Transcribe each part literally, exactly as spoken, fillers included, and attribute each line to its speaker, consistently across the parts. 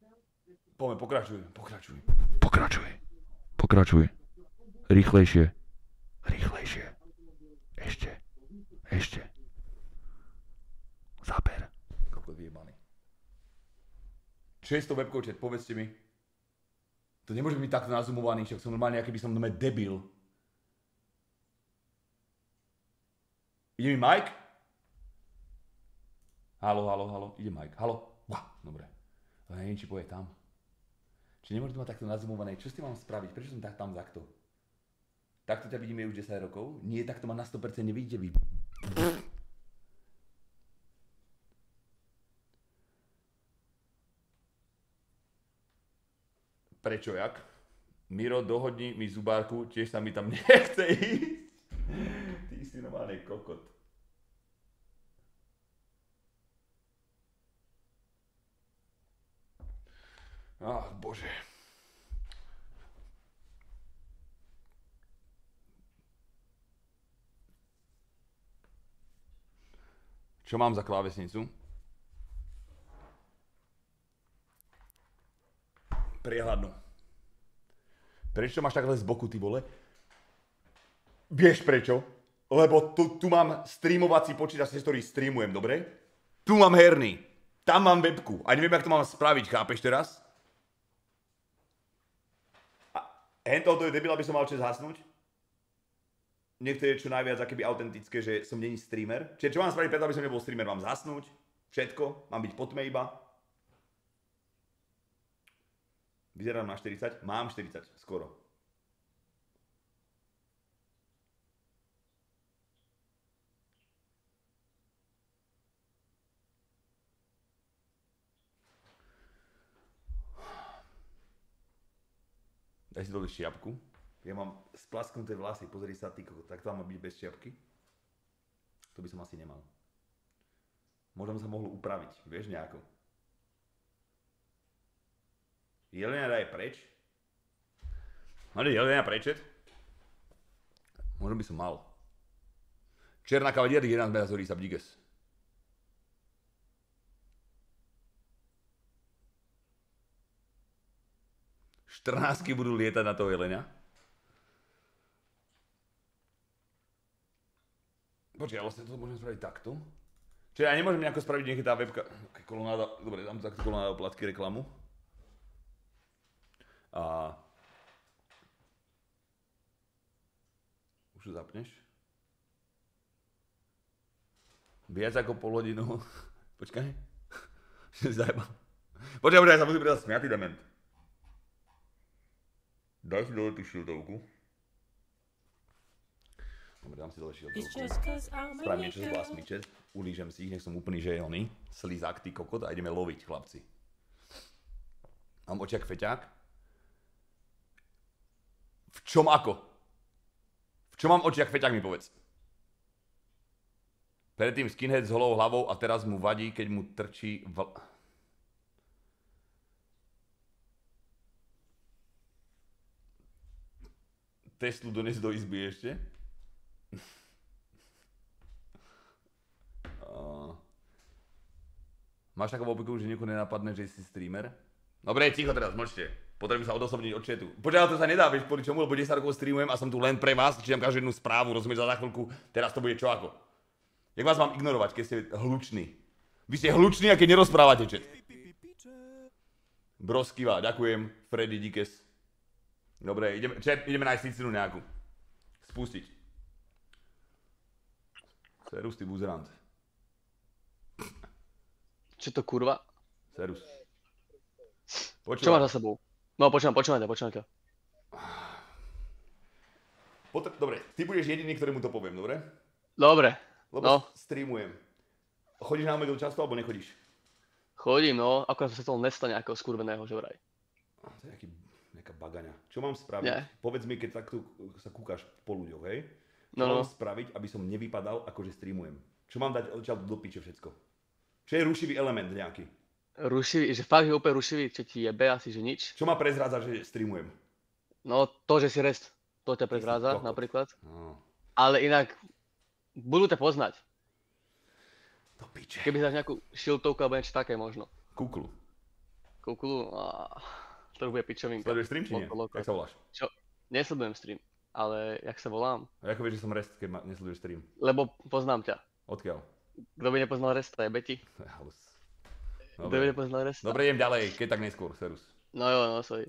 Speaker 1: Poďme, pokračuj, pokračuj. Pokračuj. Pokračuj. Rýchlejšie. Rýchlejšie. Ešte. Ešte. Záber. Kokot vyjebaný. Čo je s tou webkou, chat? Povedzte mi. To nemôže byť takto nazumovaný, však som normálne, aký by som normálne debil. Ide mi Mike? Halo, halo, halo. Ide Mike. Halo. Wow, dobre. Ale neviem, či poje tam. Či nemôžem to mať takto nazumované? Čo s tým mám spraviť? Prečo som tak tam takto? Takto ťa vidíme už desať rokov? Nie, takto ma na sto percent nevidíte vy. Prečo, jak? Miro, dohodni mi zubárku, tiež sa mi tam nechce ísť. Ty si normálne kokot. Ach, bože. Čo mám za klávesnicu? Priehľadnú. Prečo máš takhle z boku, ty vole? Vieš prečo? Lebo tu, tu mám streamovací počítač, z ktorý streamujem, dobre? Tu mám herný. Tam mám webku. A neviem, jak to mám spraviť, chápeš teraz? A hen tohoto je debil, aby som mal čas hasnúť? Niekto je čo najviac akéby autentické, že som není streamer. Čiže čo mám spraviť preto, aby som nebol streamer? Mám zasnúť? Všetko? Mám byť po tme iba? Vyzerám na štyridsať? Mám štyridsať, skoro. Daj si dole šiapku. Ja mám splasknuté vlasy, pozri sa, ty kokot, tak to mám byť bez šiapky? To by som asi nemal. Možno sa mohlo upraviť, vieš, nejako. Jelenia daj preč. Máte jelenia prečet? Možno by som mal. Černá kavadier, jedenásť mega sa bdíges. štrnástky budú lietať na toho jelenia. Počkaj, ja vlastne to môžem spraviť takto. Čiže ja nemôžem nejako spraviť niekde tá webka. Kolonáda, dobre, dám takto kolonáda oplatky reklamu. A už to zapneš. Viac ako pol hodinu. Počkaj. Zajebal. Počkaj, počkaj, ja sa musím predať smiatý dement. Daj si dole tú šiltovku. Dobre, dám si dole šiltovku. Spravím niečo s vlasmi, čet. Ulížem si ich, nech som úplný, že je oný. Slizák, ty kokot, a ideme loviť, chlapci. Mám očiak feťák. V čom ako? V čom mám očiak feťák, mi povedz. Predtým skinhead s holou hlavou a teraz mu vadí, keď mu trčí v... Teslu dones do izby ešte. uh... Máš takú opiku, že niekoho nenapadne, že si streamer? Dobre, ticho teraz, mlčte. Potrebujem sa odosobniť od chatu. Počkaj, to sa nedá, vieš, kvôli čomu, lebo desať rokov streamujem a som tu len pre vás, čítam každú jednu správu, rozumieš, za chvíľku, teraz to bude čo ako. Jak vás mám ignorovať, keď ste hluční? Vy ste hluční a keď nerozprávate, chat. Broskiva, ďakujem, Freddy Dikes. Dobre, ideme, chat, ideme nájsť licinu nejakú. Spustiť. Serus, ty buzerant.
Speaker 2: Čo to kurva?
Speaker 1: Serus.
Speaker 2: Počúvaj. Čo máš za sebou? No, počúvam, počúvam ťa, počúvam ťa.
Speaker 1: Potr- dobre, ty budeš jediný, ktorému to poviem, dobre?
Speaker 2: Dobre,
Speaker 1: Lebo
Speaker 2: no.
Speaker 1: streamujem. Chodíš na Omegle často, alebo nechodíš?
Speaker 2: Chodím, no, akorát som sa toho nesta nejakého skurveného, že vraj.
Speaker 1: To je nejaký, nejaká bagaňa. Čo mám spraviť?
Speaker 2: Nie.
Speaker 1: Povedz mi, keď takto sa kúkaš po ľuďoch, hej? Čo
Speaker 2: No,
Speaker 1: mám
Speaker 2: no.
Speaker 1: spraviť, aby som nevypadal, akože streamujem? Čo mám dať odtiaľ do piče všetko? Čo je rušivý element nejaký?
Speaker 2: Rušivý, že fakt je úplne rušivý, čo ti jebe asi, že nič.
Speaker 1: Čo ma prezrádza, že streamujem?
Speaker 2: No, to, že si rest, to ťa prezrádza
Speaker 1: kokot.
Speaker 2: napríklad.
Speaker 1: No.
Speaker 2: Ale inak, budú ťa poznať.
Speaker 1: Do piče.
Speaker 2: Keby si dáš nejakú šiltovku alebo niečo také možno.
Speaker 1: Kuklu.
Speaker 2: Kukulu, a to bude pičovinka.
Speaker 1: Sleduješ stream či nie? Jak sa voláš?
Speaker 2: Čo? Nesledujem stream, ale jak sa volám?
Speaker 1: A ako vieš, že som rest, keď ma nesleduješ stream?
Speaker 2: Lebo poznám ťa.
Speaker 1: Odkiaľ?
Speaker 2: Kto by nepoznal Resta, je Betty. Kto by nepoznal Resta?
Speaker 1: Dobre, idem ďalej, keď tak neskôr, serus.
Speaker 2: No jo, no, sorry.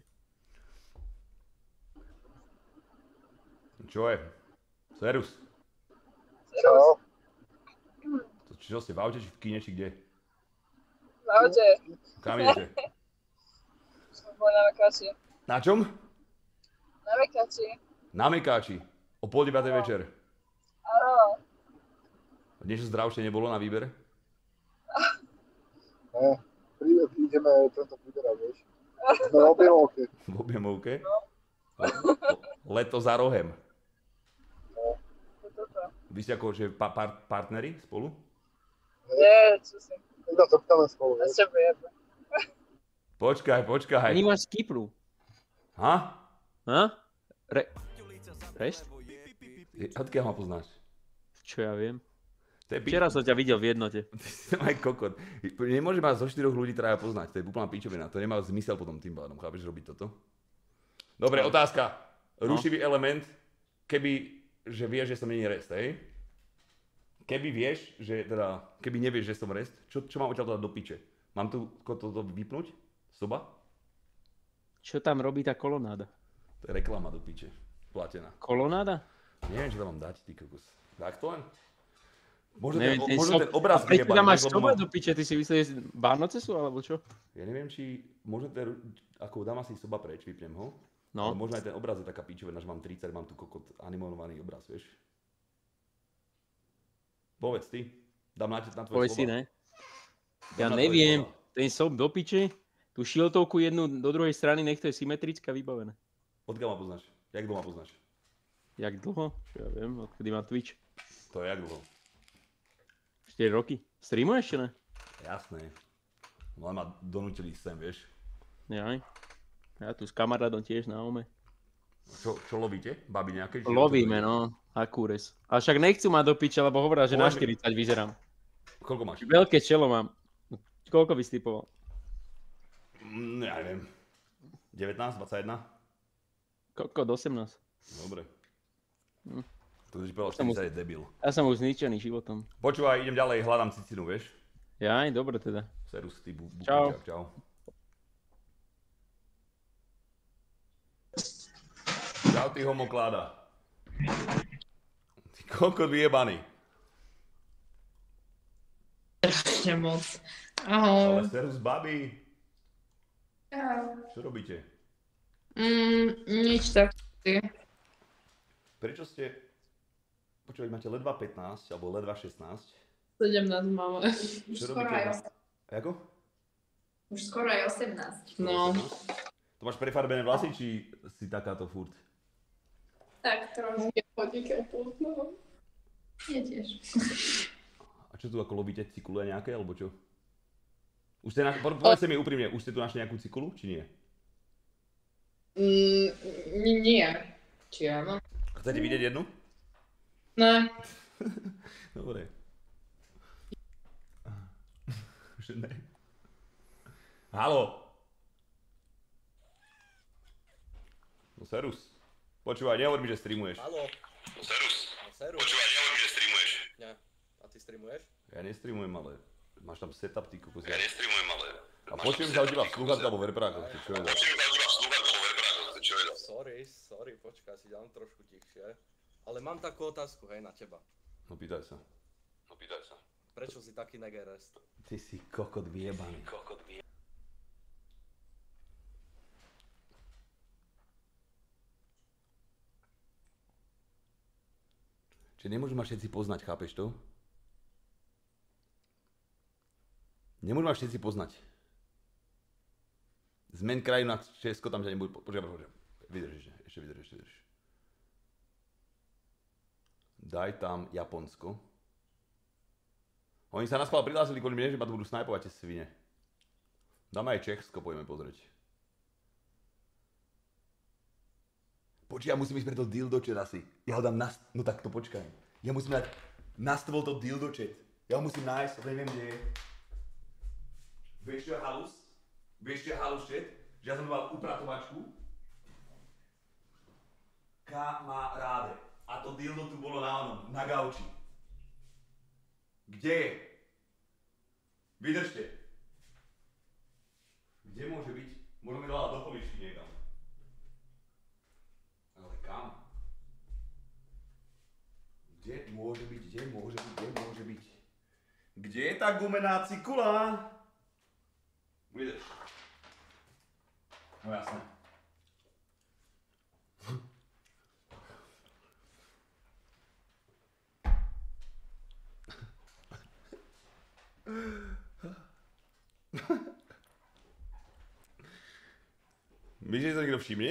Speaker 1: Čo je? Serus.
Speaker 3: Čo?
Speaker 1: Čo ste, v aute, či v kine, či kde?
Speaker 3: V aute.
Speaker 1: Kam idete?
Speaker 3: Som bol na Mekáči.
Speaker 1: Na čom?
Speaker 3: Na Mekáči.
Speaker 1: Na Mekáči. O pol deviatej no. večer.
Speaker 3: Áno.
Speaker 1: Niečo zdravšie nebolo na výber?
Speaker 4: Ne, príde, ideme tento priberať, vieš. Sme v objemovke.
Speaker 1: V objemovke?
Speaker 3: No.
Speaker 1: Leto za rohem.
Speaker 4: No.
Speaker 1: Vy ste ako, že pa- par- partneri spolu?
Speaker 3: Nie, čo si.
Speaker 4: Iba sa ptáme spolu,
Speaker 3: Na
Speaker 4: vieš.
Speaker 3: sebe jedno.
Speaker 1: Počkaj, počkaj.
Speaker 5: Ani máš z Kypru.
Speaker 1: Ha?
Speaker 5: Ha? Re... Rest?
Speaker 1: Odkiaľ ma poznáš?
Speaker 5: Čo ja viem.
Speaker 1: To je pi-
Speaker 5: Včera som ťa videl v jednote.
Speaker 1: Ty si aj kokot. Nemôže ma zo štyroch ľudí traja poznať, to je úplná pičovina. To nemá zmysel potom tým pádom, chápeš, robiť toto? Dobre, otázka. Rušivý no. element, keby, že vieš, že som není rest, hej? Keby vieš, že teda, keby nevieš, že som rest, čo, čo mám odtiaľ dať do piče? Mám tu toto vypnúť? Soba?
Speaker 5: Čo tam robí tá kolonáda?
Speaker 1: To je reklama do piče. Platená.
Speaker 5: Kolonáda?
Speaker 1: Neviem, čo tam mám dať, ty kokos. Tak to len? Možno,
Speaker 5: Neviem,
Speaker 1: ten,
Speaker 5: ten
Speaker 1: možno
Speaker 5: sob...
Speaker 1: ten obraz
Speaker 5: A prečo tam máš
Speaker 1: lebo
Speaker 5: soba
Speaker 1: mám-
Speaker 5: do piče? Ty si myslíš Vánoce sú, alebo čo?
Speaker 1: Ja neviem, či možno ten, ako dám asi soba preč, vypnem ho.
Speaker 5: No.
Speaker 1: Ale možno aj ten obraz je taká pičovina, že mám tridsať, mám tu kokot animovaný obraz, vieš. Povedz ty, dám na, na tvoj
Speaker 5: Povedz
Speaker 1: soba.
Speaker 5: si, ne? Ja
Speaker 1: Dám na tvoj
Speaker 5: neviem.
Speaker 1: soba.
Speaker 5: Ten sob do piče, tú šiltovku jednu do druhej strany, nech to je symetrická vybavené.
Speaker 1: Odkiaľ ma poznáš? Jak dlho ma poznáš?
Speaker 5: Jak dlho? Čo ja viem, odkedy má Twitch?
Speaker 1: To je jak dlho?
Speaker 5: štyri roky. Streamuješ ešte ne?
Speaker 1: Jasné. No ale ma donútili sem, vieš.
Speaker 5: Jaj. Ja tu s kamarádom tiež na ome.
Speaker 1: Čo, čo lovíte? Babi nejaké? Či
Speaker 5: Lovíme, no. Akúres. A však nechcú ma do piče, lebo hovorila, že na
Speaker 1: Povedz mi-
Speaker 5: štyridsať vyzerám.
Speaker 1: Koľko máš?
Speaker 5: Veľké čelo mám. Koľko by si typoval?
Speaker 1: Mm, ja neviem. devätnásť, dvadsaťjeden?
Speaker 5: Koľko? osemnásť.
Speaker 1: Dobre.
Speaker 5: Hm.
Speaker 1: To si povedal,
Speaker 5: Som
Speaker 1: štyridsať je debil.
Speaker 5: Ja som už zničený životom.
Speaker 1: Počúvaj, idem ďalej, hľadám cicinu, vieš?
Speaker 5: Jaj, dobre teda.
Speaker 1: Serus, ty bu-
Speaker 5: Čau.
Speaker 1: bukuťak, čau. Čau, ty homokláda. Ty kokot vyjebaný.
Speaker 6: Strašne moc. Ahoj.
Speaker 1: Ale serus, babi.
Speaker 6: Čau.
Speaker 1: Čo robíte?
Speaker 6: Mm, nič tak.
Speaker 1: Prečo ste... Počúvať, máte ledva pätnásť, alebo ledva šestnásť.
Speaker 6: sedemnásť máme.
Speaker 1: Čo robíte? Na... Ako?
Speaker 7: Už skoro aj osemnásť.
Speaker 6: No.
Speaker 1: To máš prefarbené vlasy, či si takáto furt?
Speaker 7: Tak trošku.
Speaker 6: Je hodíkel pútno.
Speaker 7: Je tiež.
Speaker 1: A čo tu ako lobíte, cikule nejaké, alebo čo? Už ste na... Povedzte mi úprimne, už ste tu našli nejakú cikulu, či nie?
Speaker 6: Mm, nie. Či áno?
Speaker 1: Chcete vidieť jednu?
Speaker 6: Ne.
Speaker 1: Dobre. Že ne. Haló. No serus. Počúvaj, nehovor mi, že streamuješ.
Speaker 8: Haló.
Speaker 1: No serus.
Speaker 8: No, serus.
Speaker 1: Počúvaj, nehovor mi, že streamuješ.
Speaker 8: Nie. A ty streamuješ?
Speaker 1: Ja nestreamujem, ale máš tam setup, ty kokos.
Speaker 8: Ja nestreamujem, ale...
Speaker 1: A počujem sa od teba v slúchadku alebo v reprákoch, čo je to?
Speaker 8: Počujem sa od teba v slúchadku alebo v reprákoch, čo je to? Sorry, sorry, počkaj, si dám trošku tichšie. Ale mám takú otázku, hej, na teba.
Speaker 1: No pýtaj sa. No pýtaj sa.
Speaker 8: Prečo si taký negerest?
Speaker 1: Ty si kokot vyjebaný. Kokot vyjebaný. Čiže nemôžu ma všetci poznať, chápeš to? Nemôžu ma všetci poznať. Zmen krajinu na Česko, tam ťa nebudú... Počkaj, počkaj. Vydrž ešte, ešte vydrž, ešte vydrž. Daj tam Japonsko. Oni sa na schvál prihlásili, kvôli mne, že ma tu budú snajpovať tie svine. Dáme aj Česko, poďme pozrieť. Počkaj, ja musím ísť pre to dildo chat asi. Ja ho dám na... No tak to počkaj. Ja musím dať na stôl to dildo chat. Ja ho musím nájsť, to neviem, kde je. Vieš čo je halus? Vieš, čo haluščet? Že ja som mal upratovačku. Kamaráde. A to dildo tu bolo na onom, na gauči. Kde je? Vydržte. Kde môže byť? Možno mi dala do poličky niekam. Ale kam? Kde môže byť? Kde môže byť? Kde môže byť? Kde je tá gumená cikula? Vydrž. No jasné. Myslíš, že to niekto všimne?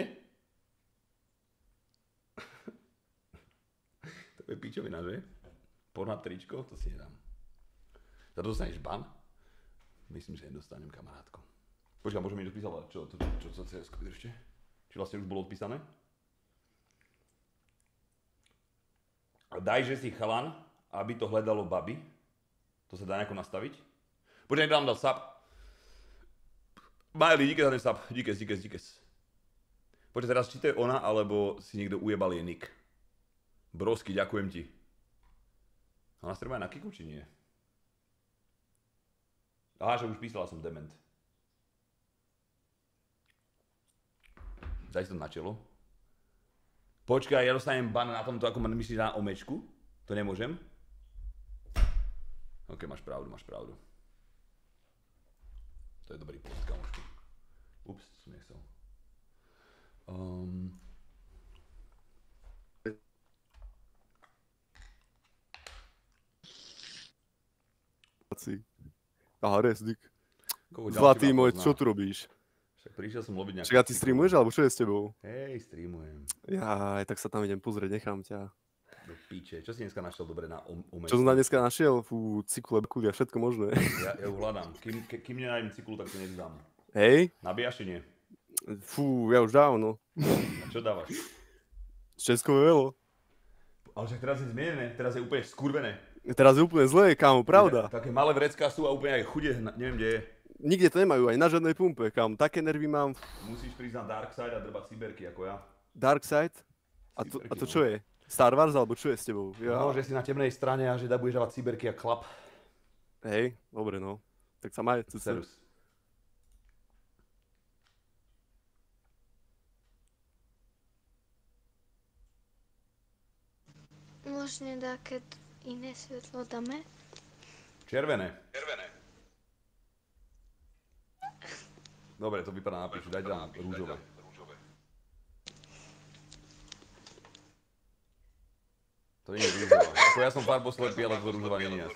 Speaker 1: To je pičovina, že? Pornhub tričko, to si nedám. Za to dostaneš ban? Myslím, že nedostanem, kamarátko. Počkaj, možno mi dopísala, čo to, čo to cé esko vydržte? Či vlastne už bolo odpísané? Daj, že si chalan, aby to hľadalo baby. To sa dá nejako nastaviť. Počkaj, dám dal sap. Miley, díkes za ten sap. Díkes, díkes, díkes. Počkaj, teraz či to je ona, alebo si niekto ujebal je nick. Brosky, ďakujem ti. A na streame aj na kiku, či nie? Aha, že už písala som dement. Daj si to na čelo. Počkaj, ja dostanem ban na tomto, ako ma myslíš na omečku? To nemôžem? Ok, máš pravdu, máš pravdu. To je dobrý post, kamošky. Ups, to som nechcel. Um...
Speaker 9: Aha, Resdik. Zlatý môj, čo tu robíš?
Speaker 1: Však prišiel som lobiť nejaký...
Speaker 9: Však a ty streamuješ, alebo čo je s tebou?
Speaker 1: Hej, streamujem.
Speaker 9: Jaj, tak sa tam idem pozrieť, nechám ťa.
Speaker 1: Do píče, čo si dneska našiel dobre na omečku?
Speaker 9: Čo som tam dneska našiel? Fú, cykule, bekulia, všetko možné.
Speaker 1: Ja, ja ju hľadám. Kým, ke, kým nenájdem cyklu, tak to nevzdám.
Speaker 9: Hej?
Speaker 1: Nabíjaš či nie?
Speaker 9: Fú, ja už dávno.
Speaker 1: A čo dávaš?
Speaker 9: Českové velo.
Speaker 1: Ale však teraz je zmienené, teraz je úplne skurvené.
Speaker 9: Teraz je úplne zlé, kámo, pravda.
Speaker 1: Také malé vrecká sú a úplne aj chude, neviem kde je.
Speaker 9: Nikde to nemajú, aj na žiadnej pumpe, kámo, také nervy mám.
Speaker 1: Musíš prísť na Darkside a drbať cyberky ako ja.
Speaker 9: Darkside? A to, a to čo je? Star Wars, alebo čo je s tebou? Ja.
Speaker 1: No, že si na temnej strane a že da budeš dávať cyberky a klap.
Speaker 9: Hej, dobre no. Tak sa maj, co sa...
Speaker 1: Serus.
Speaker 10: Možno také iné svetlo dáme?
Speaker 1: Červené. Červené. Dobre, to vypadá na piču, daj tam rúžové. To nie je rúžová. Ako ja som farboslepý, ale to rúžová nie je asi.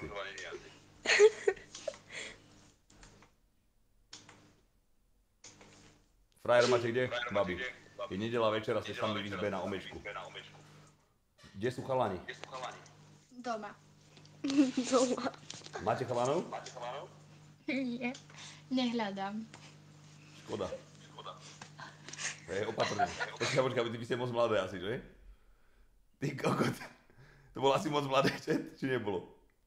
Speaker 1: Frajer máte kde? Babi. Je nedeľa večera, ste sami v izbe na omečku. Kde sú chalani?
Speaker 10: Doma. Doma.
Speaker 1: Máte chalanov?
Speaker 10: Nie, nehľadám.
Speaker 1: Škoda. Hej, opatrne. Počkaj, počkaj, ty by ste moc mladé asi, že? Ty kokot. To bolo asi moc mladé, či nebolo?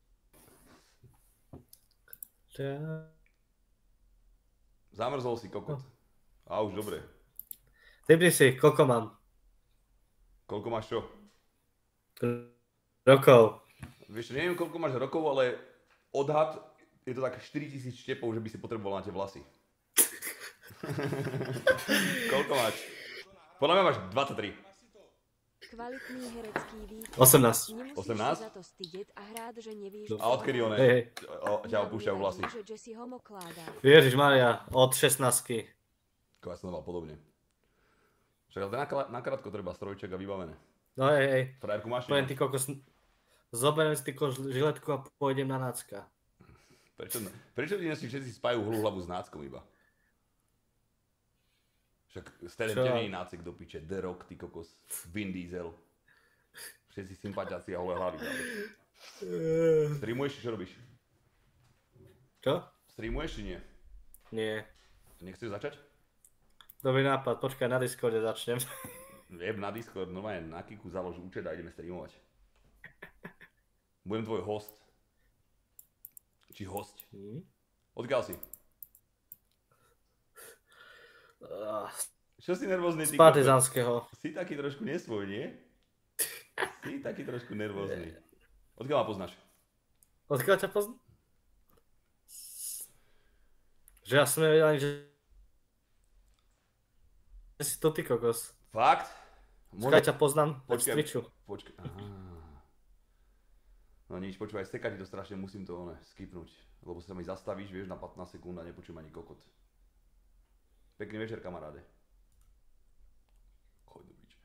Speaker 1: Zamrzol si, kokot. A už dobre.
Speaker 11: Typni si, koľko mám?
Speaker 1: Koľko máš čo?
Speaker 11: Rokov.
Speaker 1: Vieš, neviem koľko máš rokov, ale odhad je to tak štyritisíc štepov, že by si potreboval na tie vlasy. Koľko máš? Podľa mňa máš dvadsaťtri.
Speaker 12: Kvalitný herecký výkon.
Speaker 11: osemnásť.
Speaker 1: osemnásť?
Speaker 12: Za to stydět a hrát, že nevíš,
Speaker 11: No.
Speaker 1: A odkedy one
Speaker 11: Hej, hej.
Speaker 1: o, ťa opúšťajú vlasy?
Speaker 12: že Jesse homokládá.
Speaker 11: Ježišmaria, od šestnástky.
Speaker 1: Ako ja som mal podobne. Však ale nakrátko treba strojček a vybavené.
Speaker 11: No hej, hej.
Speaker 1: Frajerku máš?
Speaker 11: Poviem ty kokos, zoberiem si ty žiletku a pôjdem na nácka.
Speaker 1: Prečo, prečo dnes si všetci spajú holú hlavu s náckom iba? Však stredem nie je nácek do piče, The Rock, ty kokos, Vin Diesel. Všetci sympatiáci a holé hlavy. Streamuješ, či čo robíš?
Speaker 11: Čo?
Speaker 1: Streamuješ, či nie?
Speaker 11: Nie.
Speaker 1: Nechceš začať?
Speaker 11: Dobrý nápad, počkaj, na Discorde začnem.
Speaker 1: Jeb na Discord, normálne na Kiku založ účet a ideme streamovať. Budem tvoj host. Či host.
Speaker 11: Hmm?
Speaker 1: Odkiaľ si? Čo si nervózny,
Speaker 11: Z
Speaker 1: ty
Speaker 11: partizanského.
Speaker 1: kokos? Si taký trošku nesvoj, nie? Si taký trošku nervózny. Odkiaľ ma poznáš?
Speaker 11: Odkiaľ ťa poznám? Že ja som nevedel ani, že... že si to ty kokos.
Speaker 1: Fakt?
Speaker 11: Odkiaľ ťa poznám?
Speaker 1: Počkaj,
Speaker 11: Twitchu.
Speaker 1: počkaj. Aha. No nič, počúvaj, stekať ti to strašne, musím to one, skipnúť. Lebo sa mi zastavíš, vieš, na pätnásť sekúnd a nepočujem ani kokot. Pekný večer, kamaráde. Choď do piče.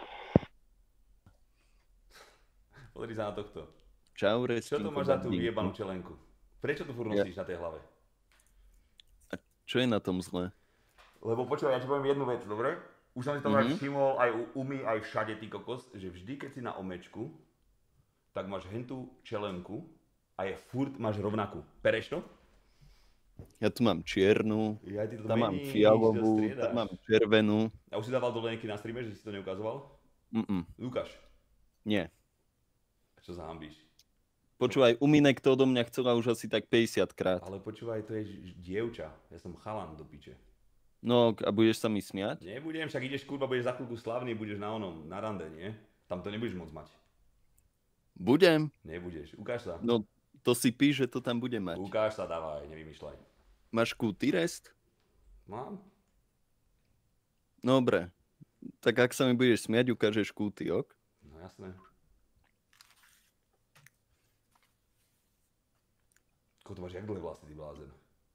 Speaker 1: Pozri sa na tohto.
Speaker 13: Čau,
Speaker 1: Čo to máš za tú vyjebanú čelenku? Prečo tu furt nosíš ja. na tej hlave?
Speaker 13: A čo je na tom zlé?
Speaker 1: Lebo počúvaj, ja ti poviem jednu vec, dobre? Už som si to mm-hmm. všimol aj u Umy, aj všade, ty kokos, že vždy, keď si na omečku, tak máš hentú čelenku a je furt máš rovnakú. Pereš to?
Speaker 13: Ja tu mám čiernu,
Speaker 1: ja, ty to
Speaker 13: tam mám
Speaker 1: meníš,
Speaker 13: fialovú, tam mám červenú.
Speaker 1: A už si dával dole nejaký na streame, že si to neukazoval?
Speaker 13: Mm-mm.
Speaker 1: Lukáš?
Speaker 13: Nie.
Speaker 1: A čo zahambíš?
Speaker 13: Počúvaj, Uminek to odo mňa chcela už asi tak päťdesiat krát.
Speaker 1: Ale počúvaj, to je dievča. Ja som chalan do piče.
Speaker 13: No, a budeš sa mi smiať?
Speaker 1: Nebudem, však ideš kurva, budeš za chvíľku slavný, budeš na onom, na rande, nie? Tam to nebudeš môcť mať.
Speaker 13: Budem.
Speaker 1: Nebudeš, ukáž sa.
Speaker 13: No, to si píš, že to tam budem mať.
Speaker 1: Ukáž sa, dávaj, nevymýšľaj.
Speaker 13: Máš kúty rest?
Speaker 1: Mám.
Speaker 13: Dobre. Tak ak sa mi budeš smiať, ukážeš kúty, ok?
Speaker 1: No jasné. Ko to máš jak dlhé vlasy, ty blázen?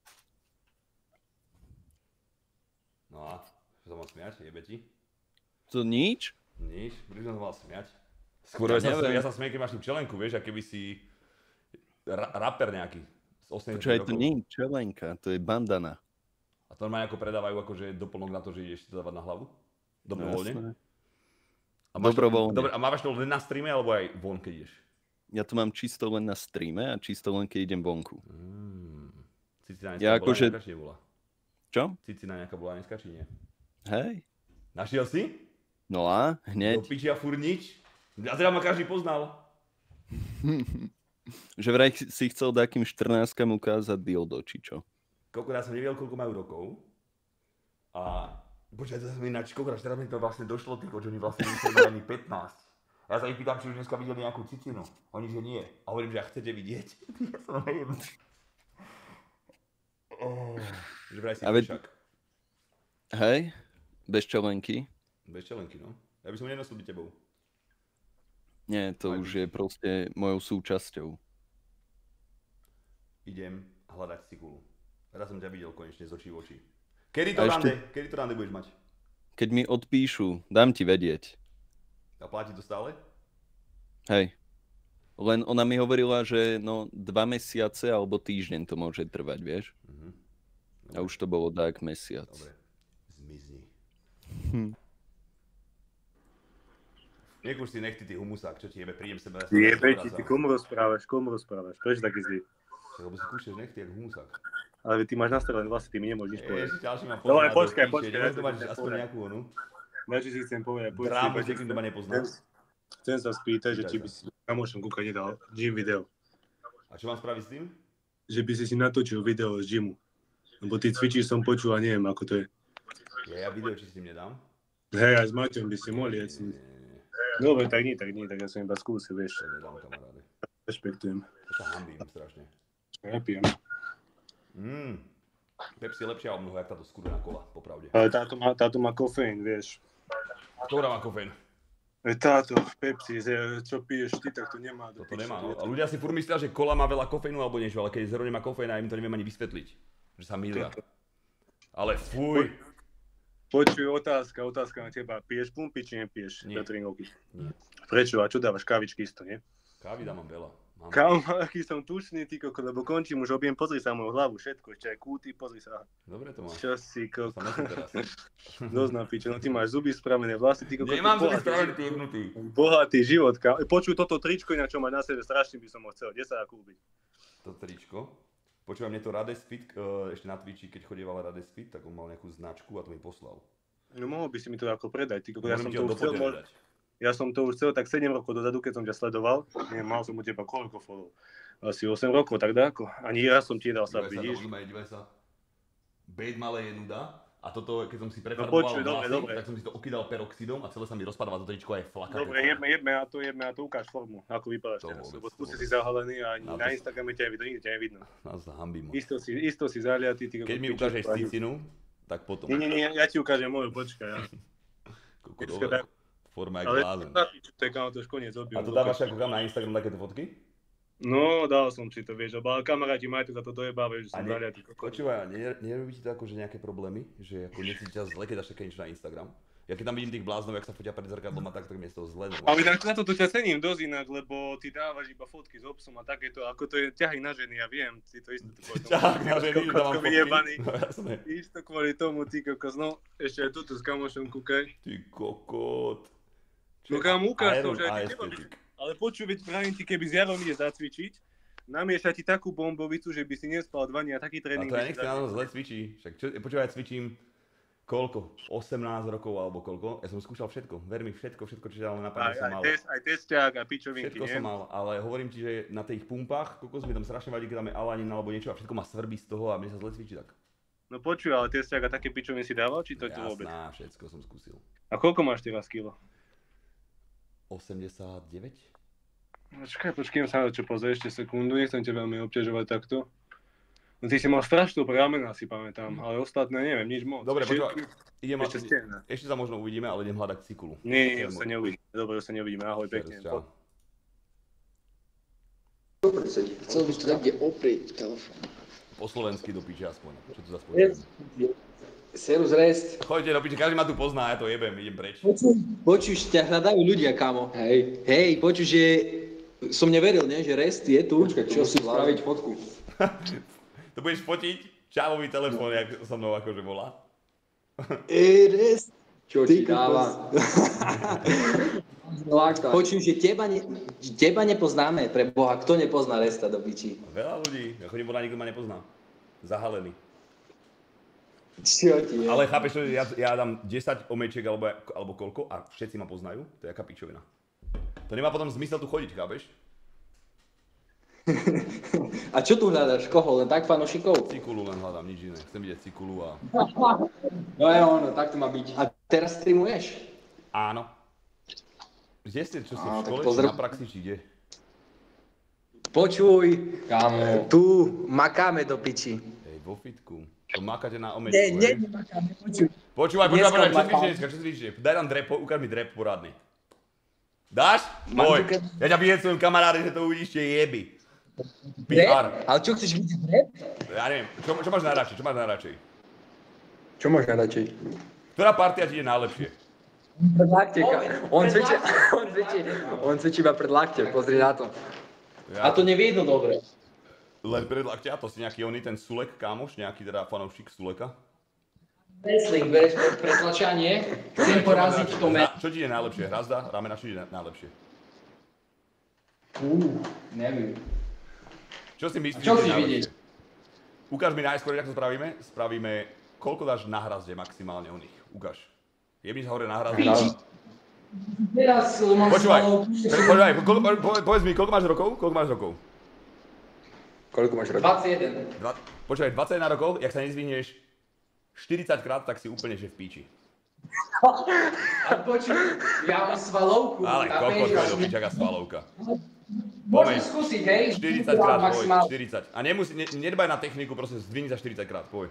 Speaker 1: No a, čo sa mám smiať, jebe ti?
Speaker 13: To nič?
Speaker 1: Nič, prečo som sa mal smiať? Skôr ja, ja, sa, ja sa smiem, keď máš tú čelenku, vieš, a keby si ra- rapper nejaký.
Speaker 13: Počkaj, to nie je čelenka, to je bandana.
Speaker 1: A to normálne ako predávajú akože doplnok na to, že ideš si to dávať na hlavu? Dobrovoľne?
Speaker 13: No, Dobrovoľne.
Speaker 1: Dobre, a mávaš to len na streame, alebo aj von, keď ideš?
Speaker 13: Ja to mám čisto len na streame a čisto len keď idem vonku.
Speaker 1: Mm. Cicina
Speaker 13: ja
Speaker 1: bola
Speaker 13: akože...
Speaker 1: nejaká, či nebola?
Speaker 13: Čo?
Speaker 1: Cicina nejaká bola dneska, či nie?
Speaker 13: Hej.
Speaker 1: Našiel si?
Speaker 13: No a hneď.
Speaker 1: Do piči a furt nič? A teda ma každý poznal.
Speaker 13: Že vraj si chcel takým štrnáctkam ukázať dildo, či čo?
Speaker 1: Koľko ja som nevedel, koľko majú rokov. A počkaj, to sa mi ináč, koľko teraz mi to vlastne došlo, týko, že oni vlastne mysleli ani pätnásť. A ja sa ich pýtam, či už dneska videli nejakú cicinu. Oni, že nie. A hovorím, že ja chcete vidieť. Ja som neviem. Oh, že vraj si však.
Speaker 13: Hej, bez čelenky.
Speaker 1: Bez čelenky, no. Ja by som nenosil byť tebou.
Speaker 13: Nie, to Aj už byť. je proste mojou súčasťou.
Speaker 1: Idem hľadať cikulu. Teraz som ťa videl konečne z očí v oči. Kedy to rande? Ešte... Kedy to rande budeš mať?
Speaker 13: Keď mi odpíšu, dám ti vedieť.
Speaker 1: A platí to stále?
Speaker 13: Hej. Len ona mi hovorila, že no dva mesiace alebo týždeň to môže trvať, vieš? Mhm. A už to bolo tak mesiac.
Speaker 1: Dobre. Zmizni.
Speaker 13: Hm.
Speaker 1: Niekúž si nechty, ty humusák, čo ti jebe, prídem sebe.
Speaker 14: Jebe ti, ty komu rozprávaš, komu rozprávaš, prečo taký zlý?
Speaker 1: Lebo si kúšeš nechty, jak humusák.
Speaker 14: Ale ty máš nastavené vlasy, ty mi nemôžeš nič povedať.
Speaker 1: Ježiš, ďalší mám
Speaker 14: poznať. No počkaj, počkaj.
Speaker 1: Neviem, to máš aspoň nejakú onu.
Speaker 14: Načo si chcem povedať.
Speaker 1: Drámu, že kým to ma nepozná.
Speaker 14: Chcem sa spýtať, že či by si kamošom kúkať nedal gym video.
Speaker 1: A čo mám spraviť s tým?
Speaker 14: Že by si si natočil video z gymu. Lebo ty cvičíš, som počul a neviem, ako to je.
Speaker 1: Ja, ja video, či s tým nedám?
Speaker 14: Hej, aj s Maťom by si mohli. Ja si... Dobre, tak nie, tak nie, tak ja som iba skúsil, vieš.
Speaker 1: To nedám, kamaráde.
Speaker 14: Rešpektujem.
Speaker 1: To sa hambím strašne.
Speaker 14: Nepijem.
Speaker 1: Mmm. Pepsi je lepšia o mnoho, jak táto skurvená kola, popravde.
Speaker 14: Ale táto má, táto má kofeín, vieš.
Speaker 1: Ktorá má kofeín?
Speaker 14: Táto, Pepsi, čo piješ ty, tak to nemá.
Speaker 1: Toto nemá, no. A ľudia si furt myslia, že kola má veľa kofeínu alebo niečo, ale keď zero nemá kofeín, ja im to neviem ani vysvetliť. Že sa mýlia. Ale fuj.
Speaker 14: Počuj, otázka, otázka na teba. Piješ pumpy, či nepiješ na tréningovky? Nie. Prečo? A čo dávaš? Kávičky isto, nie?
Speaker 1: Kávy dávam veľa.
Speaker 14: Kámo, aký som tučný, ty koko, lebo končím už objem, pozri sa moju hlavu, všetko, ešte aj kúty, pozri sa.
Speaker 1: Dobre to máš.
Speaker 14: Čo si, koko. Dosť na piče, no ty máš zuby spravené, vlasy, ty koko.
Speaker 1: Nemám zuby spravené, ty jebnutý.
Speaker 14: Bohatý život, kámo. Počuj, toto tričko, inak čo máš na sebe, strašne by som ho chcel, kde sa dá kúpiť?
Speaker 1: To tričko? Počúvaj, mne to Radesfit, ešte na Twitchi, keď chodieval Radesfit, tak on mal nejakú značku a to mi poslal.
Speaker 14: No mohol by si mi to ako predať, ty koko, ja som to už chcel, Ja som to už chcel tak sedem rokov dozadu, keď som ťa sledoval. Nie, mal som u teba koľko follow? Asi osem rokov, tak dáko. Ani raz som ti dal sa, vidíš?
Speaker 1: Dívaj sa, dívaj sa. Bait malé je nuda. A toto, keď som si
Speaker 14: No
Speaker 1: prefarboval
Speaker 14: počuj, dobre,
Speaker 1: vlasy,
Speaker 14: dobre.
Speaker 1: tak som si to okydal peroxidom a celé sa mi rozpadáva to tričko aj flaka.
Speaker 14: Dobre, jebme, jebme na to, jebme na to, ukáž formu, ako vypadáš teraz, lebo tu si si zahalený a ani
Speaker 1: Na to
Speaker 14: na
Speaker 1: sa-
Speaker 14: Instagrame ťa nevidno, nikde ťa nevidno.
Speaker 1: Nás sa hambím.
Speaker 14: Isto si, isto si zaliatý, ty
Speaker 1: Keď mi ukážeš cicinu, tak potom.
Speaker 14: Nie, nie, nie, ja ti ukážem moju, počkaj. Ja.
Speaker 1: Koko,
Speaker 14: Počkaj,
Speaker 1: dobre.
Speaker 14: tak-
Speaker 1: Forma jak
Speaker 14: Ale
Speaker 1: blázen.
Speaker 14: to je kámo, to už koniec odbil.
Speaker 1: A to dávaš ako kam na Instagram takéto fotky?
Speaker 14: No, dal som si to, vieš, ale kamaráti majú to za to dojebávajú, že
Speaker 1: A
Speaker 14: som
Speaker 1: ne,
Speaker 14: zaliatý.
Speaker 1: počúvaj, ne- nerobí ti to akože nejaké problémy? Že ako necítia zle, keď dáš také niečo na Instagram? Ja keď tam vidím tých bláznov, jak sa fotia pred zrkadlom a tak, tak mi je z toho zle.
Speaker 14: Ale inak na toto ťa cením dosť inak, lebo ty dávaš iba fotky s obsom a takéto, ako to je ťahy na ženy, ja viem, si to isto kvôli tomu.
Speaker 1: Ťah na ženy, že dávam fotky?
Speaker 14: Vyjebaný.
Speaker 1: No jasné.
Speaker 14: Isto kvôli tomu, ty kokos, no, ešte aj tuto s kamošom kúkaj.
Speaker 1: Ty kokot.
Speaker 14: No kam ukáž to,
Speaker 1: Iron
Speaker 14: že aj ty teba by... Ale počuj, veď pravím ti, keby s Jarom ide zacvičiť, namieša ti takú bombovicu, že by si nespal dva dní a taký
Speaker 1: A
Speaker 14: tréning
Speaker 1: to ja
Speaker 14: by si
Speaker 1: nechcem na to zle cvičí. Však čo, počúvaj, cvičím koľko? osemnásť rokov alebo koľko? Ja som skúšal všetko. Ver mi, všetko, všetko, čo len
Speaker 14: Aj,
Speaker 1: napadne som
Speaker 14: aj,
Speaker 1: mal.
Speaker 14: test, aj tesťák a pičovinky,
Speaker 1: Všetko
Speaker 14: nie?
Speaker 1: som mal, ale hovorím ti, že na tých pumpách, kokos mi tam strašne vadí, keď tam je alanin alebo niečo a všetko ma svrbí z toho a mne sa zle cvičí tak.
Speaker 14: No počuj, ale tesťák a také pičoviny si dával, či to tu vôbec?
Speaker 1: Jasná, všetko som skúsil.
Speaker 14: A koľko máš teraz kilo?
Speaker 1: osemdesiatdeväť?
Speaker 14: Počkaj, počkaj, sa na to čo pozrie ešte sekundu, nechcem ťa veľmi obťažovať takto. No ty si mal strašnú ramena, si pamätám, ale ostatné neviem, nič moc.
Speaker 1: Dobre,
Speaker 14: Ešte-
Speaker 1: počúvaj, idem
Speaker 14: ešte stehna.
Speaker 1: ešte sa možno uvidíme, ale idem hľadať cikulu.
Speaker 14: Nie, nie, nie, už sa neuvidíme. Dobre, už sa neuvidíme, ahoj, pekne.
Speaker 1: Čau.
Speaker 15: Chcel by si to niekde oprieť telefón.
Speaker 1: Po slovensky do piče aspoň, čo tu zase počujem.
Speaker 15: Serus rest.
Speaker 1: Choďte do piče, každý ma tu pozná, ja to jebem, idem preč.
Speaker 15: Počuš, ťa hľadajú ľudia, kámo. Hej. Hej, počuš, že som neveril, ne, že rest je tu. Počkaj, čo si spraviť fotku.
Speaker 1: To budeš fotiť? Čávový telefón, jak so mnou akože volá.
Speaker 15: Ej, rest.
Speaker 16: Čo ti dáva?
Speaker 15: Počuj, že teba, ne, teba nepoznáme, pre Boha, kto nepozná Resta do piči?
Speaker 1: Veľa ľudí, ja chodím podľa, nikto ma nepozná. Zahalený.
Speaker 15: Čo ti je?
Speaker 1: Ale chápeš, že ja, ja dám desať omečiek alebo, alebo koľko a všetci ma poznajú? To je aká pičovina. To nemá potom zmysel tu chodiť, chápeš?
Speaker 15: A čo tu hľadaš? Koho? Len tak fanošikov?
Speaker 1: Cikulu len hľadám, nič iné. Chcem vidieť cikulu a...
Speaker 15: No je ono, tak to má byť. A teraz streamuješ?
Speaker 1: Áno. Kde ste? Čo ste v
Speaker 15: Á, tak
Speaker 1: škole? Či
Speaker 15: pozdrav-
Speaker 1: na praxi, či kde?
Speaker 15: Počuj,
Speaker 16: Kámo.
Speaker 15: tu makáme do piči.
Speaker 1: Hej, vo fitku. To makáte na omečku,
Speaker 15: Nie, nie,
Speaker 1: hej?
Speaker 15: nemakáme, počuj.
Speaker 1: Počúvaj, počúvaj,
Speaker 15: Dneska
Speaker 1: počúvaj, čo
Speaker 15: makám.
Speaker 1: zvíš dneska, čo zvíš? Daj nám drep, ukáž mi drep poradný. Dáš?
Speaker 15: Mám
Speaker 1: Boj.
Speaker 15: tu keď-
Speaker 1: Ja ťa vyhecujem, kamaráde, že to uvidíš, tie jeby.
Speaker 15: Drep?
Speaker 1: pé er.
Speaker 15: Ale čo chceš vidieť drep?
Speaker 1: Ja neviem, čo, čo máš najradšej, čo máš najradšej?
Speaker 16: Čo máš najradšej?
Speaker 1: Ktorá partia ti je najlepšie?
Speaker 16: Pred lakte, ka- on cvičí, on cvičí, on cvičí iba pred lakte, pozri na to.
Speaker 1: Ja,
Speaker 15: A to nevidno dobre.
Speaker 1: Len pred lakťa, to si nejaký oný ten Sulek, kámoš, nejaký teda fanoušik Suleka.
Speaker 15: Wrestling, bereš pre- pretlačanie, chcem poraziť to me...
Speaker 1: Hra- Čo ti je najlepšie? Hrazda, ramena, čo ti je na- najlepšie?
Speaker 15: Uuu, neviem.
Speaker 1: Čo si myslíš,
Speaker 15: Čo
Speaker 1: že je
Speaker 15: chceš
Speaker 1: najlepšie?
Speaker 15: vidieť?
Speaker 1: Ukáž mi najskôr, ako to spravíme. Spravíme, koľko dáš na hrazde maximálne o nich. Ukáž. Jebni sa hore na hrazde.
Speaker 15: Teraz mám
Speaker 1: Počúvaj,
Speaker 15: svalov.
Speaker 1: počúvaj, koľko, po- povedz mi, koľko máš rokov? Koľko máš rokov?
Speaker 16: Koľko máš rokov?
Speaker 15: dvadsaťjeden.
Speaker 1: Dva, počúvaj, dvadsaťjeden rokov, jak sa nezvihneš štyridsať krát, tak si úplne že v píči.
Speaker 15: A počuj, ja mám svalovku.
Speaker 1: Ale
Speaker 15: chápeš?
Speaker 1: kokos,
Speaker 15: Ja
Speaker 1: to je do
Speaker 15: som-
Speaker 1: pičaka svalovka.
Speaker 15: Môžeš skúsiť, hej?
Speaker 1: štyridsať krát, poj,
Speaker 15: Maximálne.
Speaker 1: štyridsať. A nemusí, ne, nedbaj na techniku, proste zdvihni sa štyridsať krát, poj.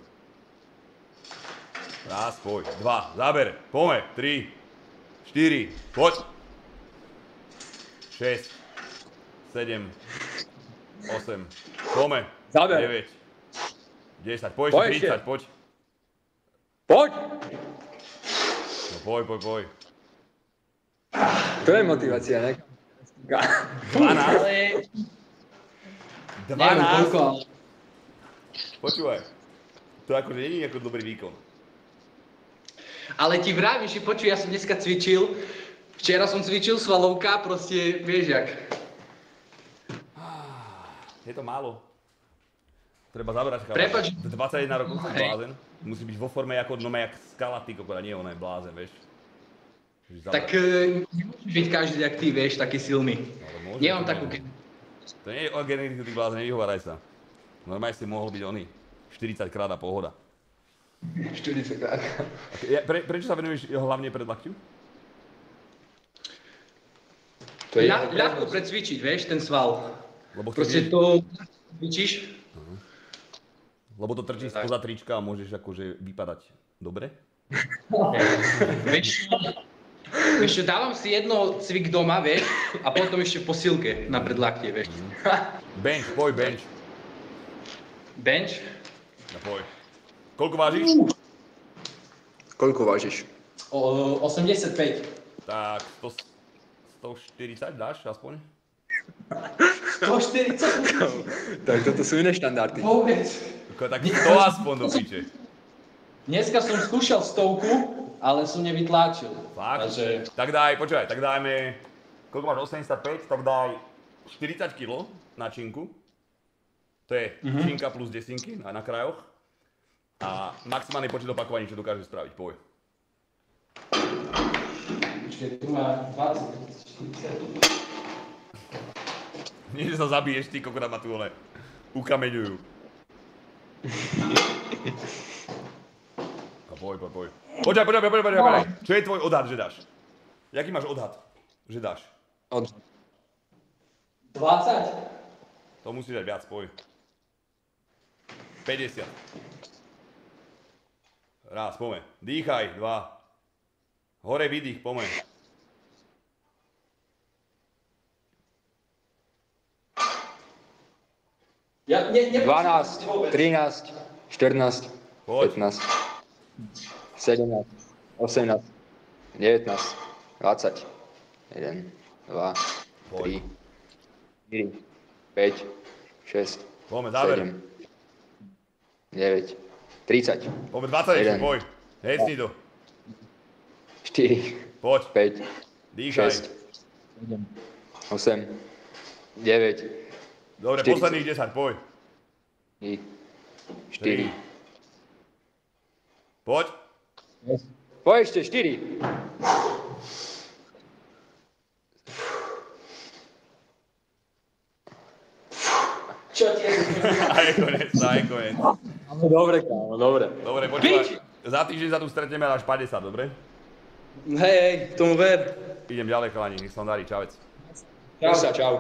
Speaker 1: Raz, poj, dva, záber, pome, tri, štyri, poď. šesť, sedem, osem, pome,
Speaker 16: Záber.
Speaker 1: deväť, desať, poj,
Speaker 16: Poj
Speaker 1: ešte
Speaker 16: ešte.
Speaker 1: tridsať, poď.
Speaker 16: Poď!
Speaker 1: No poj, poj, poj.
Speaker 16: To je motivácia, ne?
Speaker 1: dvanásť,
Speaker 15: Ale... Neviem
Speaker 1: dvanásť,
Speaker 15: koľko, ale...
Speaker 1: počúvaj. To akože nie je ako dobrý výkon.
Speaker 15: Ale ti vravím, že počuj, ja som dneska cvičil. Včera som cvičil svalovka, proste, vieš jak.
Speaker 1: Je to málo. Treba zabrať, chalán.
Speaker 15: Prepač.
Speaker 1: dvadsaťjeden rokov si
Speaker 15: Hej.
Speaker 1: blázen. Musí byť vo forme ako nome jak skala, ty kokos, a nie on je blázen, vieš. Musíš zabrať.
Speaker 15: Tak e, nemôžeš byť každý jak ty, vieš, taký silný.
Speaker 1: Ale môže,
Speaker 15: Nemám
Speaker 1: to
Speaker 15: takú...
Speaker 1: nie. To nie je o genetiku, ty blázen, nevyhováraj sa. Normálne si mohol byť oný. štyridsať krát a pohoda.
Speaker 16: štyridsaťkrát.
Speaker 1: Okay, pre, prečo sa venuješ hlavne pred lakťu?
Speaker 16: To je ľa, ľahko precvičiť, vieš, ten sval. Lebo proste to cvičíš.
Speaker 1: Uh-huh. Lebo to trčí spoza trička a môžeš akože vypadať dobre?
Speaker 16: vieš, vieš čo, dávam si jedno cvik doma, vieš, a potom ešte v posilke na predlaktie, vieš.
Speaker 1: Bench, poj, bench.
Speaker 16: Bench?
Speaker 1: No poj. Koľko vážiš?
Speaker 16: Koľko vážiš? O, osemdesiatpäť.
Speaker 1: Tak, sto, stoštyridsať dáš aspoň?
Speaker 16: stoštyridsať? Tak toto sú iné štandardy. Vôbec.
Speaker 1: Tak to aspoň do piče.
Speaker 16: Dneska som skúšal stovku, ale som nevytláčil.
Speaker 1: Fakt?
Speaker 16: Takže...
Speaker 1: Tak daj, počúvaj, tak dajme... Koľko máš? osemdesiatpäť, tak daj štyridsať kilogramov na činku. To je mm-hmm. činka plus desinky na, na krajoch. A maximálny počet opakovaní, čo dokážeš spraviť, poj.
Speaker 16: Počkej, tu má dvadsať, štyridsať.
Speaker 1: Nie, že sa zabiješ, ty kokota ma tu ole ukameňujú. A poj, poj, poj. Počkaj, počkaj, počkaj, počkaj, počkaj. Čo je tvoj odhad, že dáš? Jaký máš odhad, že dáš?
Speaker 16: Od... dvadsať?
Speaker 1: To musíš dať viac, poj. päťdesiat. Raz, poďme. Dýchaj, dva. Hore vydých, poďme.
Speaker 16: Ja, ne, ne, dvanásť, trinásť, štrnásť, pätnásť, sedemnásť, osemnásť, devätnásť, dvadsať, jeden, dva, tri, štyri, päť, šesť, sedem, deväť, tridsať.
Speaker 1: Poďme dvadsať ešte, poj. Hecni to.
Speaker 16: štyri,
Speaker 1: poď.
Speaker 16: päť,
Speaker 1: dýchaj.
Speaker 16: šesť, sedem, osem, deväť,
Speaker 1: dobre, štyridsať. Posledných desať, poj.
Speaker 16: štyri.
Speaker 1: Poď.
Speaker 16: Poď ešte, štyri. Čo ti je?
Speaker 1: A je konec, a je konec.
Speaker 16: No dobre, kámo, dobre.
Speaker 1: Dobre, počúvaj. Za týždeň sa tu stretneme až päťdesiat, dobre?
Speaker 16: Hej, hej, tomu ver.
Speaker 1: Idem ďalej, chalani, nech sa vám darí, čavec.
Speaker 16: Čau sa, čau.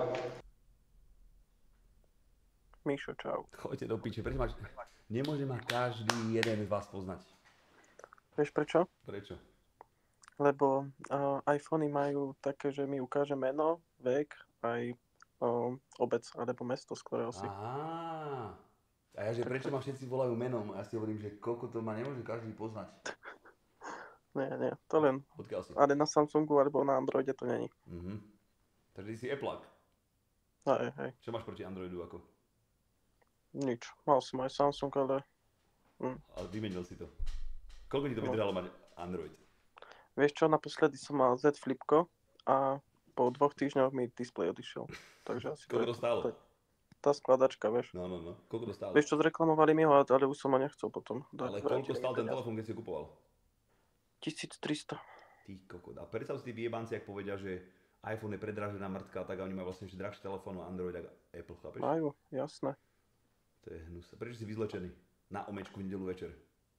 Speaker 5: Mišo, čau.
Speaker 1: Choďte do piče, prečo máš... Nemôže ma každý jeden z vás poznať.
Speaker 5: Vieš prečo?
Speaker 1: Prečo?
Speaker 5: Lebo uh, iPhony majú také, že mi ukáže meno, vek, aj uh, obec, alebo mesto, z ktorého si.
Speaker 1: Á. A ja, že prečo ma všetci volajú menom? A ja si hovorím, že koľko to ma nemôže každý poznať.
Speaker 5: Nie, nie, to len.
Speaker 1: Odkiaľ si?
Speaker 5: Ale na Samsungu alebo na Androide to není.
Speaker 1: Mhm. Takže ty si Apple-ak.
Speaker 5: Hej, hej.
Speaker 1: Čo máš proti Androidu ako?
Speaker 5: Nič. Mal som aj Samsung, ale... Hm.
Speaker 1: Ale vymenil si to. Koľko ti to vydržalo mať Android?
Speaker 5: Vieš čo, naposledy som mal Z Flipko a po dvoch týždňoch mi displej odišiel. Takže asi...
Speaker 1: Koľko to stálo?
Speaker 5: Tá, tá skladačka, vieš.
Speaker 1: No, no, no. Koľko to stálo?
Speaker 5: Vieš čo, zreklamovali mi ho, ale už som ho nechcel potom.
Speaker 1: Ale koľko stál ten telefón, keď si ho kupoval?
Speaker 5: tisíctristo.
Speaker 1: Ty kokot. A predstav si tí vyjebanci, ak povedia, že iPhone je predražená mŕtka, tak oni majú vlastne ešte drahší telefón a Android a Apple, chápeš?
Speaker 5: Majú, jasné.
Speaker 1: To je hnus. Prečo si vyzlečený? Na omečku v nedeľu večer.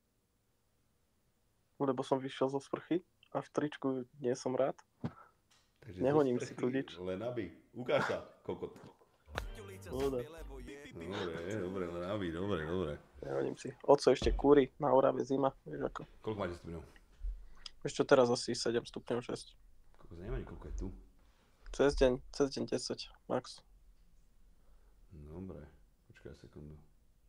Speaker 5: Lebo som vyšiel zo sprchy a v tričku nie som rád.
Speaker 1: Takže
Speaker 5: nehoním si tu nič.
Speaker 1: Len aby. Ukáž sa, kokot.
Speaker 5: Dobre.
Speaker 1: Dobre, dobre, len aby, dobre, dobre.
Speaker 5: Nehoním si. Oco ešte kúri, na Orave zima, vieš ako.
Speaker 1: Koľko máte stupňov?
Speaker 5: Vieš čo, teraz asi sedem stupňov, šesť.
Speaker 1: Kokos, neviem ani koľko je tu.
Speaker 5: Cez deň, cez deň desať, max.
Speaker 1: Dobre, počkaj sekundu.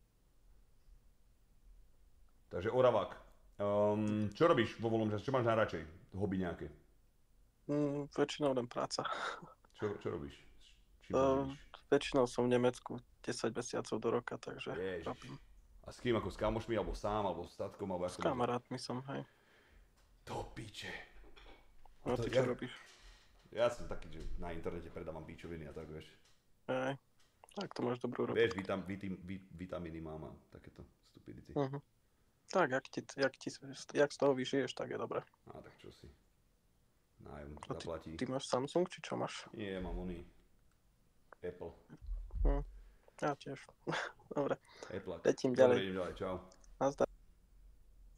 Speaker 1: Takže Oravák. Um, čo robíš vo voľnom čase? Čo máš najradšej? Hobby nejaké?
Speaker 5: Mm, väčšinou len práca.
Speaker 1: Čo, čo robíš?
Speaker 5: Um, väčšinou som v Nemecku desať mesiacov do roka, takže robím.
Speaker 1: A s kým? Ako s kamošmi, alebo sám, alebo s tatkom? Alebo
Speaker 5: s kamarátmi som, hej.
Speaker 1: To piče.
Speaker 5: No ty čo ja, robíš?
Speaker 1: Ja som taký, že na internete predávam píčoviny a tak, vieš.
Speaker 5: Hej, tak to máš dobrú robotu.
Speaker 1: Vieš, vitam, vitam, vitamíny mám a takéto stupidity.
Speaker 5: Uh-huh. Tak, jak, ti, jak, ti, jak z toho vyžiješ, tak je dobré.
Speaker 1: A tak čo si. Nájom
Speaker 5: a
Speaker 1: zaplatí.
Speaker 5: Ty, ty máš Samsung, či čo máš?
Speaker 1: Nie, mám oný. Apple.
Speaker 5: Hm. Ja tiež. Dobre.
Speaker 1: Apple.
Speaker 5: Letím ďalej.
Speaker 1: Dobre, idem ďalej, čau.
Speaker 5: Nazdar.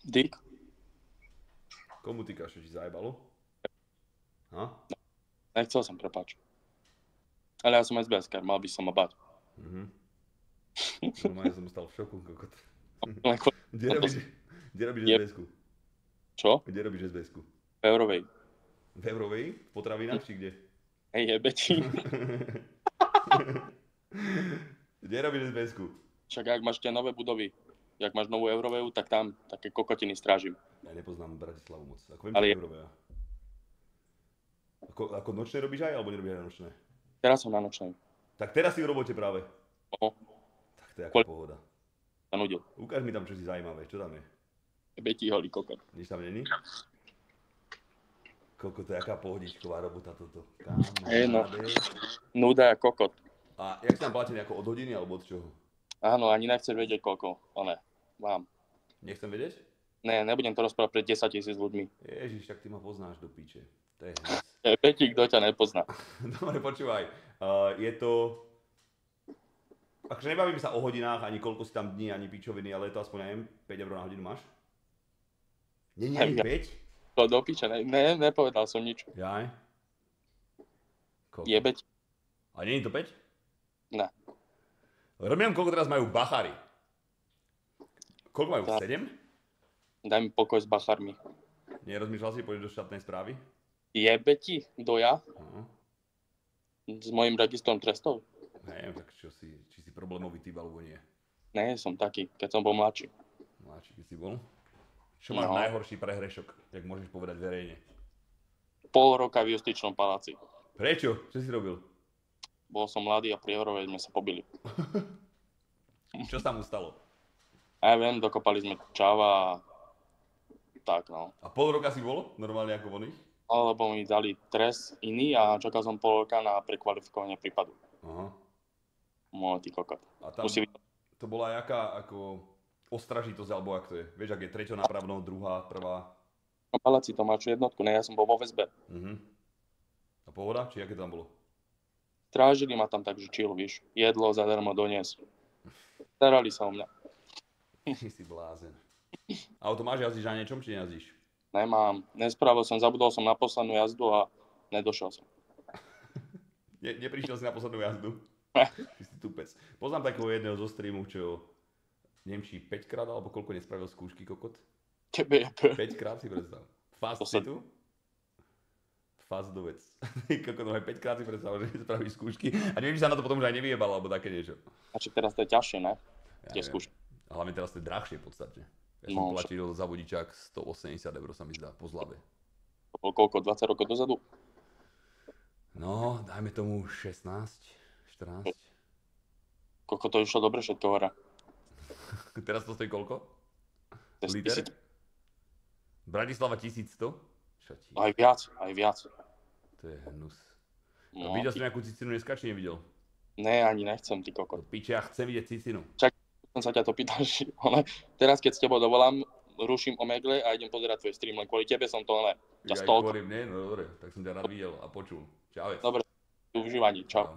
Speaker 17: Dick?
Speaker 1: Komu týkaš, čo ti zajebalo? Ha?
Speaker 17: Nechcel som, prepáč. Ale ja som es bé eskár, mal by som ma bať.
Speaker 1: Mhm. Normálne som stal v šoku, kokot. Kde robíš, kde robíš es bé esku?
Speaker 17: Čo?
Speaker 1: Kde robíš es bé esku?
Speaker 17: V Eurovej.
Speaker 1: V Eurovej? V potravinách, či kde?
Speaker 17: Hej, jebe ti.
Speaker 1: Kde robíš es bé esku?
Speaker 17: Však ak máš tie nové budovy, jak máš novú Euroveju, tak tam také kokotiny strážim.
Speaker 1: Ja nepoznám Bratislavu moc. Ako viem,
Speaker 17: Ale
Speaker 1: čo
Speaker 17: je-
Speaker 1: je Euroveja. Ako, ako nočné robíš aj, alebo nerobíš aj nočné?
Speaker 17: Teraz som na nočnej.
Speaker 1: Tak teraz si v robote práve.
Speaker 17: No.
Speaker 1: Tak to je aká pohoda.
Speaker 17: Zanudil.
Speaker 1: Ukáž mi tam, čo si zaujímavé. Čo tam je?
Speaker 17: Jebe ti holý kokot.
Speaker 1: Nič tam není? Koľko to je aká pohodičková robota toto. Kamaráde.
Speaker 17: Hej no. Nuda a kokot.
Speaker 1: A jak si tam platený, ako od hodiny, alebo od čoho?
Speaker 17: Áno, ani nechceš vedieť koľko. O ne, mám.
Speaker 1: Nechcem vedieť?
Speaker 17: Ne, nebudem to rozprávať pred desať tisíc ľuďmi.
Speaker 1: Ježiš, tak ty ma poznáš do píče. To je hneď.
Speaker 17: Jebe ti, kto ťa nepozná.
Speaker 1: Dobre, počúvaj. Uh, je to... Akože nebavím sa o hodinách, ani koľko si tam dní, ani pičoviny, ale je to aspoň, neviem, päť eur na hodinu máš? Nie, nie,
Speaker 17: Hej,
Speaker 1: päť?
Speaker 17: To do piče, ne, ne, nepovedal som nič.
Speaker 1: Jaj. Koľko?
Speaker 17: Jebe ti.
Speaker 1: A nie je to päť?
Speaker 17: Ne.
Speaker 1: Rozumiem, koľko teraz majú bachary. Koľko majú?
Speaker 17: Tak.
Speaker 1: sedem?
Speaker 17: Daj mi pokoj s bacharmi.
Speaker 1: Nerozmýšľal si, pôjdeš do štátnej správy?
Speaker 17: Jebe ti, kto ja?
Speaker 1: Uh-huh.
Speaker 17: S mojím registrom trestov?
Speaker 1: Neviem, tak čo si, či si problémový typ, alebo nie.
Speaker 17: Ne, som taký, keď som bol mladší.
Speaker 1: Mladší, keď si bol? Čo máš
Speaker 17: No.
Speaker 1: najhorší prehrešok, jak môžeš povedať verejne?
Speaker 17: Pol roka v justičnom paláci.
Speaker 1: Prečo? Čo si robil?
Speaker 17: Bol som mladý a pri Eurovej sme sa pobili.
Speaker 1: Čo sa mu stalo?
Speaker 17: A ja viem, dokopali sme čava a tak no.
Speaker 1: A pol roka si bol? Normálne ako oných?
Speaker 17: Alebo mi dali trest iný a čakal som pol roka na prekvalifikovanie prípadu.
Speaker 1: Aha.
Speaker 17: Môj ty kokot.
Speaker 1: A tam
Speaker 17: Musí...
Speaker 1: to bola jaká ako ostražitosť, alebo ak to je? Vieš, ak je treťo napravno, druhá, prvá?
Speaker 17: No paláci to máš jednotku, ne, ja som bol vo väzbe.
Speaker 1: Mhm. A pohoda? Či aké tam bolo?
Speaker 17: Strážili ma tam takže chill, víš. Jedlo zadarmo doniesť. Starali sa o mňa.
Speaker 1: Ty si blázen. Auto máš, jazdíš na niečom, či nejazdíš?
Speaker 17: Nemám, nespravil som, zabudol som na poslednú jazdu a nedošiel som.
Speaker 1: Ne, neprišiel si na poslednú jazdu? Ty si tupec. Poznám takého jedného zo streamu, čo neviem, či päť krát alebo koľko nespravil skúšky, kokot?
Speaker 17: Tebe je
Speaker 1: päť krát si predstav. Fast si tu? Fast do vec. Kokot, no aj päť krát si predstav, že nespravíš skúšky a neviem, či sa na to potom už aj nevyjebal, alebo také niečo.
Speaker 17: A či teraz to je ťažšie, ne?
Speaker 1: Ja
Speaker 17: Tie
Speaker 1: viem.
Speaker 17: skúšky.
Speaker 1: A hlavne teraz to je drahšie v podstate. Ja
Speaker 17: No,
Speaker 1: som platil za vodičák stoosemdesiat eur, sa mi zdá, po zlave.
Speaker 17: To bolo koľko, dvadsať rokov dozadu?
Speaker 1: No, dajme tomu šestnásť, štrnásť.
Speaker 17: Koľko to išlo dobre všetko hore.
Speaker 1: Teraz to stojí koľko?
Speaker 17: Cez
Speaker 1: Liter?
Speaker 17: tisíc.
Speaker 1: Bratislava tisícsto? Čo ti?
Speaker 17: Aj viac, aj viac.
Speaker 1: To je hnus.
Speaker 17: No,
Speaker 1: A videl si nejakú cicinu dneska, či nevidel?
Speaker 17: Ne, ani nechcem, ty kokot.
Speaker 1: Piče, ja chcem vidieť cicinu.
Speaker 17: Čak, som sa ťa to pýtal, že ona, teraz keď s tebou dovolám, ruším Omegle a idem pozerať tvoj stream, len kvôli tebe som to ne. Ťa
Speaker 1: Aj
Speaker 17: stolko.
Speaker 1: kvôli mne? No dobre, tak som ťa rád videl a počul. Čau.
Speaker 17: Dobre, užívaní, čau.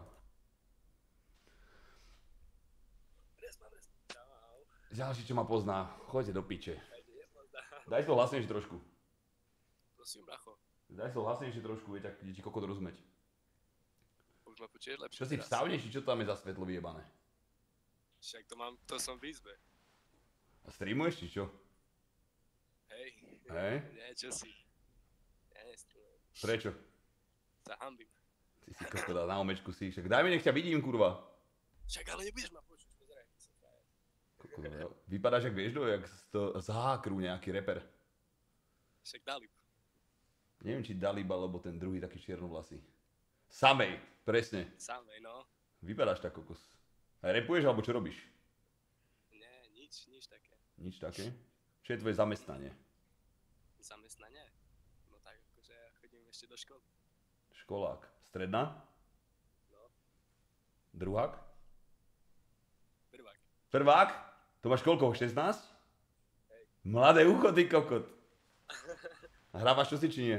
Speaker 1: Ďalší, čo ma pozná, choďte do piče. Daj to hlasnejšie trošku.
Speaker 18: Prosím, bracho.
Speaker 1: Daj to hlasnejšie trošku, vieš, ak ide ti kokot rozumieť.
Speaker 18: Už ma počuješ lepšie
Speaker 1: Čo si
Speaker 18: teraz.
Speaker 1: vstavneš, čo tam je za svetlo vyjebané?
Speaker 18: Však to mám, to som v izbe.
Speaker 1: A streamuješ, či čo?
Speaker 18: Hej.
Speaker 1: Hej?
Speaker 18: Nie, čo si. Ja nestreamujem.
Speaker 1: Prečo?
Speaker 18: Sa hambím.
Speaker 1: Ty si kokot na omečku si, však daj mi, nech ťa vidím, kurva.
Speaker 18: Však ale nebudeš ma počuť, pozeraj. som frajer.
Speaker 1: Kokot, no. Vypadáš, jak vieš, do, jak z, to, z Hákru nejaký reper.
Speaker 18: Však Dalib.
Speaker 1: Neviem, či Dalib, alebo ten druhý taký čiernovlasý. Samej, presne.
Speaker 18: Samej, no.
Speaker 1: Vypadáš tak, kokos. A repuješ, alebo čo robíš?
Speaker 18: Nie, nič, nič také.
Speaker 1: Nič také? Čo je tvoje zamestnanie?
Speaker 18: Zamestnanie? No tak akože ja chodím ešte do školy.
Speaker 1: Školák. Stredná?
Speaker 18: No.
Speaker 1: Druhák?
Speaker 18: Prvák.
Speaker 1: Prvák? To máš koľko? šestnásť? Hej. Mladé ucho, ty kokot. A hrávaš čo si, či nie?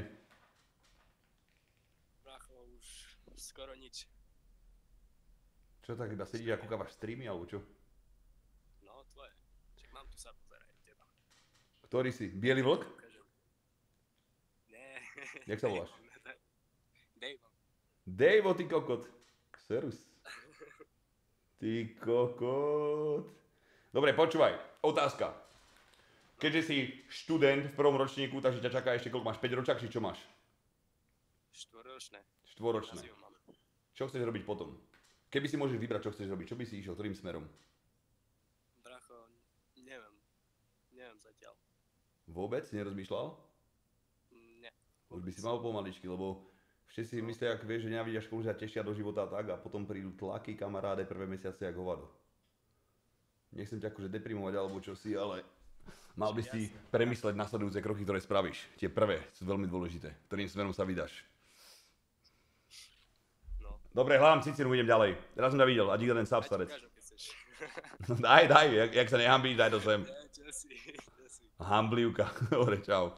Speaker 18: Bracho, už skoro nič.
Speaker 1: Čo tak iba sedíš a kúkavaš streamy, alebo čo?
Speaker 18: No, tvoje. Však mám tu sa pozeraj teba.
Speaker 1: Kto Ktorý si? Bielý vlk?
Speaker 18: Ne.
Speaker 1: Jak sa voláš?
Speaker 18: Dave.
Speaker 1: Dave, ty kokot. Serus. Ty kokot. Dobre, počúvaj. Otázka. Keďže si študent v prvom ročníku, takže ťa čaká ešte koľko máš? päť ročák, či čo máš?
Speaker 18: Štvoročné.
Speaker 1: Štvoročné. Čo chceš robiť potom? Keby si môžeš vybrať, čo chceš robiť, čo by si išiel, ktorým smerom?
Speaker 18: Bracho, neviem. Neviem zatiaľ.
Speaker 1: Vôbec? Nerozmýšľal?
Speaker 18: Ne.
Speaker 1: Už by si mal pomaličky, lebo všetci si myslia, ak vieš, že nenávidia školu, že ťa tešia do života a tak a potom prídu tlaky, kamaráde, prvé mesiace jak hovado. Nechcem ťa akože deprimovať alebo čosi, ale mal by si premysleť nasledujúce kroky, ktoré spravíš. Tie prvé sú veľmi dôležité, ktorým smerom sa vydáš.
Speaker 18: No.
Speaker 1: Dobre, hľadám cicinu, idem ďalej. Raz som ťa videl a díl jeden sáb starec. Daj, daj, jak, jak sa nehambíš, daj to sem. Hamblivka. Dobre, čau.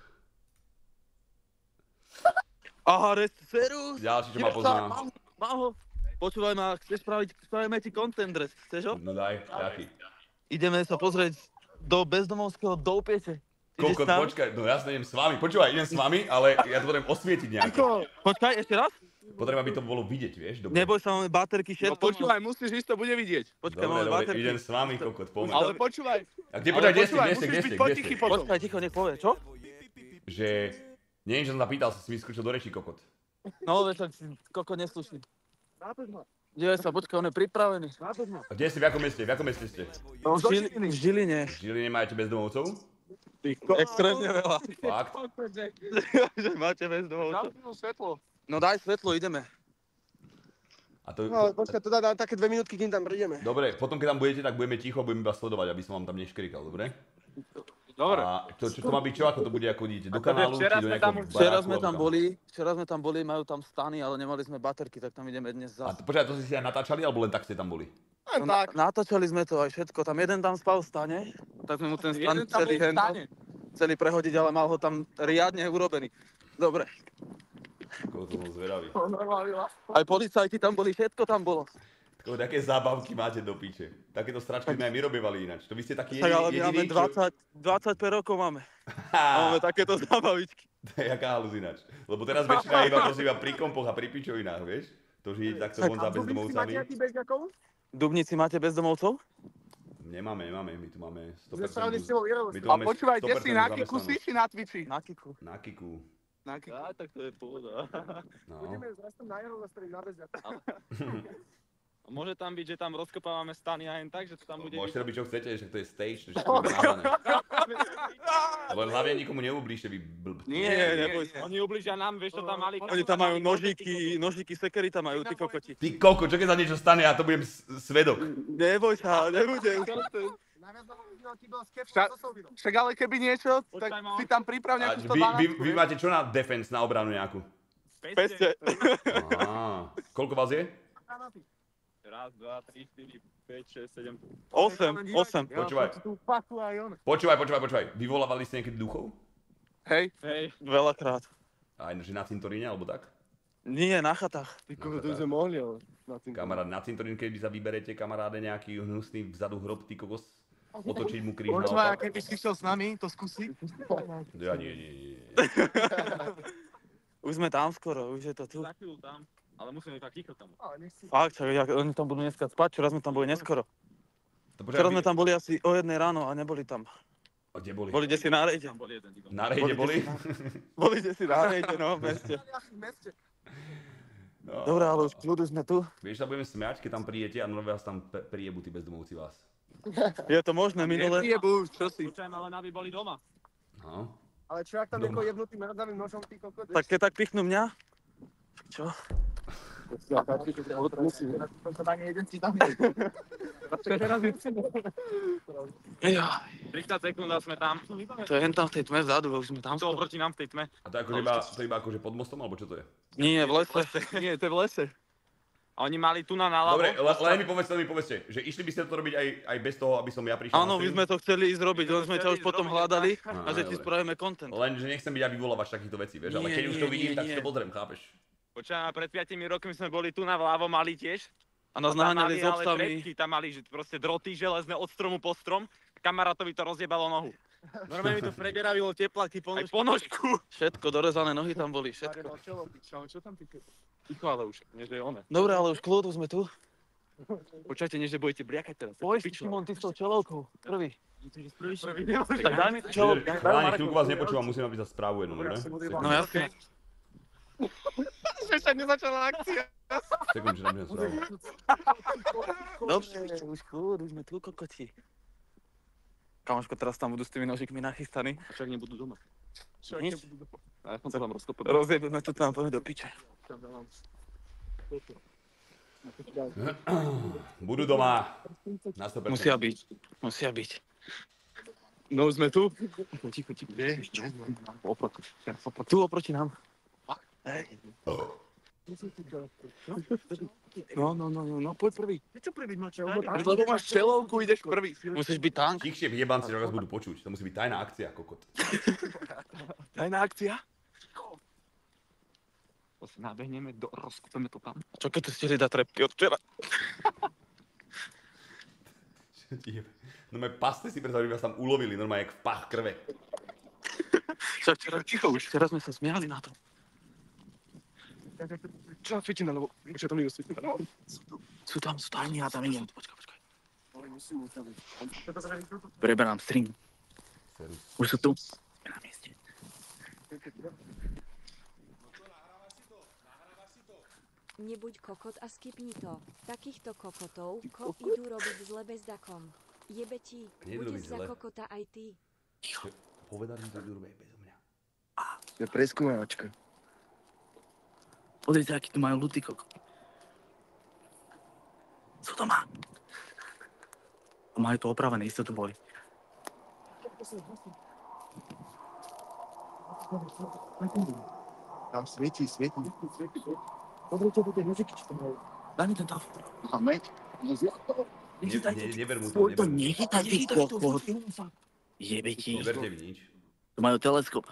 Speaker 19: Aha, rest, serus.
Speaker 1: Ďalší, čo ma pozná.
Speaker 19: Mám ho. Počúvaj ma, chceš spraviť, spravíme ti content dress, chceš ho?
Speaker 1: No daj, jaký.
Speaker 19: Ideme sa pozrieť do bezdomovského doupiete.
Speaker 1: Kokot, počkaj, no jasne idem s vami. Počúvaj, idem s vami, ale ja to potrebujem osvietiť nejako.
Speaker 19: Počkaj, ešte raz?
Speaker 1: Potrebujem, aby to bolo vidieť, vieš? Dobre.
Speaker 19: Neboj sa, máme baterky, všetko.
Speaker 20: No počúvaj, musíš ísť, to bude vidieť.
Speaker 19: Počkaj,
Speaker 1: dobre,
Speaker 19: máme
Speaker 1: dobre,
Speaker 19: baterky.
Speaker 1: idem s vami, kokot, poďme.
Speaker 20: Ale počúvaj.
Speaker 1: A kde, počúvaj, kde ste, kde ste,
Speaker 20: musíš
Speaker 1: kde
Speaker 20: byť
Speaker 1: ste, kde
Speaker 20: potichý
Speaker 1: ste?
Speaker 20: potom.
Speaker 19: Počkaj, ticho, nech povie, čo?
Speaker 1: Že, neviem, čo som sa pýtal, si mi skočil do rečí, kokot.
Speaker 19: No, vieš, tak si koko neslušný. Dívaj sa, počkaj, on je pripravený.
Speaker 1: A kde ste, v akom meste, v akom meste ste?
Speaker 19: No, v, Žili, v Žiline.
Speaker 1: V Žiline máte bezdomovcov?
Speaker 19: Extrémne veľa.
Speaker 1: Fakt?
Speaker 19: Že máte bezdomovcov.
Speaker 20: Zapnul svetlo.
Speaker 19: No daj svetlo, ideme.
Speaker 1: A to...
Speaker 20: No ale počkaj, to dá také dve minútky, kým tam prídeme.
Speaker 1: Dobre, potom keď tam budete, tak budeme ticho, budeme iba sledovať, aby som vám tam neškrikal, dobre?
Speaker 20: Dobre.
Speaker 1: A to, čo to má byť čo, ako to bude, ako idete do kanálu, či do nejakého baráku?
Speaker 19: Včera sme tam boli, včera sme tam boli, majú tam stany, ale nemali sme baterky, tak tam ideme dnes
Speaker 1: A
Speaker 19: zase.
Speaker 1: to, počkaj, to si si aj natáčali, alebo len tak ste tam boli?
Speaker 19: No, na, natáčali sme to aj všetko, tam jeden tam spal v stane, tak sme mu ten stan celý, celý prehodiť, ale mal ho tam riadne urobený. Dobre.
Speaker 1: Koho som bol zvedavý.
Speaker 19: Aj policajti tam boli, všetko tam bolo.
Speaker 1: Koho, také zábavky máte do piče. Takéto stračky sme aj my robievali ináč. To vy ste taký
Speaker 19: Tak
Speaker 1: jediný,
Speaker 19: ale my máme
Speaker 1: jediný, čo...
Speaker 19: dvadsať, dvadsaťpäť rokov máme. A máme takéto zábavičky.
Speaker 1: To je jaká halus ináč. Lebo teraz väčšina iba to si iba pri kompoch a pri pičovinách, vieš? To, že idete takto von za bezdomovcami.
Speaker 19: Dubníci máte bezdomovcov?
Speaker 1: Nemáme, nemáme, my tu máme sto
Speaker 20: Sme
Speaker 1: percent.
Speaker 20: spravili s tebou
Speaker 1: My tu
Speaker 20: A
Speaker 1: máme
Speaker 20: počúvaj, kde si
Speaker 1: sto percent
Speaker 20: na Kiku si
Speaker 1: zamestnanosť.
Speaker 20: či na Twitchi?
Speaker 19: Na Kiku.
Speaker 1: Na Kiku.
Speaker 20: Na Kiku.
Speaker 19: Á, tak to je pôvoda.
Speaker 1: No.
Speaker 20: Budeme s Rastom na jeho zastrieť na beziak.
Speaker 21: Môže tam byť, že tam rozkopávame stany a jen tak, že to tam bude...
Speaker 1: Môžete robiť čo chcete, že to je stage, to je všetko nahrané. Len hlavne nikomu neublížte, vy blb.
Speaker 21: Nie, neboj sa. Oni ubližia nám, vieš, čo tam mali...
Speaker 19: Oni tam majú nožíky, nožíky sekerita majú, ty kokoti.
Speaker 1: Ty koko, čo keď sa niečo stane, ja to budem s- svedok.
Speaker 19: Neboj sa, nebudem.
Speaker 20: Však, však ale keby niečo, tak si tam priprav
Speaker 1: A
Speaker 20: nejakú
Speaker 1: vy, vy,
Speaker 20: stodvanásť.
Speaker 1: vy máte čo na defense, na obranu nejakú?
Speaker 19: Peste.
Speaker 1: Á, koľko vás je?
Speaker 21: Raz, dva, tri, štyri, päť, šesť, sedem...
Speaker 19: Osem, osem.
Speaker 1: Počúvaj, počúvaj, počúvaj, počúvaj. Vyvolávali ste niekedy duchov?
Speaker 19: Hej. Hej. Veľakrát.
Speaker 1: Aj že na cintoríne, alebo tak?
Speaker 19: Nie, na chatách.
Speaker 20: Ty koho, to sme mohli, ale na cintorín.
Speaker 1: Kamarát, na cintorín, keď sa vyberete, kamaráde, nejaký hnusný vzadu hrob, ty kokos, otočiť mu kríž
Speaker 20: Počúvaj,
Speaker 1: naopak.
Speaker 20: keby si šiel s nami, to skúsi.
Speaker 1: Ja nie, nie, nie.
Speaker 19: Už sme tam skoro, už je to tu.
Speaker 21: Za chvíľu tam, ale musíme byť tak ticho tam.
Speaker 19: Fakt, čak, jak, oni tam budú dneska spať, včera sme tam boli neskoro.
Speaker 1: To
Speaker 19: Včera sme tam boli asi o jednej ráno a neboli tam.
Speaker 1: A kde boli?
Speaker 19: Boli desi na rejde.
Speaker 1: Na rejde boli?
Speaker 19: Boli desi na rejde, no, v meste.
Speaker 1: No.
Speaker 19: Dobre, ale už kľudu sme tu.
Speaker 1: Vieš, sa budeme smiať, keď tam prídete a nové vás tam pe- prijebu tí bezdomovci vás.
Speaker 19: Je to možné, minule.
Speaker 20: Nepriebu, čo si.
Speaker 21: Počujem, ale aby boli doma.
Speaker 1: No.
Speaker 20: Ale čo, ak tam
Speaker 1: Doma.
Speaker 20: niekoho jebnutým hrdzavým nožom, ty kokot?
Speaker 19: Tak keď tak pichnú mňa? Čo?
Speaker 21: tridsať sekúnd a sme tam.
Speaker 19: To je jen tam v tej tme vzadu, už sme tam.
Speaker 21: To oproti nám v tej tme.
Speaker 1: A to je akože iba, to je iba akože pod mostom, alebo čo to je?
Speaker 19: Nie, v lese. Nie, to je v lese.
Speaker 21: A oni mali tu na naľavo.
Speaker 1: Dobre, le- len mi povedzte, len mi povedzte, že išli by ste to robiť aj, aj bez toho, aby som ja prišiel
Speaker 19: Áno,
Speaker 1: na
Speaker 19: my
Speaker 1: stream?
Speaker 19: sme to chceli ísť robiť, len sme ťa už potom hľadali
Speaker 1: Á,
Speaker 19: a že ti
Speaker 1: dobre.
Speaker 19: spravíme content.
Speaker 1: Len, že nechcem byť ja vyvolávač takýchto vecí, vieš, ale
Speaker 19: Nie,
Speaker 1: keď už
Speaker 19: nie,
Speaker 1: to vidím,
Speaker 19: nie,
Speaker 1: tak si
Speaker 19: nie.
Speaker 1: to pozriem, chápeš?
Speaker 21: Počujem, pred piatimi rokmi sme boli tu na vľavo, mali tiež.
Speaker 19: A nás
Speaker 21: tam
Speaker 19: naháňali
Speaker 21: mali
Speaker 19: s
Speaker 21: ale
Speaker 19: obsami.
Speaker 21: predky, tam mali že proste droty železné od stromu po strom. Kamarátovi to rozjebalo nohu.
Speaker 19: Normálne mi to prebieravilo teplak, ty ponožky. Aj ponožku. Všetko, dorezané nohy tam boli, všetko.
Speaker 21: Čo tam ty? Ticho, ale už, nie že je one.
Speaker 19: Dobre, ale už kľudu sme tu.
Speaker 21: Počujte, nie že budete bliakať teraz.
Speaker 19: Pojď, Šimon, ty s tou čelovkou. Prvý.
Speaker 21: Prvý
Speaker 19: Tak daj mi tú čelovku.
Speaker 1: Chalani, chvíľku vás nepočúvam, musím napísať správu jednu, ne?
Speaker 19: No jasne.
Speaker 21: Že ešte nezačala akcia.
Speaker 1: Sekund, že napíšem správu.
Speaker 19: Dobre, už kľud, už sme tu kokoti. Kamoško, teraz tam budú s tými nožikmi nachystaní.
Speaker 21: A však nebudú doma.
Speaker 19: Nič.
Speaker 21: A ja som sa tam rozkopil.
Speaker 19: Rozjebeme to tam, poďme do piče.
Speaker 1: Budú doma. Na sto percent.
Speaker 19: Musia byť, musia byť.
Speaker 21: No už sme tu.
Speaker 19: Ticho, ticho. Oproti. Tu oproti nám. Hej. No, no, no, no, poď prvý.
Speaker 21: Čo prvý máš?
Speaker 19: Lebo máš čelovku, ideš prvý. Musíš byť tank.
Speaker 1: Tichšie vyjebanci, že vás budú počuť. To musí byť tajná akcia, kokot.
Speaker 19: Tajná akcia?
Speaker 21: To sa nabehneme, do, rozkúpeme to tam.
Speaker 19: Čo keď tu stihli dať trepky od včera?
Speaker 1: Normálne paste si predstav, že vás tam ulovili, normálne jak v pach krve.
Speaker 19: Čo včera, ticho už, včera sme sa smiali na to.
Speaker 21: Čo na cvičina, lebo už je to minus cvičina.
Speaker 19: Sú tam, sú tam, ja tam idem. Počkaj, počkaj. Preberám string. Už sú tu. Sme na mieste.
Speaker 12: Nebuď kokot a skipni to. Takýchto kokotov ko idú robiť zle bezdakom. Jebe ti, budeš za kokota aj ty.
Speaker 1: Povedal mi to idú robiť bezo mňa.
Speaker 19: Je preskúmajočka. Pozrite, aký tu majú ľudí kokot. Sú doma. Majú to opravené, isto tu boli.
Speaker 20: Tam svietí, svietí.
Speaker 19: Pozrite, tu tie nožiky, čo to majú. Daj mi ten telefón.
Speaker 20: Máme?
Speaker 1: Neber mu to,
Speaker 19: Spoj to,
Speaker 1: neber mu to.
Speaker 19: nechytaj ty kokot. Jebe ti.
Speaker 1: Neberte mi nič.
Speaker 19: Tu majú teleskop.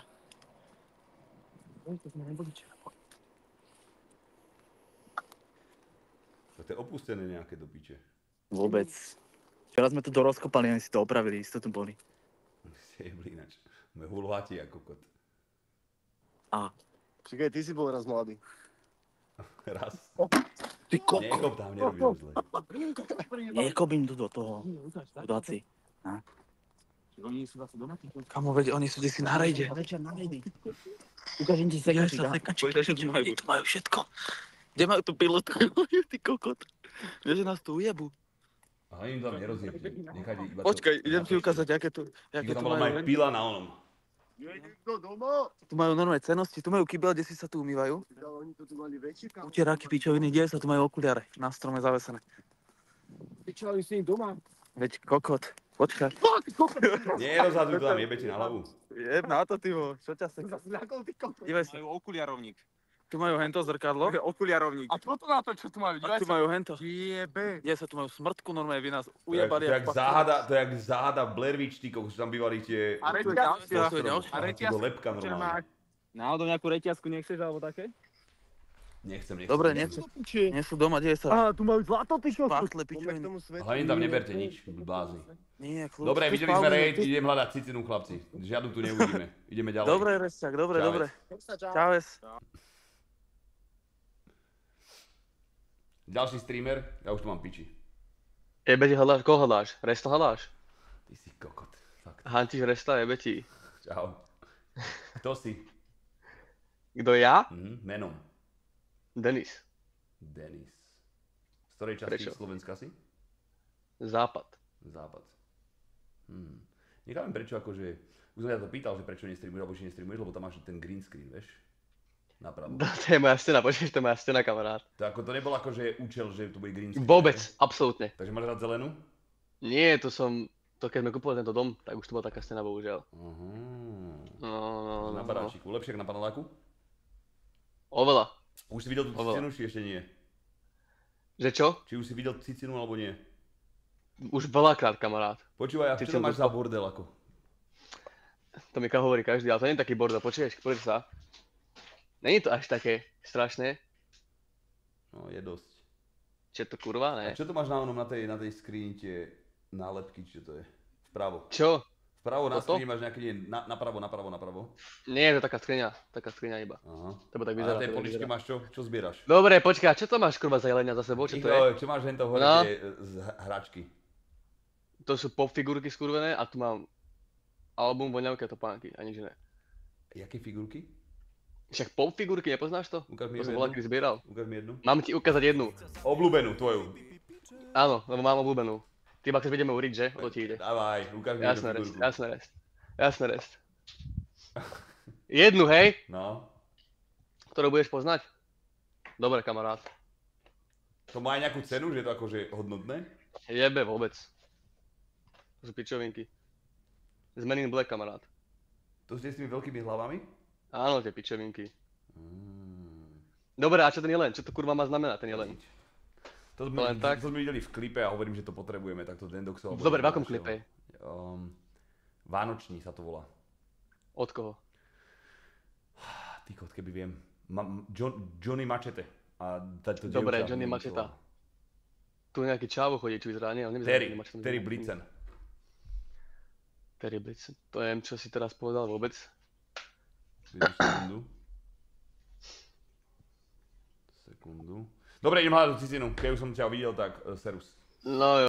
Speaker 1: To je opustené nejaké do piče.
Speaker 19: Vôbec. Včera sme to dorozkopali, oni si to opravili, isto tu boli.
Speaker 1: Ste jebli inač. Sme hulváti ako kot.
Speaker 19: A.
Speaker 20: Čakaj, ty si bol raz mladý.
Speaker 1: Raz.
Speaker 19: Ty kokot.
Speaker 1: Niekop tam nerobím zle.
Speaker 19: Niekop im tu do toho. Chudáci.
Speaker 21: Oni sú zase doma?
Speaker 19: Kamo, veď oni sú desi na rejde.
Speaker 21: Večer na rejde.
Speaker 19: Ukážem ti sekačky. Tu majú všetko. Kde majú tú pilotku? Ty kokot. Vieš, že nás tu ujebú.
Speaker 1: Ale im tam nerozjebte. Nechajte iba to.
Speaker 19: Počkaj, idem ti ukázať, aké tu, aké
Speaker 1: Tam
Speaker 19: tu
Speaker 1: bola
Speaker 19: majú.
Speaker 1: aj pila na onom.
Speaker 20: Je niekto doma?
Speaker 19: Tu majú normálne cennosti, tu majú kybel, kde si sa tu umývajú.
Speaker 20: Ale oni to tu mali väčšie kam.
Speaker 19: Utieráky, pičoviny, kde sa tu majú okuliare na strome zavesené.
Speaker 20: Ty čo, oni s ním doma?
Speaker 19: Veď kokot, počkaj.
Speaker 1: Nerozhaduj to tam, jebe ti na hlavu.
Speaker 19: Jeb na to, ty vo, čo ťa seka?
Speaker 20: Zľakol ty kokot.
Speaker 19: Dívaj sa.
Speaker 21: Majú okuliarovník.
Speaker 19: Tu majú hento zrkadlo.
Speaker 21: Okuliarovník.
Speaker 20: A čo to na to, čo tu majú?
Speaker 19: A tu majú hento.
Speaker 20: Jebe.
Speaker 19: Kde sa tu majú smrtku, normálne vy nás
Speaker 1: To je
Speaker 19: ujebali.
Speaker 1: jak záhada, to je jak záhada Blair Witch, ty kokos, tam bývali tie...
Speaker 20: A reťazky.
Speaker 19: To je ďalšie.
Speaker 20: A
Speaker 1: To lepka normálne.
Speaker 21: Náhodou nejakú reťazku nechceš, alebo také?
Speaker 1: Nechcem, nechcem.
Speaker 19: Dobre, nie sú, nie sú doma, deje sa.
Speaker 20: Á, tu majú zlato, ty čo?
Speaker 19: Pachle, pičoviny.
Speaker 1: Hlavne tam neberte nič, blázni.
Speaker 19: Nie, kľúč.
Speaker 1: Dobre,
Speaker 19: tu
Speaker 1: videli sme
Speaker 19: spavne,
Speaker 1: raid,
Speaker 19: tu-
Speaker 1: idem hľadať cicinu, chlapci. Žiadnu tu neuvidíme. Ideme ďalej.
Speaker 19: Dobre, Resťak, dobre,
Speaker 1: Čau,
Speaker 19: dobre.
Speaker 1: Ves.
Speaker 19: Čaves.
Speaker 1: Ďalší streamer, ja už tu mám piči.
Speaker 17: Jebe ti hľadáš, koho hľadáš? Resta hľadáš?
Speaker 1: Ty si kokot, fakt.
Speaker 17: Hantíš Resta, jebe ti.
Speaker 1: Čau. Kto si?
Speaker 17: Kto ja?
Speaker 1: Mhm, menom.
Speaker 17: Denis.
Speaker 1: Denis. Z ktorej časti
Speaker 17: Prečo?
Speaker 1: Slovenska si?
Speaker 17: Západ.
Speaker 1: Západ. Hm. Nechápem prečo akože, už som ja to pýtal, že prečo nestreamuješ, alebo či nestreamuješ, lebo tam máš ten green screen, vieš? Napravo.
Speaker 17: To je moja stena, počkej, to je moja stena, kamarát.
Speaker 1: To ako to nebol akože účel, že tu bude green screen.
Speaker 17: Vôbec,
Speaker 1: ne?
Speaker 17: absolútne.
Speaker 1: Takže máš rád zelenú?
Speaker 17: Nie, to som, to keď sme kúpovali tento dom, tak už to bola taká stena, bohužiaľ.
Speaker 1: Aha.
Speaker 17: No, no, no,
Speaker 1: Na
Speaker 17: no.
Speaker 1: baráčiku, lepšie ako na paneláku?
Speaker 17: Oveľa.
Speaker 1: Už si videl tú
Speaker 17: Oveľa.
Speaker 1: cicinu, či ešte nie?
Speaker 17: Že čo?
Speaker 1: Či už si videl cicinu, alebo nie?
Speaker 17: Už veľakrát, kamarát.
Speaker 1: Počúvaj, a čo to
Speaker 17: Cicinu
Speaker 1: máš
Speaker 17: to-
Speaker 1: za bordel ako?
Speaker 17: To mi ka hovorí každý, ale to nie je taký bordel, počkaj, pozri sa. Není to až také strašné.
Speaker 1: No, je dosť.
Speaker 17: Čo je to kurva,
Speaker 1: A
Speaker 17: ne?
Speaker 1: čo to máš na onom, na tej, na tej skrini tie nálepky, čo to je? Vpravo.
Speaker 17: Čo?
Speaker 1: Vpravo Vpravo na
Speaker 18: Toto?
Speaker 1: skrini máš nejaký, nie, na, napravo, napravo, napravo.
Speaker 18: Nie, to je taká skriňa, taká skriňa iba.
Speaker 1: Aha.
Speaker 18: To tak
Speaker 1: A
Speaker 18: vyzerá.
Speaker 1: na tej
Speaker 18: to tak
Speaker 1: poličke
Speaker 18: vyzerá.
Speaker 1: máš čo? Čo zbieraš?
Speaker 18: Dobre, počkaj, čo to máš kurva za jelenia za sebou? Čo to je?
Speaker 1: Ticho, čo máš hento hore
Speaker 18: No.
Speaker 1: tie z hračky?
Speaker 18: To sú pop figurky skurvené a tu mám album Voňavky a topánky a nič iné.
Speaker 1: Jaké figurky?
Speaker 18: Však pop figurky, nepoznáš to?
Speaker 1: Ukáž mi
Speaker 18: To som
Speaker 1: jednu.
Speaker 18: bola kedy zbieral.
Speaker 1: Ukáž mi jednu.
Speaker 18: Mám ti ukázať jednu.
Speaker 1: Obľúbenú, tvoju.
Speaker 18: Áno, lebo mám obľúbenú. Ty ma chceš ideme uriť, že? O to ti ide.
Speaker 1: Dávaj, ukáž mi
Speaker 18: Jasné
Speaker 1: jednu
Speaker 18: rest,
Speaker 1: figurku.
Speaker 18: jasné rest. Jasné rest. Jednu, hej?
Speaker 1: No.
Speaker 18: Ktorú budeš poznať? Dobre, kamarát.
Speaker 1: To má aj nejakú cenu, že je to akože hodnotné?
Speaker 18: Jebe vôbec. To sú pičovinky. Z Men in Black, kamarát.
Speaker 1: To ste s tými veľkými hlavami?
Speaker 18: Áno, tie pičovinky.
Speaker 1: Mm.
Speaker 18: Dobre, a čo ten jelen? Čo to kurva má znamená, ten jelen?
Speaker 1: To
Speaker 18: To
Speaker 1: sme,
Speaker 18: len tak?
Speaker 1: to sme videli v klipe a hovorím, že to potrebujeme, tak to Dendoxov.
Speaker 18: Dobre, v akom klipe?
Speaker 1: Um, Vánoční sa to volá.
Speaker 18: Od koho?
Speaker 1: Ty kot, keby viem. Ma, John, Johnny Machete. A to
Speaker 18: Dobre, Johnny Macheta. Tu nejaký čávo chodí, čo vyzerá, nie? On nevyzerá
Speaker 1: Terry,
Speaker 18: Johnny Macheta,
Speaker 1: Terry
Speaker 18: vyzerá-
Speaker 1: Blitzen.
Speaker 18: Terry Blitzen. To neviem, čo si teraz povedal vôbec.
Speaker 1: Vidíš, sekundu. Sekundu. Dobre, idem hľadať cizinu. Keď už som ťa videl, tak uh, serus.
Speaker 18: No jo.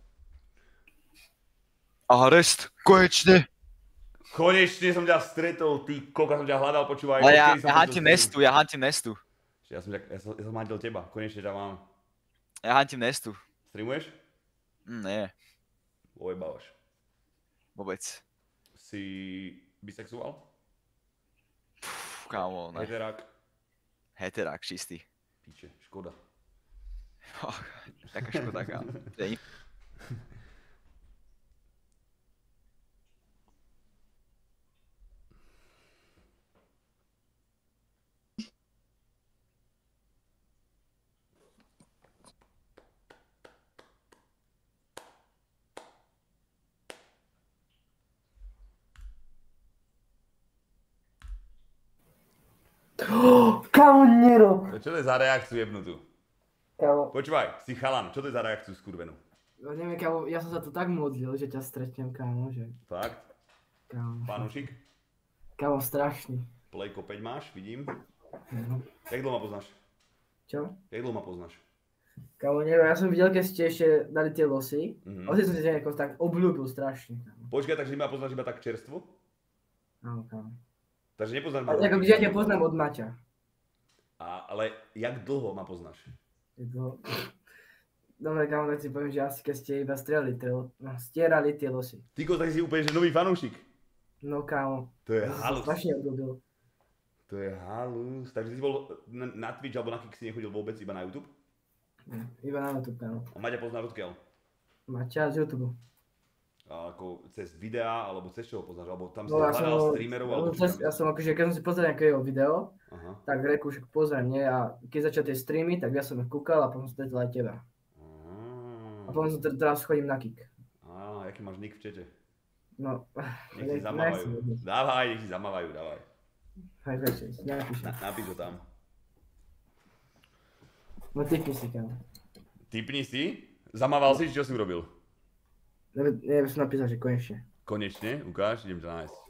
Speaker 2: Arest, konečne.
Speaker 1: Konečne som ťa stretol, ty koľko som ťa hľadal, počúvaj.
Speaker 2: Ale ja,
Speaker 1: odkedy som
Speaker 2: ja
Speaker 1: počul
Speaker 2: hantím
Speaker 1: cizinu.
Speaker 2: Nestu, ja hantím Nestu.
Speaker 1: Ja som, ťa- ja som, ja som hantil teba, konečne ťa mám.
Speaker 2: Ja hantím Nestu.
Speaker 1: Streamuješ?
Speaker 2: Mm, nie,
Speaker 1: Ojebávaš.
Speaker 2: vôbec.
Speaker 1: Si bisexuál?
Speaker 2: Pff, kámo, ne.
Speaker 1: Heterák?
Speaker 2: Heterák, čistý.
Speaker 1: Piče, škoda.
Speaker 2: Oh, taká škoda, kámo. To je-
Speaker 22: Kámo, nerob.
Speaker 1: Čo to je za reakciu jebnutú?
Speaker 22: Kámo.
Speaker 1: Počúvaj, si chalan, čo to je za reakciu skurvenú?
Speaker 22: No neviem, kámo, ja som sa tu tak modlil, že ťa stretnem, kámo, že...
Speaker 1: Fakt?
Speaker 22: Kámo.
Speaker 1: Panušik?
Speaker 22: Kámo, strašný.
Speaker 1: Plejko päť máš, vidím.
Speaker 22: No.
Speaker 1: Jak dlho ma poznáš?
Speaker 22: Čo?
Speaker 1: Jak dlho ma poznáš?
Speaker 22: Kámo, neviem, ja som videl, keď ste ešte dali tie losy.
Speaker 1: Mhm.
Speaker 22: Odtedy som si ťa nejako tak obľúbil strašne, kámo.
Speaker 1: Počkaj, takže ma poznáš iba tak čerstvo?
Speaker 22: Áno, kámo.
Speaker 1: Takže nepoznáš ma...
Speaker 22: Ale ako ja ťa poznám od Maťa.
Speaker 1: A, ale jak dlho ma poznáš?
Speaker 22: Je to... Dobre, kámo, tak si poviem, že asi keď ste iba strelili, trel... no, stierali tie losy.
Speaker 1: Tyko, tak si úplne, že nový fanúšik.
Speaker 22: No, kámo.
Speaker 1: To je
Speaker 22: Ja som sa
Speaker 1: halus.
Speaker 22: strašne obľúbil.
Speaker 1: To je halus. Takže si bol na, na Twitch alebo na Kick si nechodil vôbec, iba na YouTube?
Speaker 22: Iba na YouTube, kámo.
Speaker 1: A Maťa poznáš odkiaľ?
Speaker 22: Maťa z YouTube.
Speaker 1: A ako cez videá, alebo cez čo ho poznáš? Alebo tam si
Speaker 22: No, ja
Speaker 1: hľadal
Speaker 22: som,
Speaker 1: streamerov,
Speaker 22: no,
Speaker 1: alebo čo
Speaker 22: cez,
Speaker 1: tam?
Speaker 22: ja som akože, keď som si pozrel nejaké jeho video,
Speaker 1: Aha.
Speaker 22: tak reku, že pozriem, nie? A keď začal tie streamy, tak ja som ich kúkal a potom som stretol aj teba. A potom som t- teraz chodím na Kick.
Speaker 1: Á, aký máš nick v čete?
Speaker 22: No,
Speaker 1: Nech si
Speaker 22: nech-
Speaker 1: zamávajú.
Speaker 22: nechcem vedieť.
Speaker 1: Dávaj, nech si zamávajú, dávaj.
Speaker 22: Hej, večer, si napíšem.
Speaker 1: Na, napíš ho tam.
Speaker 22: No typni si, kámo.
Speaker 1: Typni si? Zamával si, čo si urobil?
Speaker 22: Neviem, neviem, som napísal, že konečne.
Speaker 1: Konečne, ukáž, idem ťa nájsť.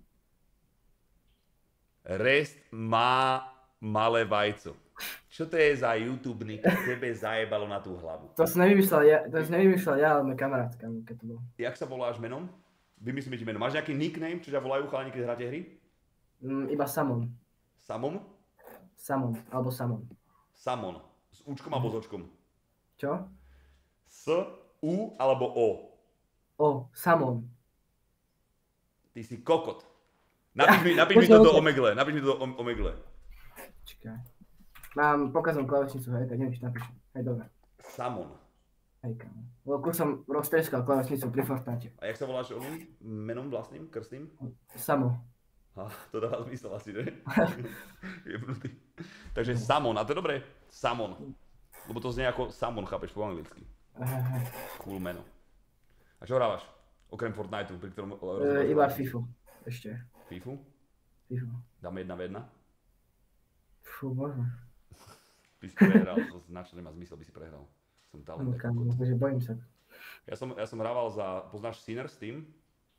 Speaker 1: Rest má malé vajco. Čo to je za YouTube nick, tebe zajebalo na tú hlavu?
Speaker 22: To som nevymyslel ja, to som nevymyslel ja, ale môj kamarát, kámo, keď to bol.
Speaker 1: Jak sa voláš menom? Vymyslím ti meno. Máš nejaký nickname, čo ťa volajú chalani, keď hráte hry?
Speaker 22: Mm, iba Samon.
Speaker 1: Samon?
Speaker 22: Samon, alebo Samon.
Speaker 1: Samon. S účkom alebo s očkom?
Speaker 22: Čo?
Speaker 1: S, U alebo O?
Speaker 22: O, Samon.
Speaker 1: Ty si kokot. Napíš mi, napíš mi to do Omegle, napíš mi to do om- Omegle.
Speaker 22: Čakaj. Mám pokazom klávesnicu, hej, tak neviem, či napíšem. Hej, dobre.
Speaker 1: Samon.
Speaker 22: Hej, kámo. Lebo kus som roztreskal klávesnicu pri Fortnite.
Speaker 1: A jak sa voláš oným menom vlastným, krstným?
Speaker 22: Samo.
Speaker 1: Ha, to dáva zmysel asi, že? Jebnutý. Takže Samon, a to je dobré. Samon. Lebo to znie ako Samon, chápeš po anglicky.
Speaker 22: Aha.
Speaker 1: Cool meno. A čo hrávaš? Okrem Fortniteu, pri ktorom...
Speaker 22: E, iba FIFU. Ešte.
Speaker 1: FIFU?
Speaker 22: FIFU.
Speaker 1: Dáme jedna v jedna?
Speaker 22: Fú, možno.
Speaker 1: By si prehral, to značne nemá zmysel, by si prehral. Som talent.
Speaker 22: No, kámo, takže bojím sa.
Speaker 1: Ja som, ja som hrával za, poznáš Sinners Team?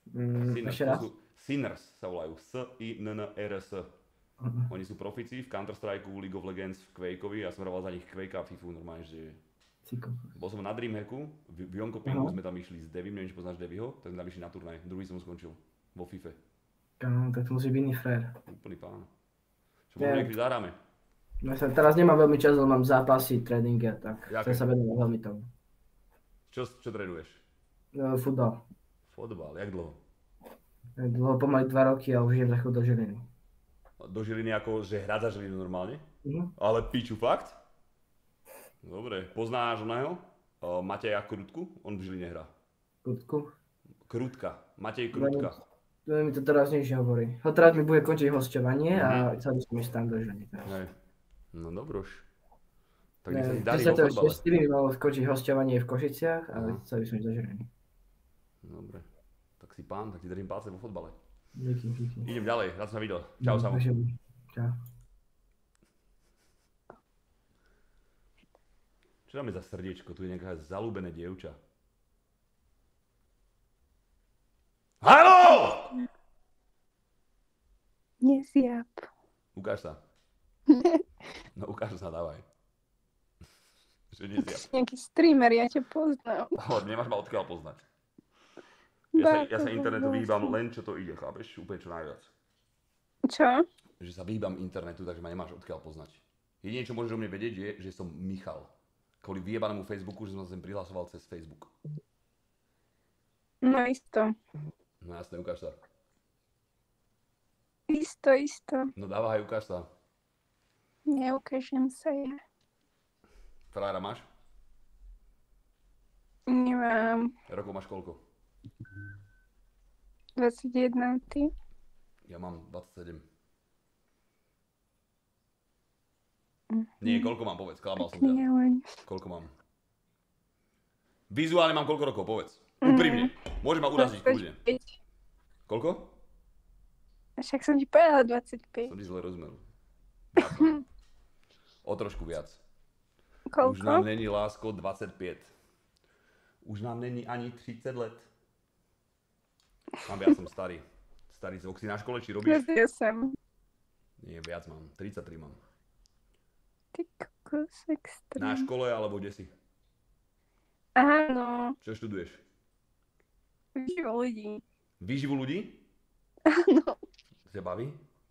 Speaker 22: Mm,
Speaker 1: Sinners,
Speaker 22: ešte
Speaker 1: to
Speaker 22: raz.
Speaker 1: sú, Sinners sa volajú. S I N N R S.
Speaker 22: Mhm.
Speaker 1: Oni sú profici v Counter-Strike, League of Legends, v Quakeovi. Ja som hral za nich Quake a FIFU normálne, že... Bol som na Dreamhacku, v, v Jonkopingu
Speaker 22: Aha.
Speaker 1: sme tam išli s Devim, neviem, či poznáš Deviho, tak sme tam išli na turnaj. Druhý som skončil vo FIFA.
Speaker 22: Kámo, tak to musí byť iný frér.
Speaker 1: Úplný pán. Čo možno niekedy zahráme.
Speaker 22: No sa teraz nemám veľmi čas, lebo mám zápasy, tréningy a tak.
Speaker 1: Jaké?
Speaker 22: Chcem sa venovať veľmi tomu.
Speaker 1: Čo, čo trénuješ?
Speaker 22: No, futbal.
Speaker 1: Fotbal, jak dlho?
Speaker 22: Dlho pomaly dva roky a už idem za chvíľu do Žiliny.
Speaker 1: Do Žiliny ako, že hrať za Žilinu normálne?
Speaker 22: Mhm.
Speaker 1: Ale piču, fakt? Dobre, poznáš oného? Uh, Mateja Krutku? On v Žiline hrá.
Speaker 22: Krutku?
Speaker 1: Krutka. Matej Krutka.
Speaker 22: No, mi to teraz nič nehovorí. No teraz mi bude končiť hosťovanie a chcel by som ísť tam do Žiliny teraz.
Speaker 1: Hej. No dobroš. Tak
Speaker 22: Ne,
Speaker 1: nech sa ti darí vo
Speaker 22: desať
Speaker 1: fotbale.
Speaker 22: štyri mi malo skončiť hosťovanie v Košiciach, ale
Speaker 1: Aha.
Speaker 22: chcel by som ísť do Žiliny.
Speaker 1: Dobre. Tak si pán, tak ti držím palce vo fotbale.
Speaker 22: Díky, díky.
Speaker 1: Idem ďalej, rád som sa videl. Čau, Samo.
Speaker 22: Čau.
Speaker 1: Čo dáme za srdiečko? Tu je nejaká zalúbené dievča. Haló!
Speaker 3: Nezjap.
Speaker 1: Ukáž sa. No ukáž sa, dávaj. Že nezjab.
Speaker 3: Nejaký streamer, ja ťa poznám.
Speaker 1: Ale nemáš ma odkiaľ poznať. Ja sa, ja sa internetu vyhýbam len čo to ide, chápeš? Úplne čo najviac.
Speaker 3: Čo?
Speaker 1: Že sa vyhýbam internetu, takže ma nemáš odkiaľ poznať. Jedine, čo môžeš o mne vedieť, je, že som Michal. Kvôli vyjebanému Facebooku, že som sa sem prihlasoval cez Facebook.
Speaker 3: No isto.
Speaker 1: No jasné, ukáž sa.
Speaker 3: Isto, isto.
Speaker 1: No dávaj, ukáž sa.
Speaker 3: Neukážem sa ja.
Speaker 1: Frajera máš?
Speaker 3: Nemám.
Speaker 1: Rokov máš koľko?
Speaker 3: dvadsaťjeden, ty?
Speaker 1: Ja mám dvadsaťsedem.
Speaker 3: Mhm.
Speaker 1: Nie, koľko mám, povedz, klamal som
Speaker 3: Pekný
Speaker 1: ťa.
Speaker 3: len.
Speaker 1: Koľko mám? Vizuálne mám koľko rokov, povedz.
Speaker 3: Mhm.
Speaker 1: Úprimne. Môže ma uraziť kľudne.
Speaker 3: dvadsaťpäť.
Speaker 1: Koľko?
Speaker 3: Však som ti povedala dvadsaťpäť.
Speaker 1: Som ti zle rozumel. Viac mám. O trošku viac.
Speaker 3: Koľko?
Speaker 1: Už nám není, lásko, dvadsaťpäť. Už nám není ani tridsať let. Mám viac, som starý. Starý zvuk. Si na škole, či robíš?
Speaker 3: dvadsaťosem.
Speaker 1: Nie, viac mám. tridsaťtri mám.
Speaker 3: Ty kokos, extrém.
Speaker 1: Na škole, alebo kde si?
Speaker 3: Áno,
Speaker 1: Čo študuješ?
Speaker 3: výživu ľudí.
Speaker 1: Výživu ľudí?
Speaker 3: Áno.
Speaker 1: Ťa baví?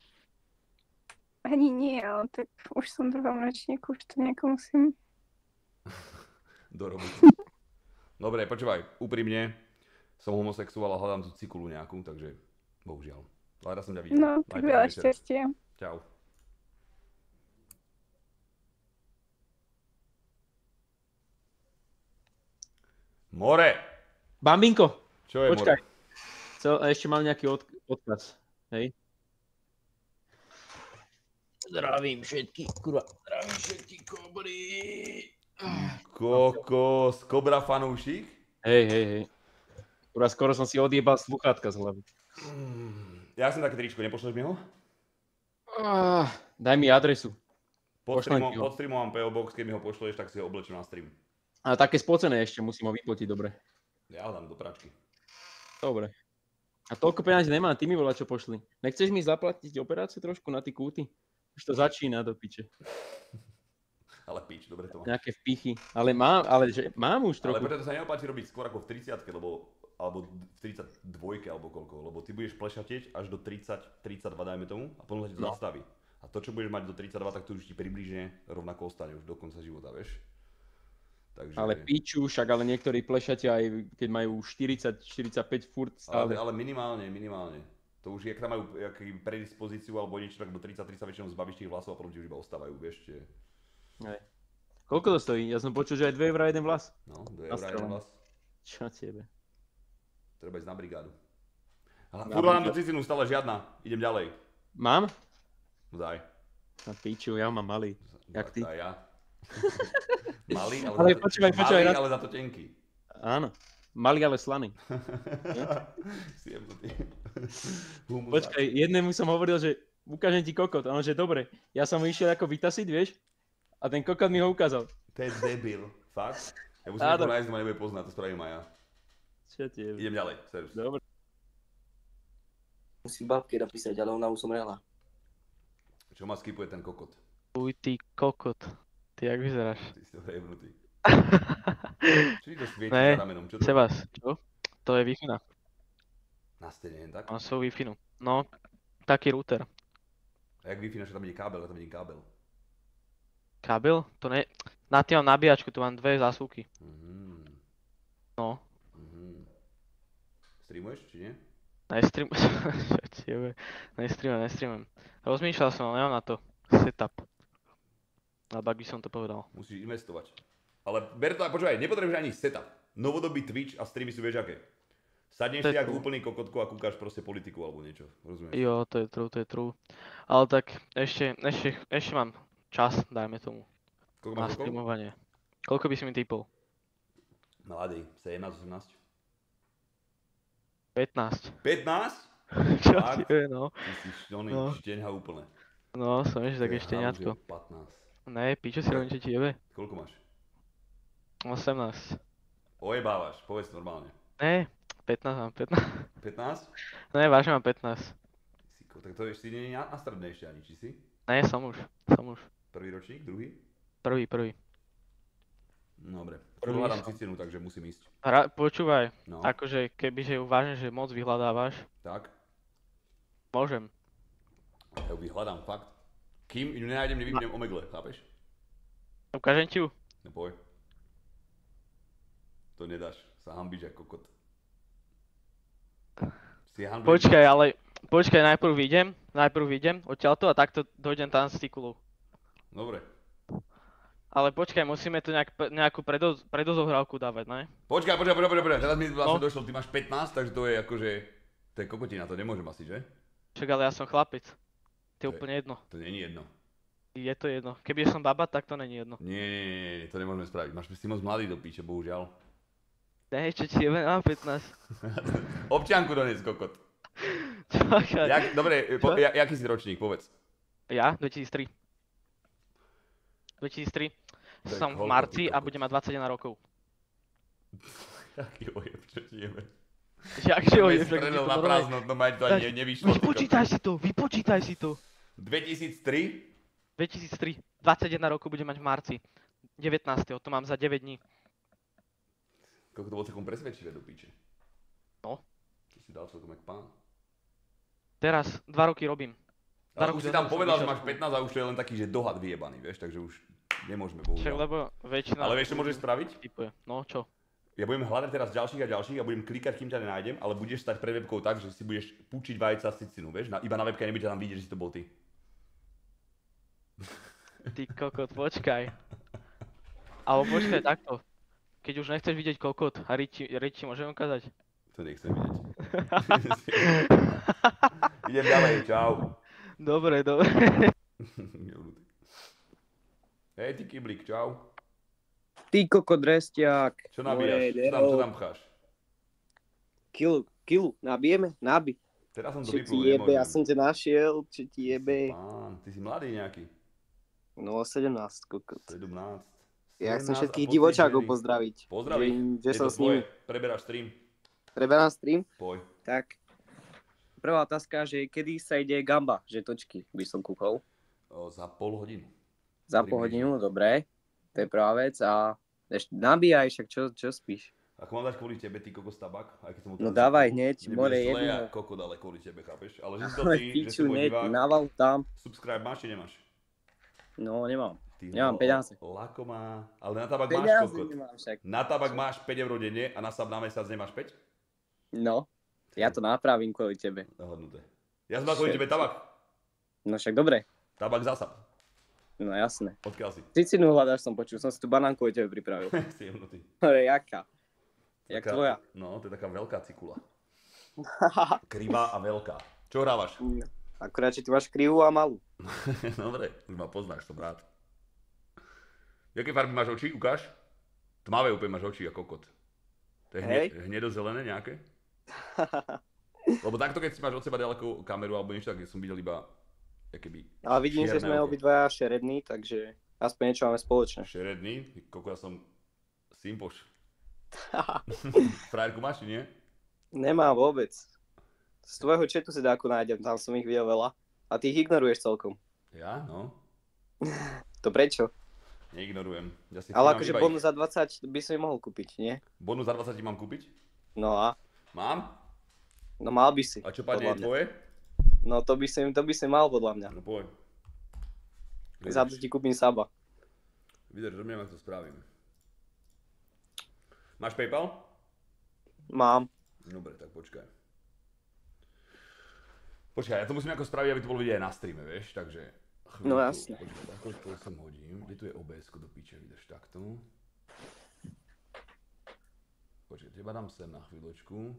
Speaker 3: Ani nie, ale tak už som v druhom ročníku, už to nejako musím.
Speaker 1: Do roboty. Dobre, počúvaj, úprimne, som homosexuál a hľadám tú cikulu nejakú, takže bohužiaľ. Ale raz som ťa videl.
Speaker 3: No,
Speaker 1: Maj
Speaker 3: tak
Speaker 1: pekný
Speaker 3: veľa
Speaker 1: večer.
Speaker 3: šťastia.
Speaker 1: Čau. More!
Speaker 4: Bambinko!
Speaker 1: Čo je,
Speaker 4: Počkaj.
Speaker 1: More?
Speaker 4: Chcel, ešte mám nejaký od, odkaz. Hej. Zdravím všetky, kurva. Zdravím všetky kobry.
Speaker 1: Kokos, Kobra fanúšik?
Speaker 4: Hej, hej, hej. Kurva, skoro som si odjebal sluchátka z hlavy.
Speaker 1: Ja som také tričko, nepošleš mi ho?
Speaker 4: Ah, daj mi adresu.
Speaker 1: Pod
Speaker 4: Pošlem
Speaker 1: streamom,
Speaker 4: ti ho.
Speaker 1: pod streamom mám pé ó Box, keď mi ho pošleš, tak si ho oblečím na stream.
Speaker 4: A také spocené ešte, musím ho vyplatiť, dobre.
Speaker 1: Ja ho dám do pračky.
Speaker 4: Dobre. A toľko peňazí nemám, ty mi volá, čo pošli. Nechceš mi zaplatiť operáciu trošku na tie kúty? Už to začína do piče.
Speaker 1: Ale pič, dobre to mám.
Speaker 4: Nejaké vpichy. Ale mám, ale že mám už trochu.
Speaker 1: Ale preto sa neopáči robiť skôr ako v tridsiatke, lebo alebo v tridsaťdvojke alebo koľko, lebo ty budeš plešatieť až do tridsať tridsaťdva dajme tomu a potom sa ti to
Speaker 4: No.
Speaker 1: zastaví. A to, čo budeš mať do tridsaťdva, tak to už ti približne rovnako ostane už do konca života, vieš. Takže...
Speaker 4: Ale piču, však ale niektorí plešatia aj keď majú štyridsať štyridsaťpäť furt
Speaker 1: Ale,
Speaker 4: stále.
Speaker 1: ale minimálne, minimálne. To už je, ak tam majú jaký predispozíciu alebo niečo, tak do tridsať tri sa väčšinou zbavíš tých vlasov a potom ti už iba ostávajú, vieš, tie...
Speaker 4: Hej. Koľko to stojí? Ja som počul, že aj dve eurá jeden vlas.
Speaker 1: No, dve eurá jeden vlas.
Speaker 4: Čo tebe?
Speaker 1: Treba ísť na brigádu. Ale
Speaker 4: Na
Speaker 1: furt mám do
Speaker 4: brigádu.
Speaker 1: cicinu, stále žiadna. Idem ďalej.
Speaker 4: Mám?
Speaker 1: No daj.
Speaker 4: Na piču, ja mám malý. Jak ty?
Speaker 1: Daj ja. Malý, ale,
Speaker 4: Ale
Speaker 1: za to,
Speaker 4: počúvaj, počúvaj,
Speaker 1: malý,
Speaker 4: raz-
Speaker 1: ale za to tenký.
Speaker 4: Áno. Malý, ale slaný.
Speaker 1: Siem to ty. Humus.
Speaker 4: Počkaj, jednému som hovoril, že ukážem ti kokot. A on, že dobre. Ja som mu išiel ako vytasiť, vieš? A ten kokot mi ho ukázal.
Speaker 1: To je debil. Fakt? Ja musím
Speaker 4: Áno.
Speaker 1: niekoho nájsť, ma nebude poznať, to spravím aj ja.
Speaker 4: Čo ti je?
Speaker 1: Idem ďalej, servus.
Speaker 4: Dobre.
Speaker 6: Musí babke napísať, ale ona už zomrela.
Speaker 1: Čo ma skipuje ten kokot?
Speaker 18: Uj, ty kokot. Ty jak vyzeráš?
Speaker 1: Ty si to jebnutý. Čo ti to svieti
Speaker 18: Ne,
Speaker 1: za ramenom? Čo to?
Speaker 18: Sebas, čo? To je Wi-Fi.
Speaker 1: Na stene, jen tak?
Speaker 18: Mám svoj Wi-Fi. No, taký router.
Speaker 1: A jak Wi-Fi, že tam ide kábel, tam ide kábel.
Speaker 18: Kábel? To ne... Na tým mám nabíjačku, tu mám dve zásuvky.
Speaker 1: Mhm.
Speaker 18: No.
Speaker 1: Mhm. Streamuješ, či nie?
Speaker 18: Nestream... Čo ti jebe? Nestreamujem, nestreamujem. Rozmýšľal som, ale nemám na to setup. Alebo ak by som to povedal.
Speaker 1: Musíš investovať. Ale ber to, počúvaj, nepotrebuješ ani setup. Novodobý Twitch a streamy sú vieš aké. Sadneš si ako úplný kokotko a kúkaš proste politiku alebo niečo, rozumieš?
Speaker 18: Jo, to je true, to je true. Ale tak ešte, ešte, ešte mám čas, dajme tomu.
Speaker 1: Koľko
Speaker 18: na
Speaker 1: máš rokov?
Speaker 18: streamovanie. Koľko by si mi typol?
Speaker 1: Mladý, sedemnásť, osemnásť.
Speaker 18: pätnásť.
Speaker 1: pätnásť?
Speaker 18: Čo
Speaker 1: Fakt?
Speaker 18: ti je, no.
Speaker 1: Ty si štoný,
Speaker 18: No.
Speaker 1: šteňha úplne.
Speaker 18: No, som ešte také
Speaker 1: To je
Speaker 18: šteniatko.
Speaker 1: halúž, je pätnásť.
Speaker 18: Ne, pičo si robím, čo ti jebe.
Speaker 1: Koľko máš?
Speaker 18: osemnásť.
Speaker 1: Ojebávaš, povedz normálne.
Speaker 18: Ne, pätnásť mám, pätnásť.
Speaker 1: pätnásť?
Speaker 18: Ne, vážne mám pätnásť.
Speaker 1: Siko, tak to ešte nie je na, na strednej ešte ani, či si?
Speaker 18: Ne, som už, som už.
Speaker 1: Prvý ročník, druhý?
Speaker 18: Prvý, prvý.
Speaker 1: Dobre,
Speaker 18: Prvý
Speaker 1: hľadám
Speaker 18: som.
Speaker 1: cicinu, takže musím ísť.
Speaker 18: Hra, počúvaj,
Speaker 1: No.
Speaker 18: akože kebyže ju vážne, že moc vyhľadávaš,
Speaker 1: Tak,
Speaker 18: môžem.
Speaker 1: ja ju vyhľadám, fakt. Kým ju nenájdem, nevypnem omegle, chápeš?
Speaker 18: Ukážem ti ju?
Speaker 1: No poj. To nedáš, sa hambíš ako kokot. Si hanbím.
Speaker 18: Počkaj, ale, počkaj, najprv vyjdem, najprv vyjdem odtiaľto a takto dojdem tam s tikulou.
Speaker 1: Dobre.
Speaker 18: Ale počkaj, musíme tu nejak, nejakú predoz, predozohrávku dávať, ne?
Speaker 1: Počkaj, počkaj, počkaj, počkaj, teraz mi vlastne
Speaker 18: No.
Speaker 1: došlo, ty máš pätnásť, takže to je akože, to je kokotina, to nemôžem asi, že?
Speaker 18: Však ale ja som chlapec. To je
Speaker 1: To je-
Speaker 18: úplne jedno.
Speaker 1: To není jedno.
Speaker 18: Je to jedno. Keby som baba, tak to není jedno.
Speaker 1: Nie, nie, nie, nie, to nemôžeme spraviť, máš si moc mladý do píče, bohužiaľ.
Speaker 18: Ne, čo ti jebe, mám pätnásť.
Speaker 1: Občianku dones, kokot.
Speaker 18: Čakaj.
Speaker 1: Jak, dobre, po,
Speaker 18: Čo?
Speaker 1: ja, jaký si ročník, povedz.
Speaker 18: Ja? dvetisíctri. dvetisíctri.
Speaker 1: To je
Speaker 18: Som v
Speaker 1: koľko,
Speaker 18: marci
Speaker 1: ty
Speaker 18: a
Speaker 1: kokot?
Speaker 18: budem mať dvadsaťjeden rokov.
Speaker 1: Jaký ojeb, čo ti jebe.
Speaker 18: Jakže ojeb,
Speaker 1: Bez
Speaker 18: však
Speaker 1: strelil
Speaker 18: je to
Speaker 1: na
Speaker 18: normálne.
Speaker 1: prázdno, no mať to ani ne- nevyšlo. ty kokot.
Speaker 18: Vypočítaj si to, vypočítaj si to.
Speaker 1: dvetisíctri?
Speaker 18: dvetisíctri. dvadsaťjeden rokov budem mať v marci. devätnásteho to mám za deväť dní.
Speaker 1: Koľko to bolo celkom presvedčivé do píče.
Speaker 18: No.
Speaker 1: To si dal celkom jak pán.
Speaker 18: Teraz dva roky robím. Dva
Speaker 1: Ale
Speaker 18: roky
Speaker 1: už si
Speaker 18: dozadu
Speaker 1: tam
Speaker 18: som
Speaker 1: povedal, že
Speaker 18: vyšiel
Speaker 1: máš
Speaker 18: z školy.
Speaker 1: pätnásť a už to je len taký, že dohad vyjebaný, vieš, takže už nemôžeme,
Speaker 18: Však
Speaker 1: bohužiaľ.
Speaker 18: lebo väčšina...
Speaker 1: Ale vieš, čo môžeš spraviť?
Speaker 18: Typuje. No čo?
Speaker 1: Ja budem hľadať teraz ďalších a ďalších a budem klikať, kým ťa nenájdem, ale budeš stať pred webkou tak, že si budeš púčiť vajca z cicinu, vieš? Na, iba na webke nebude tam vidieť, že si to bol ty.
Speaker 18: Ty kokot, počkaj. Alebo počkaj takto. Keď už nechceš vidieť kokot, a Riči, Riči môžem ukázať?
Speaker 1: To nechcem vidieť. Idem ďalej, čau.
Speaker 18: Dobre, dobre.
Speaker 1: Hej, ty kyblík, čau.
Speaker 7: Ty kokot drestiak.
Speaker 1: Čo nabíjaš? Čo tam, čo tam pcháš?
Speaker 7: Kilu, kilu, nabijeme? Nabi.
Speaker 1: Teraz som to
Speaker 7: Čo ti
Speaker 1: vyplul,
Speaker 7: jebe, ja
Speaker 1: nemôžem.
Speaker 7: som ťa našiel, čo ti jebe.
Speaker 1: Pán, ty si mladý nejaký.
Speaker 7: No, sedemnásť, kokot.
Speaker 1: sedemnásť.
Speaker 7: Ja chcem
Speaker 1: sedemnásť
Speaker 7: všetkých
Speaker 1: a
Speaker 7: divočákov
Speaker 1: pocítený.
Speaker 7: pozdraviť.
Speaker 1: Pozdraviť.
Speaker 7: Že, že
Speaker 1: Je
Speaker 7: som
Speaker 1: to
Speaker 7: s nimi.
Speaker 1: tvoje, preberáš stream.
Speaker 7: Preberám stream?
Speaker 1: Poj.
Speaker 7: Tak. Prvá otázka, že kedy sa ide gamba, že točky by som kúkol.
Speaker 1: O, za pol hodinu.
Speaker 7: Za pol hodinu, dobre. To je prvá vec a ešte nabíjaj, však čo, čo spíš?
Speaker 1: Ako mám dať kvôli tebe, ty kokos tabak? Aj keď som mu
Speaker 7: No
Speaker 1: teraz-
Speaker 7: dávaj hneď,
Speaker 1: Mne
Speaker 7: more
Speaker 1: bude zle
Speaker 7: jedno.
Speaker 1: a kokot, ale kvôli tebe, chápeš? Ale že si to
Speaker 7: Ale
Speaker 1: ty, že si
Speaker 7: piču,
Speaker 1: môj
Speaker 7: hneď,
Speaker 1: divák.
Speaker 7: naval tam.
Speaker 1: Subscribe máš, či nemáš?
Speaker 7: No, nemám.
Speaker 1: Ty
Speaker 7: Nemám
Speaker 1: ho-
Speaker 7: peniaze.
Speaker 1: Lako má, ale na tabak máš
Speaker 7: Peniaze
Speaker 1: kokot.
Speaker 7: nemám však.
Speaker 1: Na tabak máš päť eur denne a na sab na mesiac nemáš päť?
Speaker 7: No, ja to napravím kvôli tebe.
Speaker 1: Dohodnuté. Ja som mal kvôli tebe tabak.
Speaker 7: No však dobre.
Speaker 1: Tabak za sab.
Speaker 7: No jasné.
Speaker 1: Odkiaľ si?
Speaker 7: Cicinu hľadáš, som počul, som si tu banánku od tebe pripravil.
Speaker 1: Si jemnutý.
Speaker 7: Ale jaká? Jak
Speaker 1: Taká-
Speaker 7: tvoja?
Speaker 1: No, to je taká veľká cikula. Krivá a veľká. Čo hrávaš?
Speaker 7: Akurát, že ty máš krivú a malú.
Speaker 1: Dobre, už ma poznáš, som rád. Jaké farby máš oči, ukáž? Tmavé úplne máš oči a kokot. To je hne,
Speaker 7: Hej.
Speaker 1: hnedozelené nejaké? Lebo takto, keď si máš od seba ďaleko kameru alebo niečo, tak som videl iba keby
Speaker 7: Ale vidím, že
Speaker 1: čierne
Speaker 7: sme
Speaker 1: oko.
Speaker 7: obidvaja šerední, takže aspoň niečo máme spoločné.
Speaker 1: Šeredný? Koko, ja som simpoš. Frajerku máš, či nie?
Speaker 7: Nemám vôbec. Z tvojho chatu si dáku nájdem, tam som ich videl veľa. A ty ich ignoruješ celkom.
Speaker 1: Ja? No.
Speaker 7: To prečo?
Speaker 1: Neignorujem. Ja si
Speaker 7: Ale
Speaker 1: vtipám
Speaker 7: akože
Speaker 1: iba
Speaker 7: bonus
Speaker 1: ich.
Speaker 7: za dvadsať by som ich mohol kúpiť, nie?
Speaker 1: Bonus za dvadsať mám kúpiť?
Speaker 7: No a?
Speaker 1: Mám?
Speaker 7: No mal by si.
Speaker 1: A čo padne je tvoje?
Speaker 7: No to by si, to by si mal podľa mňa.
Speaker 1: No poď.
Speaker 7: Za to ti kúpim saba.
Speaker 1: Vydrž, rozumiem, ako to spravím. Máš PayPal?
Speaker 7: Mám.
Speaker 1: Dobre, tak počkaj. Počkaj, ja to musím ako spraviť, aby to bolo vidieť aj na streame, vieš, takže... Chvíľku,
Speaker 7: No jasne.
Speaker 1: Počkaj, takto to sem hodím. Kde tu je ó bé esko do piče, vydrž takto. Počkaj, teba dám sem na chvíľočku.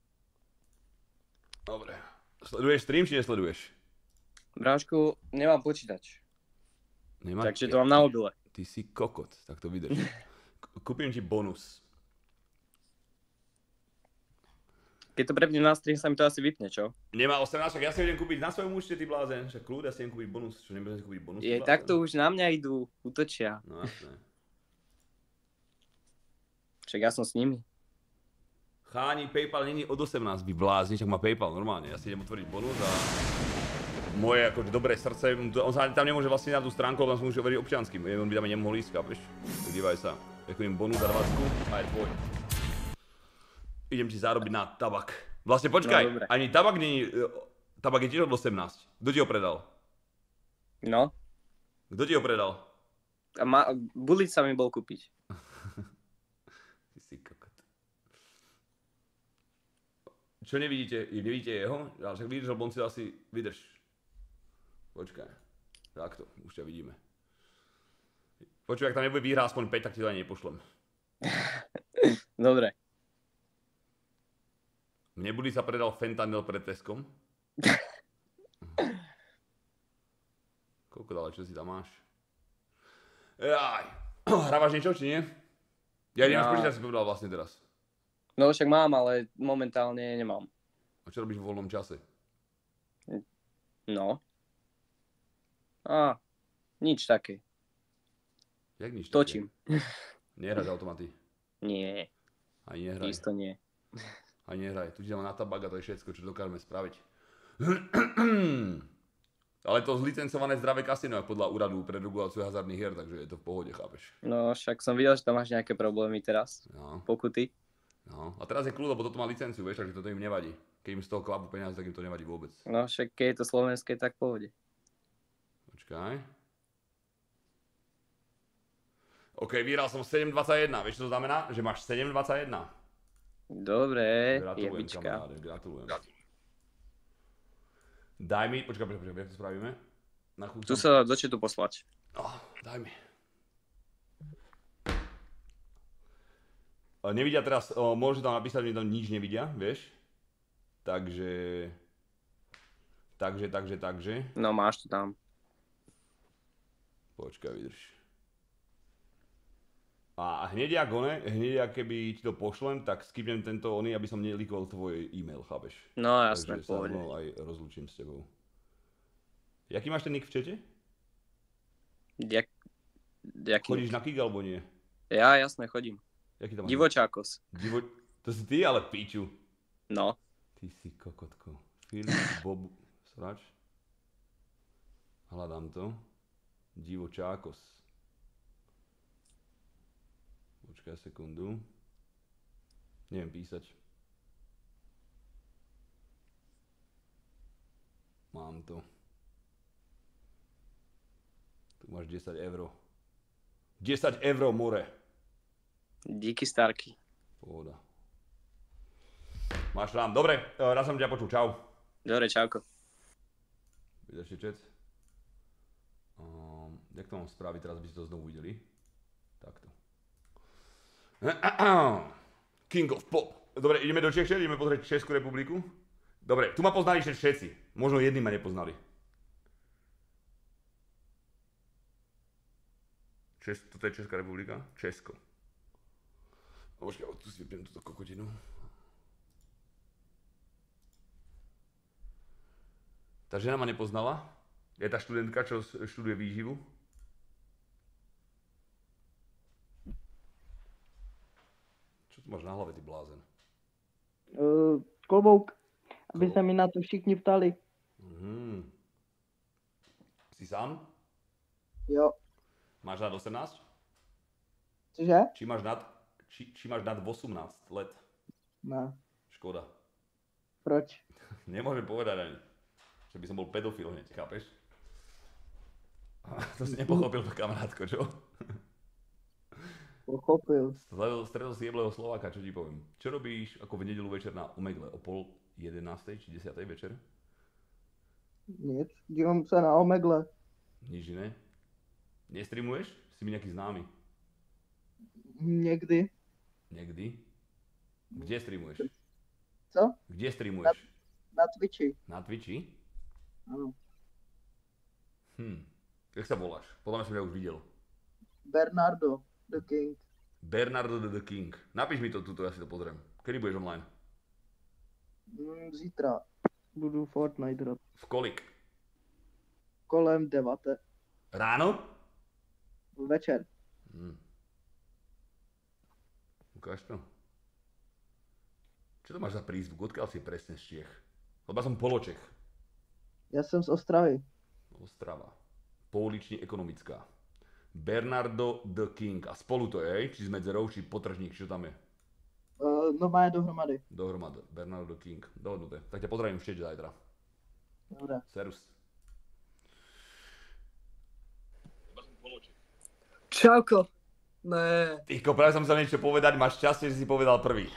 Speaker 1: Dobre. Sleduješ stream, či nesleduješ?
Speaker 7: Brášku, nemám počítač.
Speaker 1: Nemáš?
Speaker 7: Takže to mám na mobile.
Speaker 1: Ty si kokot, tak to vydrž. Kúpim ti bonus.
Speaker 7: Keď to prepnem na stream, sa mi to asi vypne, čo?
Speaker 1: Nemá osemnásť, ja si idem kúpiť na svojom účte, ty blázen. Však kľud, ja si idem kúpiť bonus, čo nebudem si kúpiť bonus.
Speaker 7: Je, takto už na mňa idú, útočia.
Speaker 1: No jasné.
Speaker 7: Však ja som s nimi.
Speaker 1: Cháni, PayPal není od osemnásť, vy blázni, však má PayPal normálne. Ja si idem otvoriť bonus a moje akože dobré srdce, on sa tam nemôže vlastne na tú stránku, tam sa musí overiť občianským, on by tam nemohol ísť, chápeš? Tak dívaj sa, ďakujem bonus za dvacku a je tvoj. Idem ti zarobiť na tabak. Vlastne počkaj,
Speaker 7: No,
Speaker 1: ani tabak není, tabak je tiež od osemnásť. Kto ti ho predal?
Speaker 7: No.
Speaker 1: Kto ti ho predal?
Speaker 7: A ma, buliť sa mi bol kúpiť.
Speaker 1: Ty si kokot. Čo nevidíte? Nevidíte jeho? Ale však vidíš, že on si asi vydrž. Počkaj. Takto, už ťa vidíme. Počuj, ak tam nebude výhra aspoň päť, tak ti to ani nepošlem.
Speaker 7: Dobre.
Speaker 1: Mne Buddy sa predal fentanyl pred Teskom. Koľko dále, čo si tam máš? Jaj. Hrávaš niečo, či nie? Ja nemáš počítač, si povedal vlastne teraz.
Speaker 7: No však mám, ale momentálne nemám.
Speaker 1: A čo robíš v voľnom čase?
Speaker 7: No. Á, nič také.
Speaker 1: Jak nič
Speaker 7: Točím.
Speaker 1: také? Nehráš automaty?
Speaker 7: Nie.
Speaker 1: Ani nehraj.
Speaker 7: Isto nie.
Speaker 1: Ani nehraj. Tu ti dáme na tabak a to je všetko, čo dokážeme spraviť. Ale to zlicencované zdravé kasino je podľa úradu pre reguláciu hazardných hier, takže je to v pohode, chápeš?
Speaker 7: No však som videl, že tam máš nejaké problémy teraz.
Speaker 1: No.
Speaker 7: Pokuty.
Speaker 1: No. A teraz je kľud, lebo toto má licenciu, vieš, takže toto im nevadí. Keď im z toho klapu peniaze, tak im to nevadí vôbec.
Speaker 7: No však keď je to slovenské, tak v pohode.
Speaker 1: Počkaj. OK, vyhral som sedem dvadsaťjeden, vieš čo to znamená? Že máš sedem dvadsaťjeden.
Speaker 7: Dobre,
Speaker 1: Gratulujem,
Speaker 7: jebička.
Speaker 1: kamaráde, gratulujem. Daj mi, počkaj, počkaj, počkaj, jak to spravíme? Na
Speaker 7: Tu sa do chatu poslať.
Speaker 1: Oh, daj mi. Nevidia teraz, o, môžu tam napísať, že tam nič nevidia, vieš? Takže... Takže, takže, takže...
Speaker 7: No máš to tam.
Speaker 1: Počkaj, vydrž. A hneď jak one, hneď jak keby ti to pošlem, tak skipnem tento oný, aby som nelikoval tvoj e-mail, chápeš?
Speaker 7: No jasné,
Speaker 1: takže
Speaker 7: v pohode.
Speaker 1: Takže sa aj rozlúčim s tebou. Jaký máš ten nick v čete?
Speaker 7: Jak... Jaký?
Speaker 1: Chodíš na kick alebo nie?
Speaker 7: Ja jasné, chodím.
Speaker 1: Jaký tam máš?
Speaker 7: Divočákos.
Speaker 1: Divo... To si ty, ale piču.
Speaker 7: No.
Speaker 1: Ty si kokotko. Filip, Bob, srač. Hľadám to. Divočákos. Počkaj sekundu. Neviem písať. Mám to. Tu máš desať eur. desať eur, more.
Speaker 7: Díky Starky.
Speaker 1: Pohoda. Máš rám. Dobre, raz som ťa počul. Čau.
Speaker 7: Dobre, čauko.
Speaker 1: Vidíš ešte chat? Um, jak to mám spraviť, teraz by ste to znovu videli? Takto. King of Pop. Dobre, ideme do Čech, ideme pozrieť Českú republiku. Dobre, tu ma poznali všetci. Možno jedni ma nepoznali. Čes, toto je Česká republika? Česko. Počkaj, tu si vypnem túto kokotinu. Tá žena ma nepoznala. Je tá študentka, čo študuje výživu. Čo tu máš na hlave, ty blázen?
Speaker 8: Uh, klobouk. Aby sa mi na to všichni ptali.
Speaker 1: Mhm. Si sám?
Speaker 8: Jo.
Speaker 1: Máš nad osemnásť?
Speaker 8: Cože?
Speaker 1: Či máš nad, či, či máš nad osemnásť let?
Speaker 8: No.
Speaker 1: Škoda.
Speaker 8: Proč?
Speaker 1: Nemôžem povedať ani, že by som bol pedofil hneď, chápeš? To si nepochopil, kamarátko, čo?
Speaker 8: Pochopil.
Speaker 1: Stretol si jeblého Slováka, čo ti poviem. Čo robíš ako v nedeľu večer na Omegle? O pol jedenástej či desiatej večer?
Speaker 8: Nic, dívam sa na Omegle.
Speaker 1: Nič iné? Nestreamuješ? Si mi nejaký známy?
Speaker 8: Niekdy.
Speaker 1: Niekdy? Kde streamuješ?
Speaker 8: Co?
Speaker 1: Kde streamuješ?
Speaker 8: Na, na Twitchi.
Speaker 1: Na Twitchi?
Speaker 8: Áno.
Speaker 1: Hm. Jak sa voláš? Podľa mňa som ťa už videl.
Speaker 8: Bernardo the King.
Speaker 1: Bernardo the King. Napíš mi to tuto, ja si to pozriem. Kedy budeš online?
Speaker 8: Mm, zítra budu Fortnite hrať.
Speaker 1: V kolik?
Speaker 8: Kolem devate.
Speaker 1: Ráno?
Speaker 8: Večer.
Speaker 1: Hm. Ukáž to. Čo to máš za prízvuk? Odkiaľ si presne z Čiech? Lebo ja som poločech.
Speaker 8: Ja som z Ostravy.
Speaker 1: Ostrava. Poulične ekonomická. Bernardo the King. A spolu to je, či s medzerou, či potržník, čo tam je?
Speaker 8: Uh, no má je dohromady.
Speaker 1: Dohromady. Bernardo the King. Dohodnuté. Tak ťa pozdravím v čete zajtra.
Speaker 8: Dobre.
Speaker 1: Serus.
Speaker 9: Čauko. Ne.
Speaker 1: Tyko, práve som chcel niečo povedať, máš šťastie, že si povedal prvý.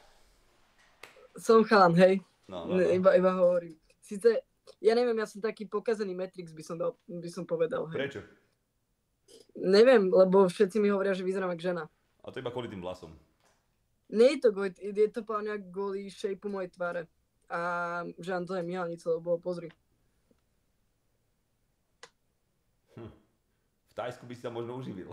Speaker 9: Som chalan, hej.
Speaker 1: No, no, no.
Speaker 9: Ne, iba, iba hovorím. Sice, ja neviem, ja som taký pokazený Matrix, by som, dal, by som povedal. Hej.
Speaker 1: Prečo?
Speaker 9: Neviem, lebo všetci mi hovoria, že vyzerám ako žena.
Speaker 1: A to iba kvôli tým vlasom.
Speaker 9: Nie je to kvôli, je to pláňa kvôli shapeu mojej tváre. A že to je myhalnice, lebo pozri.
Speaker 1: Hm. V Tajsku by si sa možno uživil.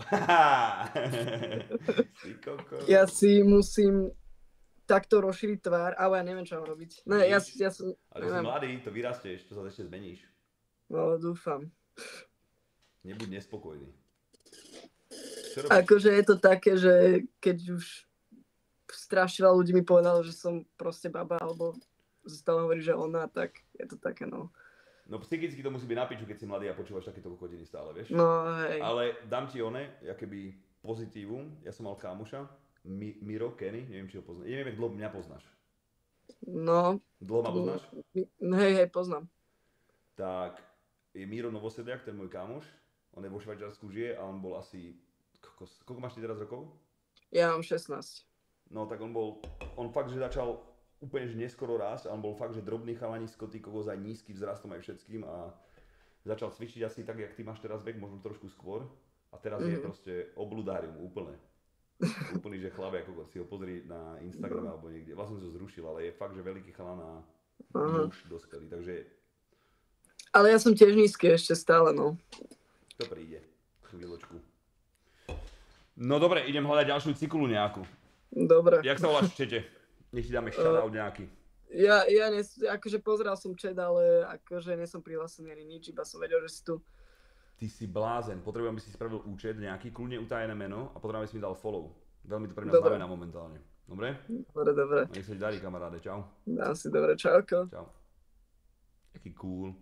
Speaker 1: Si koko.
Speaker 9: Ja si musím takto rozšíriť tvár, ale ja neviem, čo mám robiť. Ne, ja, ja som...
Speaker 1: Ale si mladý, to vyrastieš, to sa ešte zmeníš.
Speaker 9: No, dúfam.
Speaker 1: Nebuď nespokojný. Čo robíš?
Speaker 9: Akože je to také, že keď už strašne veľa ľudí mi povedalo, že som proste baba, alebo stále hovorí, že ona, tak je to také, no.
Speaker 1: No psychicky to musí byť na piču, keď si mladý a počúvaš takéto kokotiny stále, vieš?
Speaker 9: No, hej.
Speaker 1: Ale dám ti one, akéby pozitívum. Ja som mal kámoša, Mi- Miro, Kenny, neviem, či ho poznáš. Neviem, jak dlho mňa poznáš.
Speaker 9: No.
Speaker 1: Dlho ma poznáš?
Speaker 9: Hej, hej, poznám.
Speaker 1: Tak, je Miro Novosediak, ten môj kámoš. On je vo Švajčiarsku žije a on bol asi... Kokos, koľko máš ty teraz rokov?
Speaker 9: Ja mám šestnásť.
Speaker 1: No tak on bol, on fakt, že začal úplne že neskoro rásť a on bol fakt, že drobný chalanisko, ty kokos aj nízky vzrastom aj všetkým a začal cvičiť asi tak, jak ty máš teraz vek, možno trošku skôr a teraz mm-hmm. je proste obludárium úplne. Úplný, že chlap, ako si ho pozri na Instagrame alebo niekde. Vlastne som to zrušil, ale je fakt, že veľký chalan a muž dospelý, takže...
Speaker 9: Ale ja som tiež nízky ešte stále, no.
Speaker 1: To príde. Chvíľočku. No dobre, idem hľadať ďalšiu cikulu nejakú.
Speaker 9: Dobre.
Speaker 1: Jak sa voláš v čete? Nech ti dáme shoutout nejaký.
Speaker 9: Ja, ja nes, akože pozeral som chat, ale akože nie som prihlásený ani nič, iba som vedel, že si tu.
Speaker 1: Ty si blázen, potrebujem, aby si spravil účet nejaký, kľudne utajené meno a potrebujem, aby si mi dal follow. Veľmi to pre mňa znamená momentálne. Dobre?
Speaker 9: Dobre, dobre.
Speaker 1: Nech sa ti darí, kamaráde, čau.
Speaker 9: Dám si dobre, čauko.
Speaker 1: Čau. Jaký cool.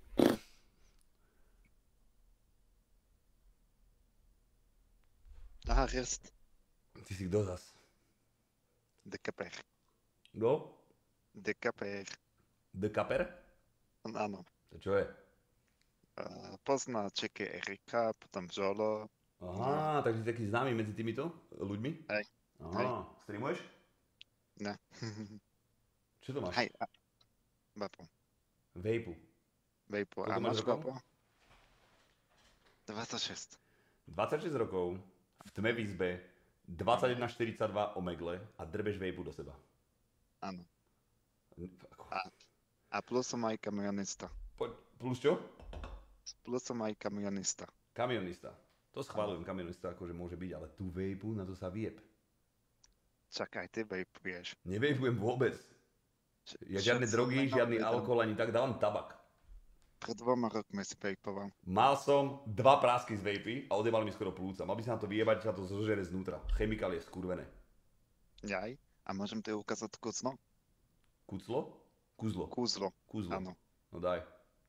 Speaker 23: Aha, rest.
Speaker 1: Ty si kto zas?
Speaker 23: Dekaper.
Speaker 1: Kto?
Speaker 23: Dekaper.
Speaker 1: Dekaper?
Speaker 23: Áno.
Speaker 1: To čo je?
Speaker 23: Uh, pozná Čeky Erika, potom Žolo.
Speaker 1: Aha, takže si taký známy medzi týmito ľuďmi?
Speaker 23: Hej.
Speaker 1: Aha,
Speaker 23: Hej.
Speaker 1: streamuješ?
Speaker 23: Ne.
Speaker 1: Čo to máš?
Speaker 23: Hej, a... Vapu.
Speaker 1: Vejpu.
Speaker 23: Vejpu.
Speaker 1: Koľko
Speaker 23: A
Speaker 1: máš
Speaker 23: máš
Speaker 1: rokov?
Speaker 23: vapu? dvadsaťšesť.
Speaker 1: dvadsaťšesť rokov, v tme v izbe, dvadsaťjeden štyridsaťdva Omegle a drbeš vejpu do seba.
Speaker 23: Áno. A, a plus som aj kamionista.
Speaker 1: Po, plus čo?
Speaker 23: Plus som aj kamionista.
Speaker 1: Kamionista. To schválujem, kamionista akože môže byť, ale tú vejpu, na to sa vieb.
Speaker 23: Čakaj, ty vejpuješ.
Speaker 1: Nevejpujem vôbec. Ja žiadne drogy, žiadny alkohol, ani tak, dávam tabak.
Speaker 23: Pred dvoma rokmi si vejpoval.
Speaker 1: Mal som dva prásky z vejpy a odjebali mi skoro plúca. Mal by sa na to vyjebať, že sa to zožere znútra. Chemikálie skurvené.
Speaker 23: Jaj, a môžem ti ukázať kucno?
Speaker 1: Kuclo? Kúzlo.
Speaker 23: Kúzlo.
Speaker 1: Kúzlo.
Speaker 23: Áno.
Speaker 1: No daj.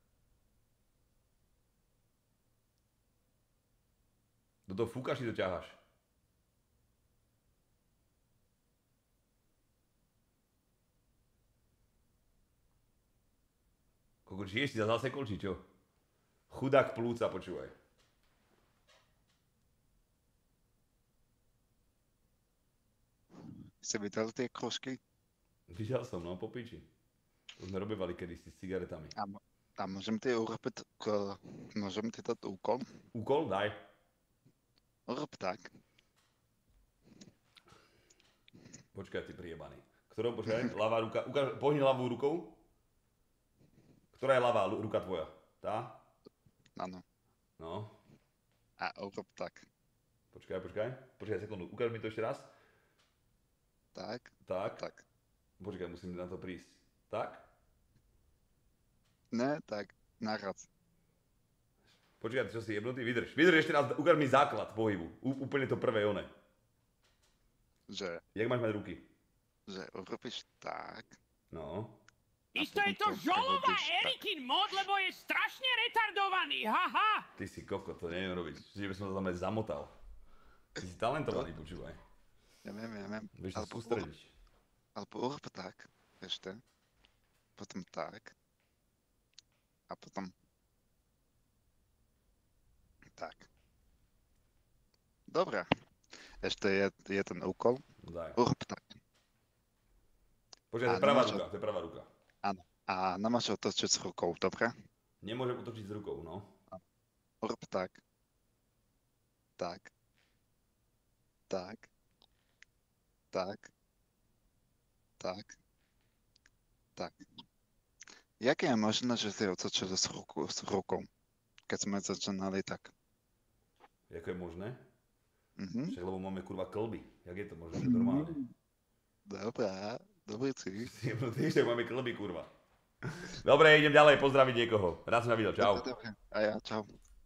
Speaker 1: Do toho fúkaš, či to ťaháš? Koko, žiješ si sa zasekol, či čo? Chudák plúca, počúvaj.
Speaker 23: Si videl tie kružky?
Speaker 1: Videl som, no, po piči. To sme robívali kedysi s cigaretami.
Speaker 23: A, a môžem ti urobiť, k, môžem ti dať úkol?
Speaker 1: Úkol? Daj.
Speaker 23: Urob tak.
Speaker 1: Počkaj, ty priebaný. Ktorou, počkaj, ľavá ruka, ukáž, pohni ľavú rukou. Ktorá je ľavá ruka tvoja? Tá?
Speaker 23: Áno.
Speaker 1: No.
Speaker 23: A urob tak.
Speaker 1: Počkaj, počkaj. Počkaj sekundu, ukáž mi to ešte raz.
Speaker 23: Tak.
Speaker 1: Tak.
Speaker 23: Tak.
Speaker 1: Počkaj, musím na to prísť. Tak?
Speaker 23: Ne, tak. Naraz.
Speaker 1: Počkaj, čo si jebnutý? Vydrž. Vydrž ešte raz, ukáž mi základ pohybu. Ú, úplne to prvé one.
Speaker 23: Že?
Speaker 1: Jak máš mať ruky?
Speaker 23: Že urobíš tak.
Speaker 1: No.
Speaker 10: Isto je to Žolova Erikin mod, lebo je strašne retardovaný, haha!
Speaker 1: Ty si koko, to neviem robiť. Čiže by som to tam aj zamotal. Ty si talentovaný, počúvaj.
Speaker 23: Neviem, neviem.
Speaker 1: Vieš sa sústrediť.
Speaker 23: Alebo urob tak, ešte. Potom tak. A potom... Tak. Dobre. Ešte je jeden úkol.
Speaker 1: Daj.
Speaker 23: Urob tak.
Speaker 1: Počkaj, to je pravá ruka, to je pravá ruka.
Speaker 23: Áno. A nemôžeš otočiť s rukou, dobre?
Speaker 1: Nemôžem otočiť s rukou, no.
Speaker 23: Urob tak. Tak. Tak. Tak. Tak. Tak. Jak je možné, že si otočili s, ruku, s rukou, keď sme začínali tak?
Speaker 1: Jako je možné?
Speaker 23: Mhm.
Speaker 1: Však lebo máme kurva klby. Jak je to možné? To je normálne.
Speaker 23: Dobrá, dobrý si.
Speaker 1: Ty ešte máme klby, kurva. Dobre, idem ďalej pozdraviť niekoho. Rád som ťa videl, čau.
Speaker 23: Dobre, a ja, čau.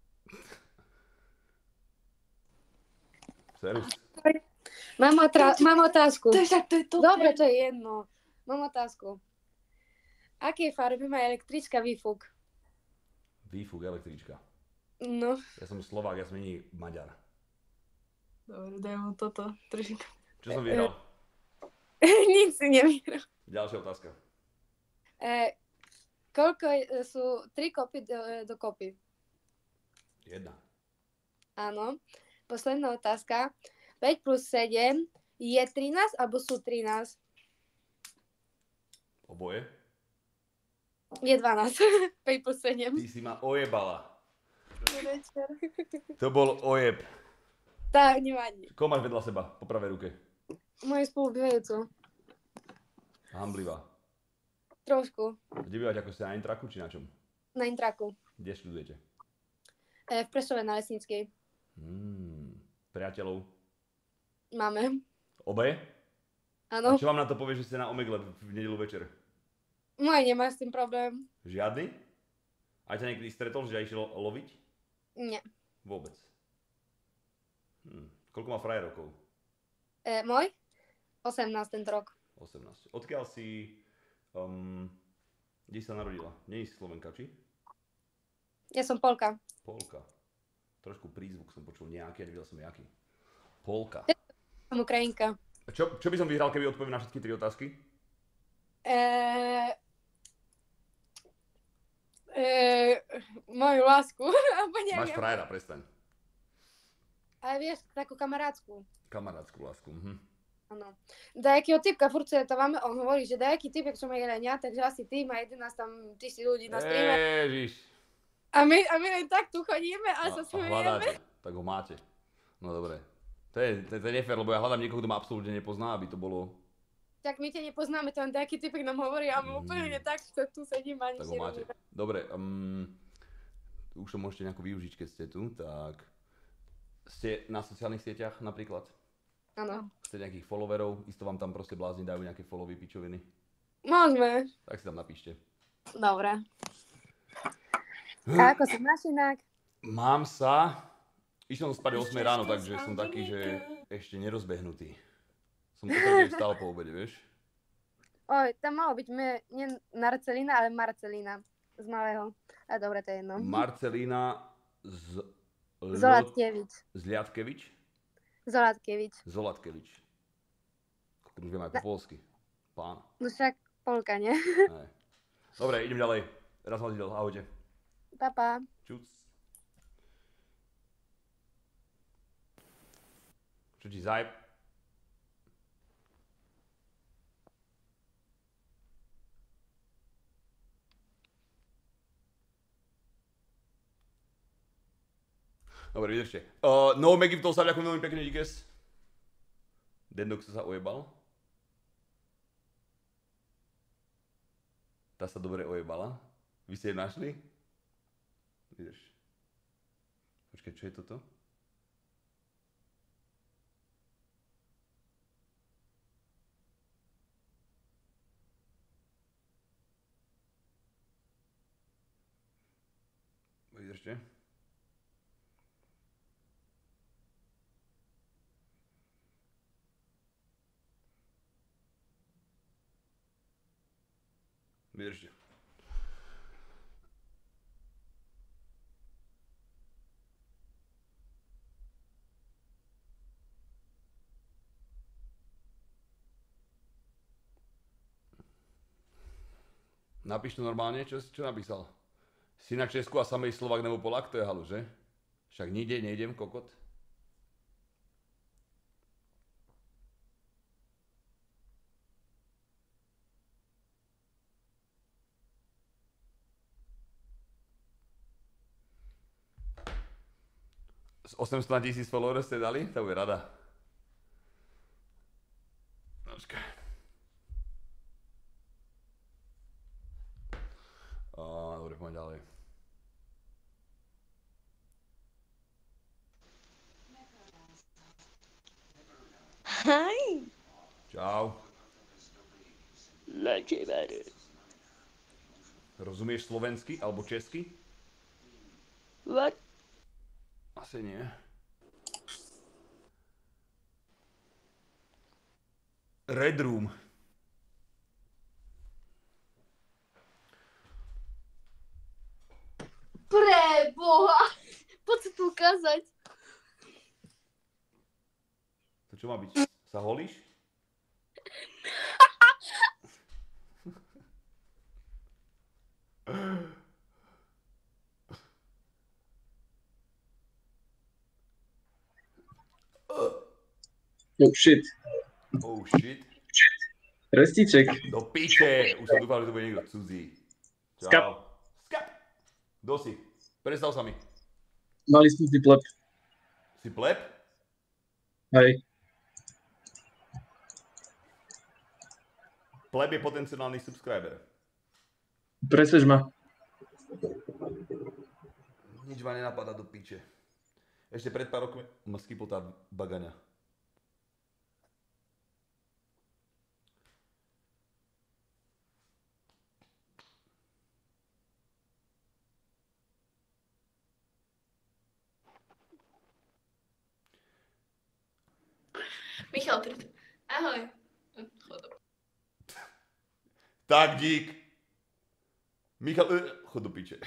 Speaker 1: Serus.
Speaker 11: Mám, otra- mám otázku.
Speaker 9: To je, to je to.
Speaker 11: Dobre, to je jedno. Mám otázku. Aké farby má elektrická výfuk?
Speaker 1: Výfuk, električka.
Speaker 11: No.
Speaker 1: Ja som Slovák, ja som není Maďar.
Speaker 9: Dobre, daj mu toto. Trošku.
Speaker 1: Čo som vyhral?
Speaker 11: Nic si nevyhral.
Speaker 1: Ďalšia otázka.
Speaker 11: E, koľko je, sú tri kopy do, do kopy?
Speaker 1: Jedna.
Speaker 11: Áno. Posledná otázka. päť plus sedem je trinásť alebo sú trinásť?
Speaker 1: Oboje?
Speaker 11: Je dvanásť. päť plus sedem.
Speaker 1: Ty si ma ojebala.
Speaker 11: Večer.
Speaker 1: To bol ojeb.
Speaker 11: Tak, nevadí.
Speaker 1: Koho máš vedľa seba, po pravej ruke?
Speaker 11: Moju spolubývajúcu.
Speaker 1: Hamblivá.
Speaker 11: Trošku.
Speaker 1: Kde bývate, ako ste na intraku, či na čom?
Speaker 11: Na intraku.
Speaker 1: Kde študujete?
Speaker 11: E, v Prešove na Lesníckej.
Speaker 1: Hmm. Priateľov?
Speaker 11: Máme.
Speaker 1: Obe?
Speaker 11: Áno.
Speaker 1: A čo vám na to povie, že ste na Omegle v nedeľu večer?
Speaker 11: Môj nemá s tým problém.
Speaker 1: Žiadny? Aj ťa niekedy stretol, že ťa išiel loviť?
Speaker 11: Nie.
Speaker 1: Vôbec. Hm. Koľko má frajer rokov?
Speaker 11: E, môj? osemnásť tento rok.
Speaker 1: osemnásť. Odkiaľ si... Um, kde si sa narodila? Nie si Slovenka, či?
Speaker 11: Ja som Polka.
Speaker 1: Polka. Trošku prízvuk som počul nejaký, a nevidel som jaký. Polka.
Speaker 11: Som Ukrajinka.
Speaker 1: Čo, čo by som vyhral, keby odpoviem na všetky tri otázky?
Speaker 11: Eee... Eee... Moju lásku.
Speaker 1: Máš frajera, prestaň.
Speaker 11: Ale vieš, takú kamarátsku.
Speaker 1: Kamarátskú lásku, mhm.
Speaker 11: Áno. Dajakého typka, furt sa tam on hovorí, že dajaký typek, čo má jeden ja, takže asi ty má jedenásť tam tisíc ľudí na streame.
Speaker 1: Ježiš.
Speaker 11: A my, a my len tak tu chodíme a, a sa smejeme.
Speaker 1: Hľadáte, tak ho máte. No dobre. To je, to, je, to je nefér, lebo ja hľadám niekoho, kto ma absolútne nepozná, aby to bolo...
Speaker 11: Tak my ťa nepoznáme, to len dajaký typek nám hovorí a my úplne mm. tak, že tu sedím a nič
Speaker 1: Tak ho máte.
Speaker 11: nerobíme.
Speaker 1: Dobre, um, už to môžete nejako využiť, keď ste tu, tak... Ste na sociálnych sieťach napríklad?
Speaker 11: Áno.
Speaker 1: Ste nejakých followerov, isto vám tam proste blázni dajú nejaké followy, pičoviny.
Speaker 11: Môžeme.
Speaker 1: Tak si tam napíšte.
Speaker 11: Dobre. A ako sa máš inak?
Speaker 1: Mám sa... Išiel som spať o ôsmej ráno, takže som taký, že ešte nerozbehnutý. Som to vstal po obede, vieš?
Speaker 11: Oj, tam malo byť me, nie Marcelina, ale Marcelina z malého. A dobre, to je jedno.
Speaker 1: Marcelina z...
Speaker 11: Zolatkevič.
Speaker 1: Zliadkevič?
Speaker 11: Zolatkevič.
Speaker 1: Zolatkevič. Už viem aj po polsky. Pán.
Speaker 11: No však Polka, nie?
Speaker 1: Hej. Dobre, idem ďalej. Raz som videl, ahojte.
Speaker 11: Pa, pa.
Speaker 1: Čuc. Čo ti zajeb? Dobre, vydržte. Uh, no, Megy, to sa ďakujem veľmi pekne, díkes. Dendok sa ojebal. Tá sa dobre ojebala. Vy ste ju našli? Vydrž. Počkaj, čo je toto? Vydržte. Vydržte. Napíš to normálne, čo, čo napísal? Si na Česku a samej Slovak nebo Polak, to je halu, že? Však nikde nejdem, kokot. Z osemsto na tisíc followers ste dali? To bude rada. Počkaj. Á, dobre, poďme ďalej.
Speaker 13: Hi.
Speaker 1: Čau.
Speaker 13: Načívare.
Speaker 1: Rozumieš slovensky alebo česky?
Speaker 13: What?
Speaker 1: Asi nie. Red Room.
Speaker 13: Preboha! Poď sa tu ukázať.
Speaker 1: To čo má byť? Sa holíš?
Speaker 16: Oh shit.
Speaker 1: Oh shit.
Speaker 16: Restíček.
Speaker 1: Do piče. Už som dúfal, že to bude niekto cudzí. Čau.
Speaker 16: Skap.
Speaker 1: Skap. Kto si? Predstav sa mi.
Speaker 16: Mali sme si pleb.
Speaker 1: Si pleb?
Speaker 16: Hej.
Speaker 1: Pleb je potenciálny subscriber.
Speaker 16: Presvedč ma.
Speaker 1: Nič ma nenapadá do piče. Ešte pred pár rokmi ma skipol tá bagaňa.
Speaker 13: Michal, ty... Ahoj. Chodom.
Speaker 1: Tak, dík. Michal, chod do piče.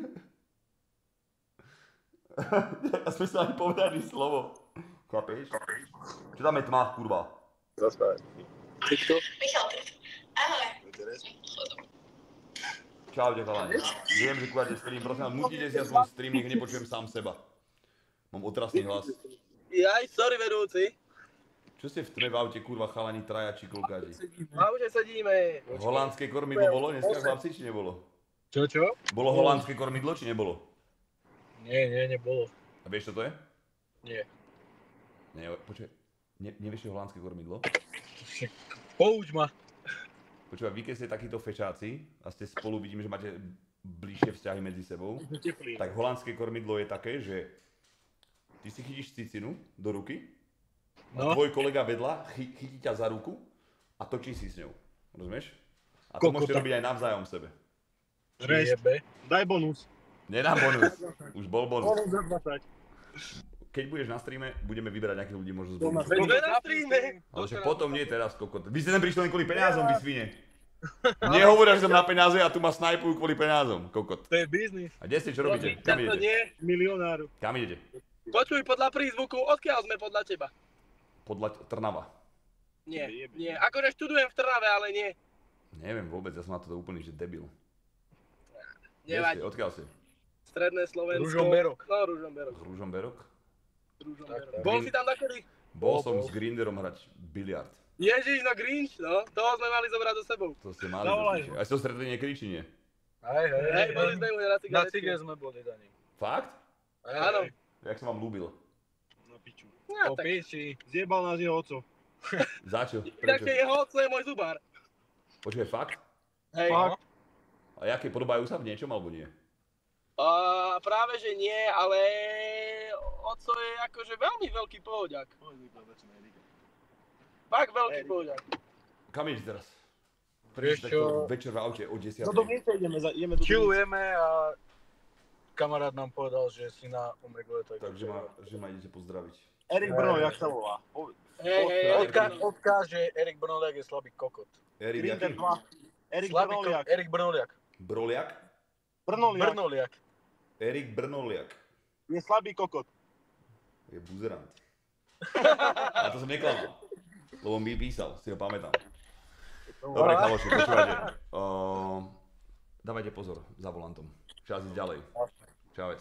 Speaker 1: Ja sme sa ani povedali slovo. Chápeš? Čo tam je tmách, kurva?
Speaker 16: Zaspávaj.
Speaker 13: Michal, ty... Ahoj. Chodom.
Speaker 1: Čaute, chalani. Viem, že kúvate stream, prosím vás, mutite si aspoň stream, nech nepočujem sám seba. Mám otrasný hlas.
Speaker 19: Jaj, sorry, vedúci.
Speaker 1: Čo ste v tme v aute, kurva, chalani, traja či koľkáti?
Speaker 19: V aute sedíme.
Speaker 1: Holandské kormidlo bolo dneska, chlapci, či nebolo?
Speaker 19: Čo, čo?
Speaker 1: Bolo holandské kormidlo, či nebolo?
Speaker 19: Nie, nie, nebolo.
Speaker 1: A vieš, čo to je?
Speaker 19: Nie.
Speaker 1: Nie, počkaj, ne, nevieš, čo je holandské kormidlo?
Speaker 19: Pouč ma.
Speaker 1: Počúvaj, vy keď ste takíto fešáci a ste spolu, vidím, že máte bližšie vzťahy medzi sebou, tak holandské kormidlo je také, že ty si chytíš cicinu do ruky, a
Speaker 19: No.
Speaker 1: tvoj kolega vedľa chy, chytí ťa za ruku a točí si s ňou. Rozumieš? A to
Speaker 19: Kokota.
Speaker 1: môžete robiť aj navzájom sebe.
Speaker 19: Jebe. Daj bonus.
Speaker 1: Nedám bonus. Už bol bonus.
Speaker 19: Bonus za dvadsať.
Speaker 1: Keď budeš na streame, budeme vyberať nejakých ľudí možno z
Speaker 19: To
Speaker 1: bonusu.
Speaker 19: na streame.
Speaker 1: Ale však potom nie teraz, kokot. Vy ste sem prišli len kvôli peniazom, vy svine. Nehovoria, že som na peniaze a tu ma snajpujú kvôli peniazom, kokot.
Speaker 20: To je biznis.
Speaker 1: A kde ste, čo robíte? Kam
Speaker 20: To
Speaker 1: idete?
Speaker 20: nie, milionáru.
Speaker 1: Kam idete?
Speaker 20: Počuj, podľa prízvuku, odkiaľ sme podľa teba?
Speaker 1: Podľa Trnava.
Speaker 20: Nie, nie. Akože študujem v Trnave, ale nie.
Speaker 1: Neviem vôbec, ja som na to úplný, že debil.
Speaker 20: Nevadí.
Speaker 1: Kde ste? Odkiaľ ste?
Speaker 20: Stredné Slovensko.
Speaker 21: Ružomberok.
Speaker 20: No, Ružomberok.
Speaker 1: Ružomberok?
Speaker 20: Ružomberok. Bol si tam nakedy?
Speaker 1: Bol som s Grinderom hrať biliard.
Speaker 20: Ježiš, no Grinch, no. Toho sme mali zobrať so sebou.
Speaker 1: To ste mali.
Speaker 20: Zavolaj.
Speaker 1: A ste ho stretli niekedy, či nie?
Speaker 21: Hej, hej,
Speaker 20: Hej, boli sme u na cigaretky.
Speaker 21: Na cige sme boli za ním.
Speaker 1: Fakt?
Speaker 20: Áno.
Speaker 1: Jak sa vám ľúbil?
Speaker 20: No piču. No,
Speaker 21: Po piči, zjebal nás jeho oco.
Speaker 1: Za čo?
Speaker 20: Inak
Speaker 1: Prečo?
Speaker 20: jeho otco je môj zubár.
Speaker 1: Počkaj, fakt?
Speaker 20: Hej.
Speaker 21: Fakt?
Speaker 1: A jaké, podobajú sa v niečom, alebo nie?
Speaker 20: Uh, práve že nie, ale otco je akože veľmi veľký pohodiak. Fakt veľký pohodiak.
Speaker 1: Kam ideš teraz?
Speaker 21: Vieš
Speaker 1: Prečo takto
Speaker 21: čo?
Speaker 1: večer v aute o desiatej?
Speaker 21: No do Vince ideme, za- ideme do Chillujeme a kamarát nám povedal, že si na Omegle, tak...
Speaker 1: Takže ma, že ma idete pozdraviť.
Speaker 21: Erik Brno, jak sa volá?
Speaker 20: Hej, hej,
Speaker 21: Odka- Odkáž, že Erik Brnoliak je slabý kokot.
Speaker 1: Erik
Speaker 21: Grinder
Speaker 1: jaký?
Speaker 21: dva. Erik Brnoliak. Erik Brnoliak.
Speaker 1: Broliak?
Speaker 21: Brnoliak. Brnoliak.
Speaker 1: Erik Brnoliak.
Speaker 21: Je slabý kokot.
Speaker 1: Je buzerant. A to som nekladol. Lebo mi písal, si ho pamätám. Dobre, chaloši, počúvajte. Uh, dávajte pozor za volantom. Čas ísť ďalej. Čavec.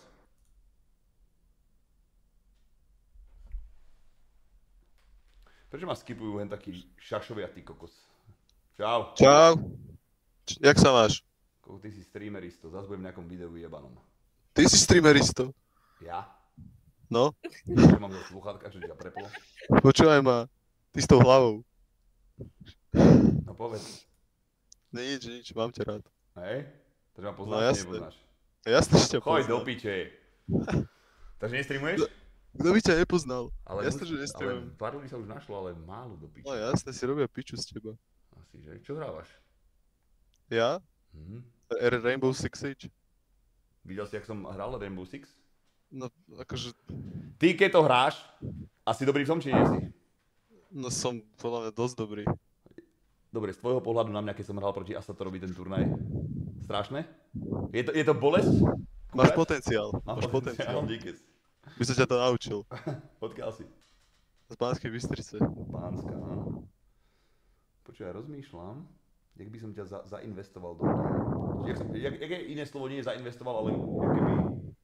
Speaker 1: Prečo ma skipujú len takí šašovia, ty kokos? Čau.
Speaker 5: Čau. Č- Jak sa máš?
Speaker 1: Koko, ty si streameristo, zase budem v nejakom videu jebanom.
Speaker 5: Ty si streameristo.
Speaker 1: Ja?
Speaker 5: No,
Speaker 1: Čo mám za sluchátka, čo ťa preplo?
Speaker 5: počúvaj ma. Ty s tou hlavou.
Speaker 1: No povedz.
Speaker 5: Nič, nič, mám ťa rád.
Speaker 1: Hej? Takže ma
Speaker 5: No
Speaker 1: poznáš, či
Speaker 5: jasné.
Speaker 1: nepoznáš?
Speaker 5: Jasne, že ťa
Speaker 1: Choj do
Speaker 5: poznám.
Speaker 1: piče. Takže nestreamuješ?
Speaker 5: Kto by ťa nepoznal?
Speaker 1: Ale
Speaker 5: Jasné,
Speaker 1: mus-
Speaker 5: že nestreamujem.
Speaker 1: Ale pár ľudí sa už našlo, ale málo do piče.
Speaker 5: No jasné, si robia piču z teba.
Speaker 1: Asi, že? Čo hrávaš?
Speaker 5: Ja?
Speaker 1: Mhm.
Speaker 5: R Rainbow Six Siege.
Speaker 1: Videl si, jak som hral Rainbow Six?
Speaker 5: No, akože,
Speaker 1: Ty, keď to hráš, asi dobrý v tom, či nie si?
Speaker 5: no som podľa mňa dosť dobrý.
Speaker 1: Dobre, z tvojho pohľadu na mňa, keď som hral proti Asatorovi ten turnaj, strašné? Je to, je to bolesť?
Speaker 5: Máš
Speaker 1: Kúkať?
Speaker 5: potenciál,
Speaker 1: Mám
Speaker 5: máš potenciál.
Speaker 1: díkes.
Speaker 5: By som ťa to naučil.
Speaker 1: Odkiaľ si?
Speaker 5: Z Banskej Bystrice.
Speaker 1: Pánska, áno. Počuj, ja rozmýšľam, jak by som ťa za, zainvestoval do hry. Jak, som, jak, jak je iné slovo, nie zainvestoval, ale jak keby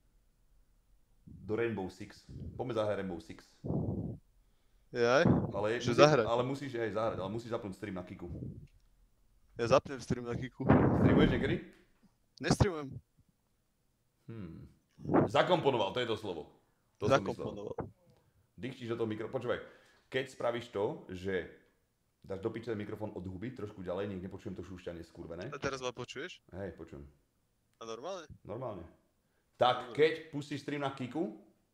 Speaker 1: do Rainbow Six. Poďme zahrať Rainbow Six.
Speaker 5: Jaj?
Speaker 1: Ale,
Speaker 5: Že
Speaker 1: musíš,
Speaker 5: zahrať?
Speaker 1: ale musíš, hej, zahrať, ale musíš zapnúť stream na Kiku.
Speaker 5: Ja zapnem stream na Kiku.
Speaker 1: Streamuješ niekedy?
Speaker 5: Nestreamujem.
Speaker 1: Hmm. Zakomponoval, to je to slovo. To som myslel.
Speaker 5: Zakomponoval.
Speaker 1: Dýchtiš do toho mikrofónu. Počúvaj, keď spravíš to, že dáš do piče ten mikrofón od huby, trošku ďalej, nech nepočujem to šúšťanie skurvené.
Speaker 5: A teraz ma počuješ?
Speaker 1: Hej, počujem.
Speaker 5: A normálne?
Speaker 1: Normálne. Tak, keď pustíš stream na Kiku,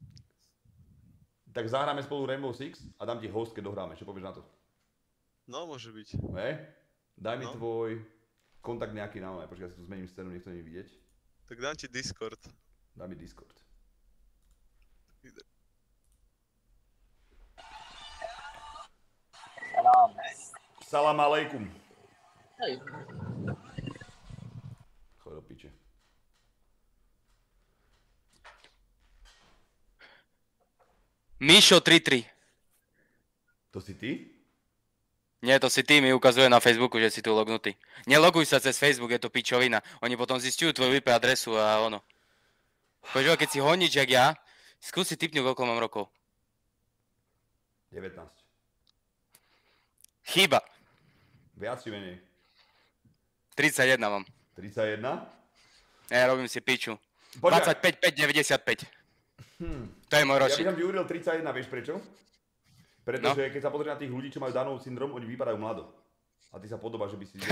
Speaker 1: tak zahráme spolu Rainbow Six a dám ti host, keď dohráme. Čo povieš na to?
Speaker 5: No, môže byť.
Speaker 1: Hej? Daj mi
Speaker 5: No.
Speaker 1: tvoj kontakt nejaký na mňa. Počkaj, ja si tu zmením scénu, nech to nie vidieť.
Speaker 5: Tak dám ti Discord.
Speaker 1: Daj mi Discord.
Speaker 6: Salam.
Speaker 1: Salam aleikum.
Speaker 6: Hej.
Speaker 1: Chod do piče.
Speaker 14: Míšo tri tri.
Speaker 1: To si ty?
Speaker 14: Nie, to si ty, mi ukazuje na Facebooku, že si tu lognutý. Neloguj sa cez Facebook, je to pičovina. Oni potom zistujú tvoju í pé adresu a ono. Počúvaj, keď si honič jak ja, skúsi tipňu, koľko mám rokov.
Speaker 1: devätnásť.
Speaker 14: Chyba.
Speaker 1: Viac či menej?
Speaker 14: tridsaťjeden mám.
Speaker 1: tridsaťjeden?
Speaker 14: Ja robím si piču.
Speaker 1: Počkaj.
Speaker 14: dvadsaťpäť päť deväťdesiatpäť.
Speaker 1: Hm.
Speaker 14: To je môj
Speaker 1: Ja by
Speaker 14: ročník.
Speaker 1: som ti uril tridsaťjeden, vieš prečo? Pretože keď sa pozrie na tých ľudí, čo majú Downov syndrom, oni vypadajú mlado. A ty sa podobá, že by si...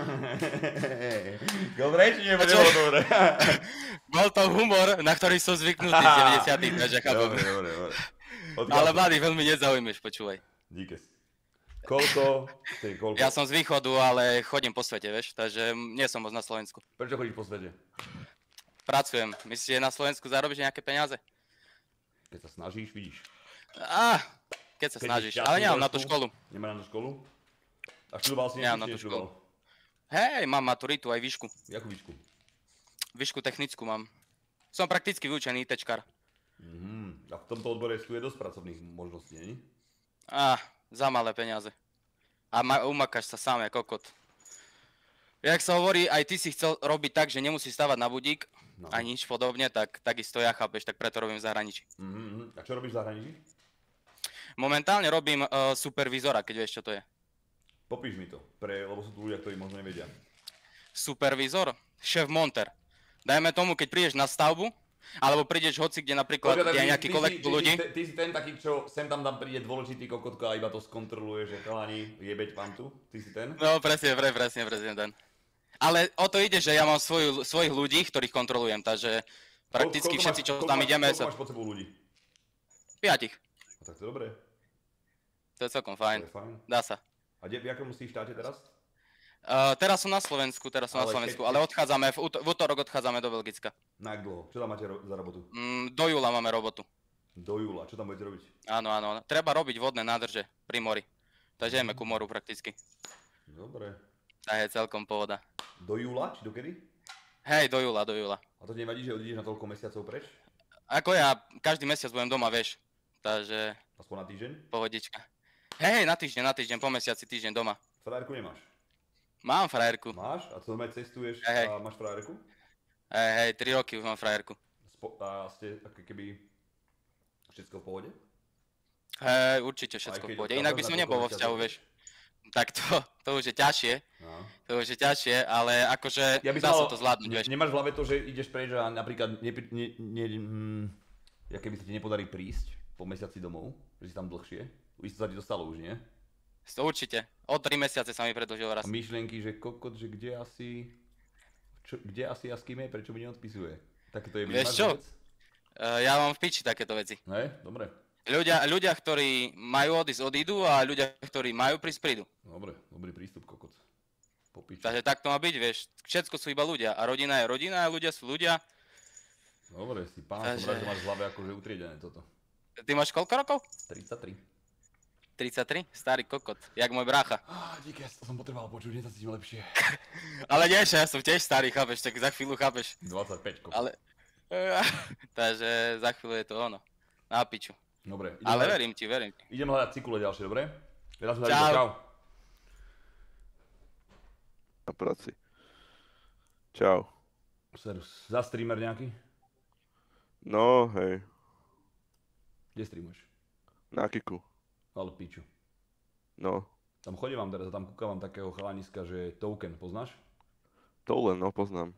Speaker 1: Dobre, či nebolo dobre?
Speaker 14: Bol to humor, na ktorý som zvyknutý z deväťdesiatych, takže chápem.
Speaker 1: Dobre, dobre, dobre. Odkiaľ
Speaker 14: Ale
Speaker 1: si?
Speaker 14: mladý veľmi nezaujímeš, počúvaj.
Speaker 1: Díkes. Koľko? Ty, koľko?
Speaker 14: Ja som z východu, ale chodím po svete, vieš, takže nie som moc na Slovensku.
Speaker 1: Prečo chodíš po svete?
Speaker 14: Pracujem. Myslíš, že na Slovensku zarobíš nejaké peniaze?
Speaker 1: Keď sa snažíš, vidíš.
Speaker 14: Á, keď sa
Speaker 1: Keď
Speaker 14: snažíš,
Speaker 1: si
Speaker 14: ale
Speaker 1: šťastný
Speaker 14: nemám na tú
Speaker 1: trošku,
Speaker 14: školu.
Speaker 1: Nemám na tú školu? A študoval si niečo,
Speaker 14: Nemám na
Speaker 1: či
Speaker 14: tú školu.
Speaker 1: neštudoval?
Speaker 14: Hej, mám maturitu aj výšku.
Speaker 1: Jakú výšku?
Speaker 14: Výšku technickú mám. Som prakticky vyučený ITčkar.
Speaker 1: Mhm. A v tomto odbore tu je dosť pracovných možností, nie?
Speaker 14: Á, za malé peniaze. A ma, umakáš sa sám, jak kokot. Jak sa hovorí, aj ty si chcel robiť tak, že nemusíš stávať na budík
Speaker 1: No.
Speaker 14: a nič podobne, tak takisto ja chápeš, tak preto robím v zahraničí.
Speaker 1: Mhm. A čo robíš v zahraničí?
Speaker 14: Momentálne robím uh, supervízora, keď vieš, čo to je.
Speaker 1: Popíš mi to, pre, lebo sú tu ľudia, ktorí možno nevedia.
Speaker 14: Supervízor? Šéf monter. Dajme tomu, keď prídeš na stavbu, alebo prídeš hoci, kde napríklad
Speaker 1: Počkaj, tak
Speaker 14: je
Speaker 1: ty-
Speaker 14: nejaký
Speaker 1: ty si-
Speaker 14: kolektív
Speaker 1: ty-
Speaker 14: ľudí.
Speaker 1: Ty, ty si ten taký, čo sem tam tam príde dôležitý kokotko a iba to skontroluje, že chalani, jebeť vám tu. Ty si ten?
Speaker 14: No presne, pre, presne, presne ten. Ale o to ide, že ja mám svoju, svojich ľudí, ktorých kontrolujem, takže prakticky
Speaker 1: Koľko
Speaker 14: všetci,
Speaker 1: máš-
Speaker 14: čo
Speaker 1: koľko
Speaker 14: tam
Speaker 1: máš-
Speaker 14: ideme,
Speaker 1: koľko
Speaker 14: sa...
Speaker 1: máš pod sebou ľudí?
Speaker 14: Piatich.
Speaker 1: A tak to je dobré.
Speaker 14: To je celkom fajn.
Speaker 1: To je fajn.
Speaker 14: Dá sa.
Speaker 1: A kde, v jakom si štáte teraz?
Speaker 14: Uh, teraz som na Slovensku, teraz som na
Speaker 1: Ale
Speaker 14: Slovensku,
Speaker 1: keď-
Speaker 14: ale odchádzame, v, út- v útorok odchádzame do Belgicka.
Speaker 1: Na jak dlho? Čo tam máte ro- za robotu?
Speaker 14: Mm, do júla máme robotu.
Speaker 1: Do júla, čo tam budete robiť?
Speaker 14: Áno, áno, áno. Treba robiť vodné nádrže pri mori. Takže ideme ku moru prakticky.
Speaker 1: Dobre.
Speaker 14: Tak je celkom pohoda.
Speaker 1: Do júla, či dokedy?
Speaker 14: Hej, do júla, do júla.
Speaker 1: A to nevadí, že odídeš na toľko mesiacov preč?
Speaker 14: Ako ja, každý mesiac budem doma, vieš. Takže...
Speaker 1: Aspoň na týždeň?
Speaker 14: Pohodička. Hej, hej, na týždeň, na týždeň, po mesiaci týždeň doma.
Speaker 1: Frajerku nemáš?
Speaker 14: Mám frajerku.
Speaker 1: Máš? A co normálne cestuješ
Speaker 14: Hej, hej.
Speaker 1: a máš frajerku?
Speaker 14: Hej, hej, tri roky už mám frajerku.
Speaker 1: Spo- a ste ako keby všetko v pohode?
Speaker 14: Hej, určite všetko
Speaker 1: Aj keď
Speaker 14: v pohode.
Speaker 1: odchádzaš
Speaker 14: Inak by
Speaker 1: na
Speaker 14: som
Speaker 1: toľko
Speaker 14: nebol vo
Speaker 1: mesiacov
Speaker 14: vzťahu,
Speaker 1: preč?
Speaker 14: vieš. Tak to, to už je ťažšie.
Speaker 1: No.
Speaker 14: To už je ťažšie, ale akože
Speaker 1: Ja by
Speaker 14: dá
Speaker 1: som
Speaker 14: sa
Speaker 1: mal-
Speaker 14: to zvládnuť, vieš.
Speaker 1: Nemáš v hlave to, že ideš preč a napríklad ne, ne, ne, hm, ja keby sa ti nepodarí prísť po mesiaci domov, že si tam dlhšie, už sa ti to stalo už, nie?
Speaker 14: To určite. O tri mesiace sa mi predĺžil raz.
Speaker 1: A myšlienky, že kokot, že kde asi, čo, kde asi a s kým je, prečo mi neodpisuje. Takéto je
Speaker 14: Vieš
Speaker 1: máš
Speaker 14: čo?
Speaker 1: vec?
Speaker 14: Uh, ja mám v piči takéto veci.
Speaker 1: Hej, dobre.
Speaker 14: Ľudia, ľudia, ktorí majú odísť, odídu a ľudia, ktorí majú prísť, prídu.
Speaker 1: Dobre, dobrý prístup, kokot. Po piči.
Speaker 14: Takže tak to má byť, vieš. Všetko sú iba ľudia. A rodina je rodina a ľudia sú ľudia.
Speaker 1: Dobre, si pán,
Speaker 14: Takže-
Speaker 1: som rád, že máš v hlave akože utriedené toto.
Speaker 14: Ty máš koľko rokov?
Speaker 1: tridsaťtri.
Speaker 14: tridsaťtri? Starý kokot. Jak môj brácha.
Speaker 1: Á, díky, to som potreboval počuť, dnes sa cítim lepšie.
Speaker 14: Ale nie, že ja som tiež starý, chápeš, tak za chvíľu chápeš.
Speaker 1: dvadsaťpäť, kokot.
Speaker 14: Ale... Takže za chvíľu je to ono. Na piču.
Speaker 1: Dobre. idem
Speaker 14: Ale
Speaker 1: hľadať-
Speaker 14: verím ti, verím ti.
Speaker 1: Idem hľadať cykule ďalšie, dobre? Teraz sme
Speaker 14: Čau.
Speaker 1: dali čau.
Speaker 12: Na práci. Čau.
Speaker 1: Serus. Za streamer nejaký?
Speaker 12: No, hej.
Speaker 1: Kde streamuješ?
Speaker 12: Na Kiku.
Speaker 1: Ale piču.
Speaker 12: No.
Speaker 1: Tam chodím vám teraz a tam kúkavam takého chalaniska, že Token, poznáš?
Speaker 12: To len, no, poznám.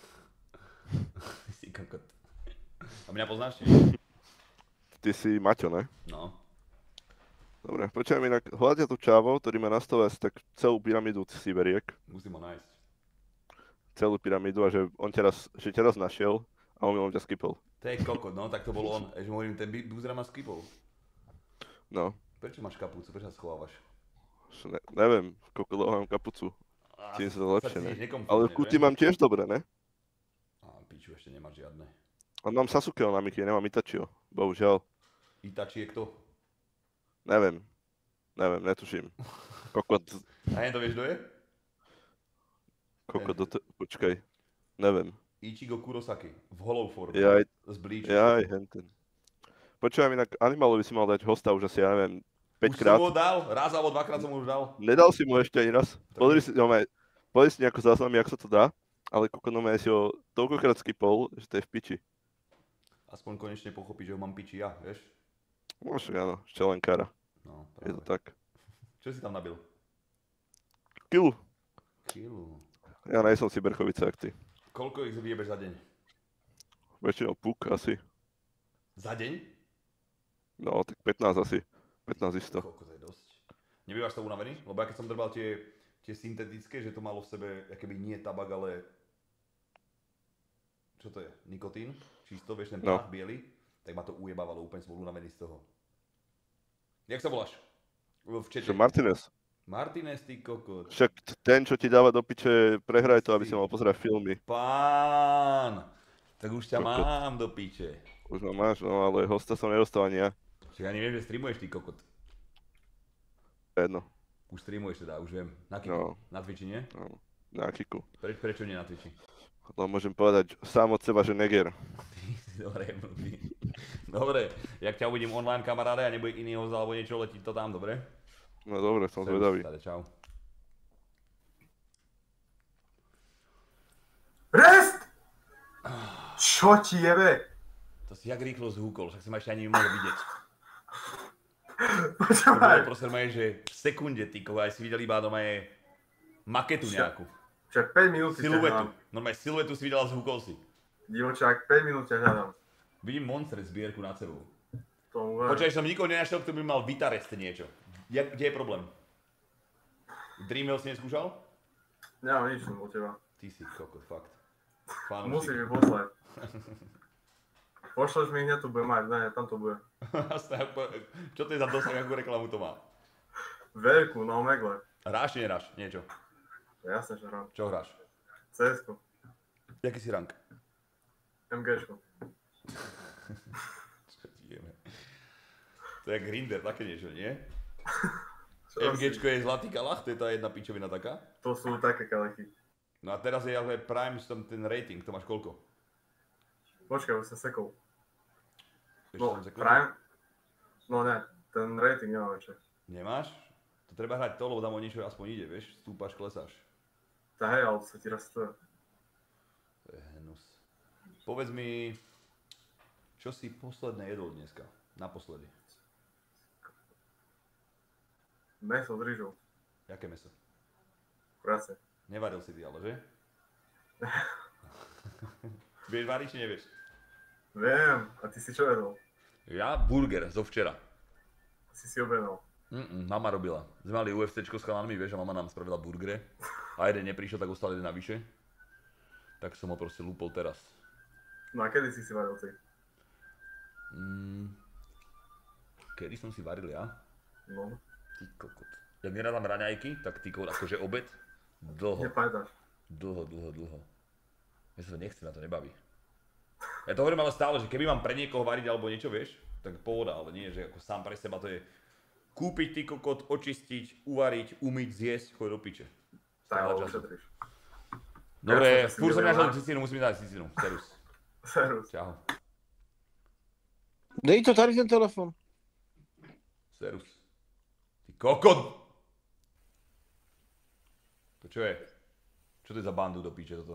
Speaker 1: Si kokot. A mňa poznáš?
Speaker 12: Ty si Maťo, ne?
Speaker 1: No.
Speaker 12: Dobre, počujem inak, hľadia tu čávov, ktorý má na stole asi tak celú pyramídu Siberiek.
Speaker 1: Musím ho nájsť.
Speaker 12: Celú pyramídu a že on teraz, že teraz našiel a on ťa skipol.
Speaker 1: To je kokot, no, tak to bol on. Eže mu hovorím, ten búzra ma skipol.
Speaker 12: No.
Speaker 1: Prečo máš kapucu? Prečo sa schovávaš?
Speaker 12: Ne, neviem, koľko dlho mám kapucu.
Speaker 1: Á,
Speaker 12: Tým sa to
Speaker 1: sa
Speaker 12: lepšie, ne?
Speaker 1: cítiš nekomfortne,
Speaker 12: Ale
Speaker 1: že?
Speaker 12: kuty mám tiež dobre, ne?
Speaker 1: Á, piču, ešte nemáš žiadne.
Speaker 12: A mám Sasukeho na Miky, nemám Itachiho. Bohužiaľ.
Speaker 1: Itachi je kto?
Speaker 12: Neviem. Neviem, netuším. Kokot.
Speaker 1: A jen to vieš, kto je?
Speaker 12: Kokot do te... Počkaj. Neviem.
Speaker 1: Ichigo Kurosaki. V hollow forme.
Speaker 12: Jaj.
Speaker 1: Z Bleachu.
Speaker 12: Jaj, henten. Počúvam inak, Animalovi si mal dať hosta už asi, ja neviem, päť
Speaker 1: Už
Speaker 12: krát.
Speaker 1: som ho dal, raz alebo dvakrát som ho už dal.
Speaker 12: Nedal si mu ešte ani raz. Pozri si, no maj, pozri si nejako záznamy, jak sa to dá, ale kokot, no maj, si ho toľkokrát skipol, že to je v piči.
Speaker 1: Aspoň konečne pochopíš, že ho mám piči ja, vieš?
Speaker 12: Môžem, áno, ešte len kara.
Speaker 1: No,
Speaker 12: je to tak.
Speaker 1: Čo si tam nabil?
Speaker 12: Kilu.
Speaker 1: Kilu.
Speaker 12: Ja nejsem si Berchovice, jak ty.
Speaker 1: Koľko ich vyjebeš za deň?
Speaker 12: Väčšinou puk asi.
Speaker 1: Za deň?
Speaker 12: No, tak pätnásť asi. pätnásť isto.
Speaker 1: Koľko to je dosť. Nebývaš to unavený? Lebo ja keď som drbal tie, tie syntetické, že to malo v sebe, akoby nie tabak, ale... Čo to je? Nikotín? Čisto, vieš, ten
Speaker 12: No.
Speaker 1: prach biely? Tak ma to ujebávalo, úplne som bol unavený z toho. Jak sa voláš? V čete.
Speaker 12: Čo, Martinez?
Speaker 1: Martinez, ty kokot.
Speaker 12: Však t- ten, čo ti dáva do piče, prehraj to, aby si mal pozerať filmy.
Speaker 1: Pán! Tak už ťa
Speaker 12: Kokot.
Speaker 1: mám do piče.
Speaker 12: Už ma máš, no ale hosta som nedostal ani ja.
Speaker 1: Čiže ja neviem, že streamuješ, ty kokot.
Speaker 12: Jedno.
Speaker 1: Už streamuješ teda, už viem. Na Kiku?
Speaker 12: No.
Speaker 1: Na Twitchi, nie?
Speaker 12: No. Na Kiku.
Speaker 1: Preč, prečo nie na Twitchi?
Speaker 12: Lebo môžem povedať sám od seba, že neger.
Speaker 1: Dobre, blbý. Dobre, jak ťa uvidím online, kamaráde, a nebude iný host alebo niečo, letí to tam, dobre?
Speaker 12: No dobre, som zvedavý.
Speaker 1: Tady, čau.
Speaker 2: Rest! Čo ti jebe?
Speaker 1: To si jak rýchlo zhúkol, však si ma ešte ani nemohol vidieť.
Speaker 2: Počúvaj.
Speaker 1: To bolo proste normálne, že v sekunde, ty koho, aj si videl iba normálne maketu nejakú.
Speaker 2: Však päť minút ťa
Speaker 1: Siluetu.
Speaker 2: hľadám.
Speaker 1: Normálne siluetu si videl a zhúkol si.
Speaker 2: Divočák, päť minút ťa hľadám.
Speaker 1: Vidím Monster zbierku nad sebou.
Speaker 2: Tomu ver.
Speaker 1: Počkaj, som nikoho nenašiel, kto by mal Vitarest niečo. Jak, kde je problém? Dreamwell si neskúšal?
Speaker 2: Nemám nič o teba.
Speaker 1: Ty si kokot, fakt.
Speaker 2: Musíš mi poslať. Pošleš mi, hneď to bude mať, ne, tam to bude.
Speaker 1: Čo to je za dosah, akú reklamu to má?
Speaker 2: Veľkú, no Omegle.
Speaker 1: Hráš či nehráš? Niečo.
Speaker 2: Jasne, že hrám.
Speaker 1: Čo hráš?
Speaker 2: cé es ko.
Speaker 1: Jaký si rank?
Speaker 2: MGčko.
Speaker 1: Čo ti jeme? To je Grinder, také niečo, nie?
Speaker 2: Čo
Speaker 1: MGčko je zlatý kalach, to je tá jedna pičovina taká?
Speaker 2: To sú také kalechy.
Speaker 1: No a teraz je ale Prime, tam ten rating, to máš koľko?
Speaker 2: Počkaj, už som sekol.
Speaker 1: Ešte
Speaker 2: No,
Speaker 1: som sekol?
Speaker 2: Prime? No ne, ten rating nemám ešte.
Speaker 1: Nemáš? To treba hrať to, lebo tam o niečo aspoň ide, vieš? Stúpaš, klesáš.
Speaker 2: Tá hej, ale to sa ti raz stojí.
Speaker 1: To je hnus. Povedz mi, čo si posledné jedol dneska? Naposledy.
Speaker 2: Meso s rýžou.
Speaker 1: Jaké meso?
Speaker 2: Prase.
Speaker 1: Nevaril si ty ale, že? Vieš variť, či nevieš?
Speaker 2: Viem, a ty si čo jedol?
Speaker 1: Ja burger zo včera.
Speaker 2: Si si objednal.
Speaker 1: Mm-mm, mama robila. Sme mali UFCčko s chalanmi, vieš, a mama nám spravila burgere. A jeden neprišiel, tak ostal jeden navyše. Tak som ho proste lúpol teraz.
Speaker 2: No a kedy si si varil ty?
Speaker 1: Mm, kedy som si varil ja?
Speaker 2: No.
Speaker 1: Ty kokot. Jak neradám raňajky, tak ty kokot, akože obed, dlho.
Speaker 2: Nepamätáš.
Speaker 1: Dlho, dlho, dlho. Ja sa to nechcem, na to nebaví. Ja to hovorím ale stále, že keby mám pre niekoho variť alebo niečo, vieš, tak pohoda, ale nie, že ako sám pre seba to je kúpiť ty kokot, očistiť, uvariť, umyť, zjesť, choď do piče.
Speaker 2: Tak,
Speaker 1: Stále
Speaker 2: ale
Speaker 1: času.
Speaker 2: ušetríš.
Speaker 1: Dobre,
Speaker 2: Jasne, že si
Speaker 1: furt som
Speaker 2: milionár.
Speaker 1: našel cicínu, musím dať cicínu. Serus.
Speaker 2: Serus.
Speaker 1: Čau.
Speaker 21: Dej to tady ten telefon.
Speaker 1: Serus. Ty kokot! To čo je? Čo to je za bandu do piče toto?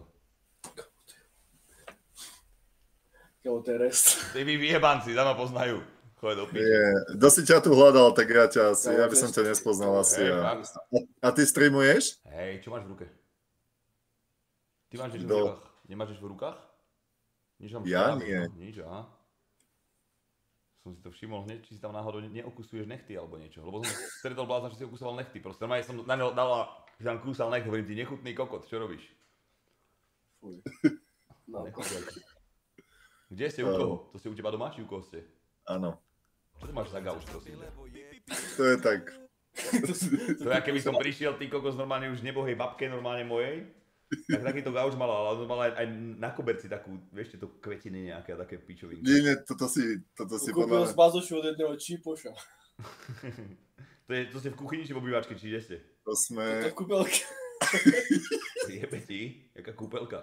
Speaker 6: Kámo, to je rest.
Speaker 1: Ty vy vyjebanci, tam ma poznajú. Choď do piče.
Speaker 15: Nie, kto si ťa tu hľadal, tak ja ťa asi,
Speaker 6: No,
Speaker 15: ja by
Speaker 6: to
Speaker 15: som
Speaker 6: je-
Speaker 15: ťa nespoznal asi.
Speaker 1: Hej,
Speaker 15: A,
Speaker 1: fakt.
Speaker 15: a ty streamuješ?
Speaker 1: Hej, čo máš v ruke? Ty máš niečo v
Speaker 15: Do-
Speaker 1: rukách? Nemáš nič v rukách? Nič vám
Speaker 15: Ja
Speaker 1: štáva,
Speaker 15: nie.
Speaker 1: no, Nič, aha. Som si to všimol hneď, či si tam náhodou ne- neokusuješ nechty alebo niečo. Lebo som stretol blázna, že si okusoval nechty. Proste normálne som na neho dala, že tam kúsal nech, hovorím, ty nechutný kokot, čo robíš?
Speaker 6: Fuj. No.
Speaker 1: Nechutný. Kde ste, u koho? To ste u teba doma, či u koho ste?
Speaker 15: Áno.
Speaker 1: Čo to máš za gauč, prosím?
Speaker 15: To je tak.
Speaker 1: To je, keby som prišiel, ty kokos, normálne už nebohej babke, normálne mojej, tak takýto gauč mala, ale on mala aj, aj na koberci takú, vieš, tieto kvetiny nejaké a také pičovinky.
Speaker 15: Nie, nie, toto si, toto si
Speaker 6: Kúpil
Speaker 15: podľa...
Speaker 6: z bazošu od jedného čípoša.
Speaker 1: To, je, to ste v kuchyni či v obývačke, či kde ste?
Speaker 15: To
Speaker 6: To
Speaker 15: sme...
Speaker 6: v kúpelke.
Speaker 1: Jebe ti, jaká kúpelka.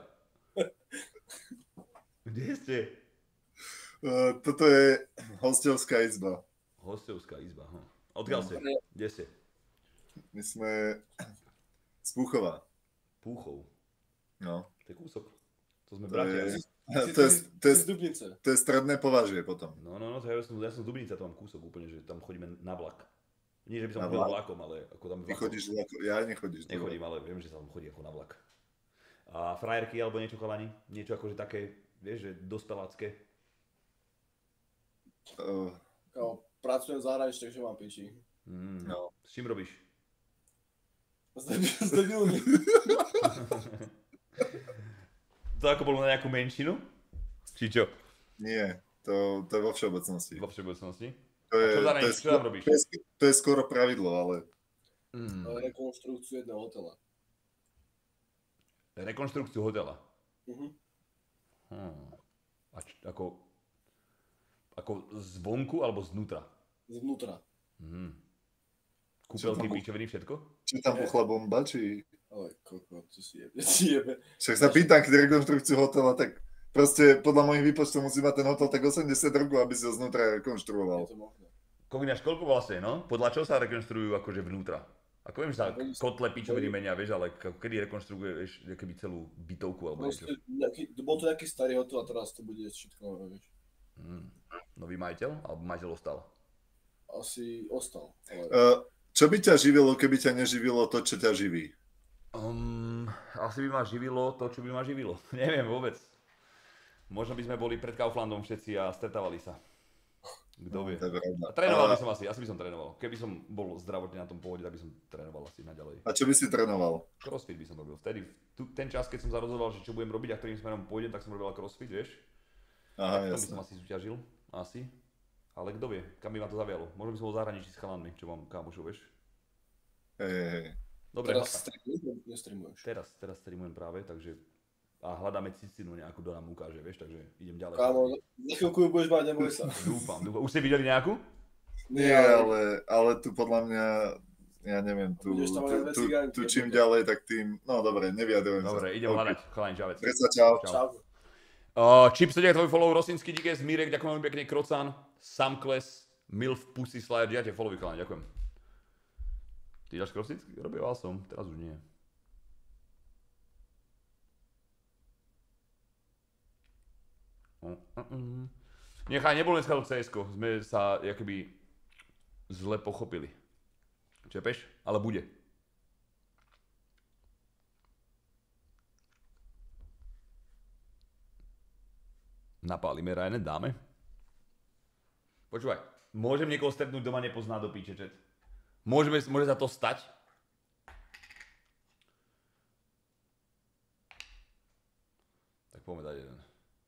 Speaker 1: Kde ste?
Speaker 15: Uh, toto je hostovská izba.
Speaker 1: Hostovská izba, hm. Odkiaľ ste? Kde ste?
Speaker 15: My sme z Púchova.
Speaker 1: Púchov.
Speaker 15: No.
Speaker 1: To je kúsok. To sme
Speaker 15: To
Speaker 1: bratia.
Speaker 15: je,
Speaker 6: Ty-
Speaker 15: to je,
Speaker 6: ty-
Speaker 15: to je,
Speaker 6: ty z Dubnice.
Speaker 15: to je stredné považie potom.
Speaker 1: No, no, no, to ja som, ja som z Dubnica, to mám kúsok úplne, že tam chodíme na vlak. Nie, že by som
Speaker 15: Na
Speaker 1: chodil
Speaker 15: vlak?
Speaker 1: vlakom, ale ako tam
Speaker 15: Ty
Speaker 1: vlakom.
Speaker 15: chodíš vlakom, ja nechodíš.
Speaker 1: Nechodím, ale viem, že sa tam chodí ako na vlak. A frajerky alebo niečo chalani? Niečo akože také, vieš, že dospelácké?
Speaker 15: Uh,
Speaker 6: Kámo, pracujem v zahraničí, takže mám piči.
Speaker 1: Mm.
Speaker 15: No.
Speaker 1: S čím robíš?
Speaker 6: S debil- s debilmi.
Speaker 1: To ako bolo na nejakú menšinu? Či čo?
Speaker 15: Nie, to, to je vo všeobecnosti.
Speaker 1: Vo všeobecnosti?
Speaker 15: To je,
Speaker 1: A čo
Speaker 15: to, je,
Speaker 1: zahraničí, čo tam
Speaker 15: skôr-
Speaker 1: robíš?
Speaker 15: to, je, to je skoro pravidlo, ale
Speaker 1: Mm.
Speaker 6: Rekonštrukciu jedného hotela.
Speaker 1: Rekonštrukciu hotela.
Speaker 6: Mhm.
Speaker 1: Hmm. A č- ako, ako zvonku alebo znútra?
Speaker 6: Zvnútra.
Speaker 1: Mhm. Kúpelky, pičoviny, všetko?
Speaker 15: Či tam buchla bomba, či...
Speaker 6: Ale koko, to si jebe, si jebe.
Speaker 15: Však sa pýtam, keď rekonštrukciu hotela, tak proste podľa mojich výpočtov musí mať ten hotel tak osemdesiat rokov, aby si ho znútra rekonštruoval.
Speaker 1: Koľko koľko vlastne, no? Podľa čoho sa rekonštruujú akože vnútra? Ako viem, že sa kotle pičoviny menia, vieš, ale kedy rekonštruuješ keby celú bytovku alebo niečo?
Speaker 6: Bol to nejaký starý hotel a teraz to bude všetko nové, vieš.
Speaker 1: Hmm. Nový majiteľ? Alebo majiteľ ostal?
Speaker 6: Asi ostal. Ale...
Speaker 15: Uh, čo by ťa živilo, keby ťa neživilo to, čo ťa živí?
Speaker 1: Um, asi by ma živilo to, čo by ma živilo. Neviem vôbec. Možno by sme boli pred Kauflandom všetci a stretávali sa. Kto vie. A trénoval by som asi, asi by som trénoval. Keby som bol zdravotne na tom pohode, tak by som trénoval asi naďalej.
Speaker 15: A čo by si trénoval?
Speaker 1: Crossfit by som robil. Vtedy, tu, ten čas, keď som sa rozhodoval, že čo budem robiť a ktorým smerom pôjdem, tak som robil crossfit, vieš.
Speaker 15: Aha,
Speaker 1: tak to by
Speaker 15: jasne.
Speaker 1: som asi súťažil. Asi. Ale kto vie, kam by ma to zavialo. Možno by som bol v zahraničí s chalanmi, čo mám kámošov, vieš.
Speaker 15: Hej, hej, hej.
Speaker 1: Dobre,
Speaker 6: teraz streamuješ, nestreamuješ.
Speaker 1: Teraz, teraz streamujem práve, takže a hľadáme cicinu nejakú, kto nám ukáže, vieš, takže idem ďalej.
Speaker 6: Kámo, za chvíľku ju budeš mať, neboj sa.
Speaker 1: Dúfam, dúfam. Už ste videli nejakú?
Speaker 15: Nie, ale, ale tu podľa mňa, ja neviem, tu, tu, tu, tu čím ďalej, tak tým, no dobre, nevyjadrujem sa.
Speaker 1: Dobre, idem hľadať, chalani, čavec.
Speaker 15: Presa, čau.
Speaker 6: Čau.
Speaker 1: Uh, Chips, ďakujem tvoj follow, Rosinský, díkes, Mirek, ďakujem veľmi pekne, Krocan, Samkles, Milf, Pussy, Slayer, ja tie followy, chalani, ďakujem. Ty dáš Krosinský? Robieval som, teraz už nie. Nechaj, nebol dneska do cé esko, sme sa jakoby zle pochopili. Čepeš? Ale bude. Napálime Rajane, dáme? Počúvaj, môžem niekoho stretnúť, doma nepozná do píče, čet. Môžeme, môže sa to stať? Tak poďme dať jeden.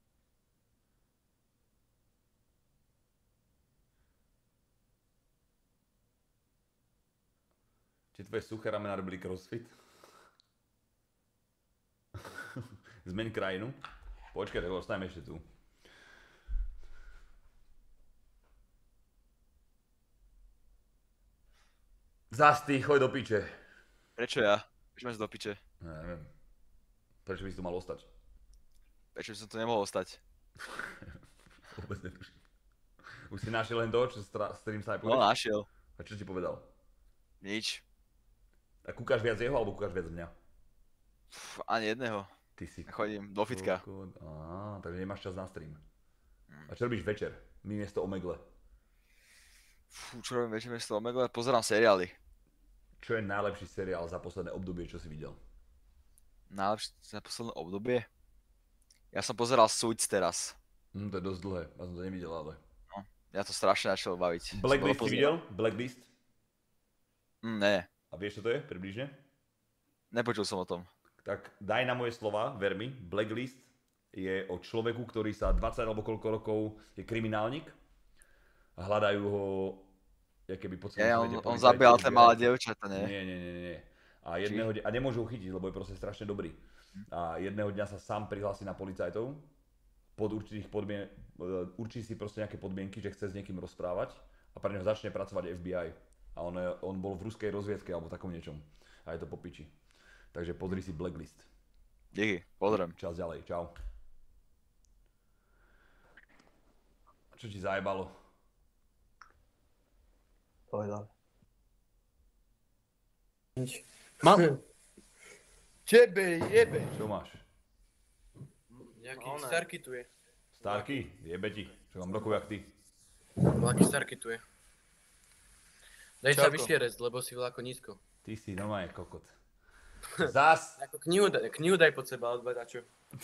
Speaker 1: Či tvoje suché ramená robili crossfit? Zmeň krajinu. Počkaj, tak ostaňme ešte tu. Zas ty, choď do piče.
Speaker 3: Prečo ja? Prečo máš do piče?
Speaker 1: Ja neviem. Prečo by si tu mal ostať?
Speaker 3: Prečo by som tu nemohol ostať?
Speaker 1: Vôbec netuším. Už si našiel len to, čo s ktorým sa aj
Speaker 3: No, našiel.
Speaker 1: A čo ti povedal?
Speaker 3: Nič.
Speaker 1: A kúkaš viac jeho, alebo kúkaš viac mňa?
Speaker 3: Pff, ani jedného.
Speaker 1: Ty si...
Speaker 3: Chodím do fitka.
Speaker 1: Á, takže nemáš čas na stream. A čo robíš večer? My miesto Omegle.
Speaker 3: Fú, čo robím večer miesto Omegle? Pozerám seriály.
Speaker 1: Čo je najlepší seriál za posledné obdobie, čo si videl?
Speaker 3: Najlepšie za posledné obdobie? Ja som pozeral Suits teraz.
Speaker 1: Hm, to je dosť dlhé, ja som to nevidel, ale...
Speaker 3: No, ja to strašne začalo baviť.
Speaker 1: Blacklist si videl? Blacklist?
Speaker 3: Mm, ne.
Speaker 1: A vieš, čo to je, približne?
Speaker 3: Nepočul som o tom.
Speaker 1: Tak daj na moje slova, ver mi, Blacklist je o človeku, ktorý sa dvadsať alebo koľko rokov je kriminálnik a hľadajú ho, ja keby po celom
Speaker 3: svete. On zabíjal tie malé dievčatá, nie?
Speaker 1: Nie, nie, nie, nie. A, jedného, a nemôžu ho chytiť, lebo je proste strašne dobrý. A jedného dňa sa sám prihlási na policajtov, pod určitých podmien- určí si proste nejaké podmienky, že chce s niekým rozprávať a pre neho začne pracovať ef bí aj. A on, on bol v ruskej rozviedke alebo takom niečom. A je to po piči. Takže pozri si Blacklist.
Speaker 3: Díky, pozriem.
Speaker 1: Čas ďalej, čau. Čo ti zajebalo?
Speaker 17: Povedal. Nič.
Speaker 22: Mám. Tebe jebe.
Speaker 1: Čo máš?
Speaker 22: Nejaký Starky tu je.
Speaker 1: Starky? Jebe ti. Čo mám rokov jak ty?
Speaker 22: Nejaký Starky tu je. Daj sa
Speaker 1: Čauko.
Speaker 22: vyššie rec, lebo si veľako nízko.
Speaker 1: Ty si normálne kokot. Zas!
Speaker 22: Ako knihu, daj, knihu daj pod seba, odbedačo.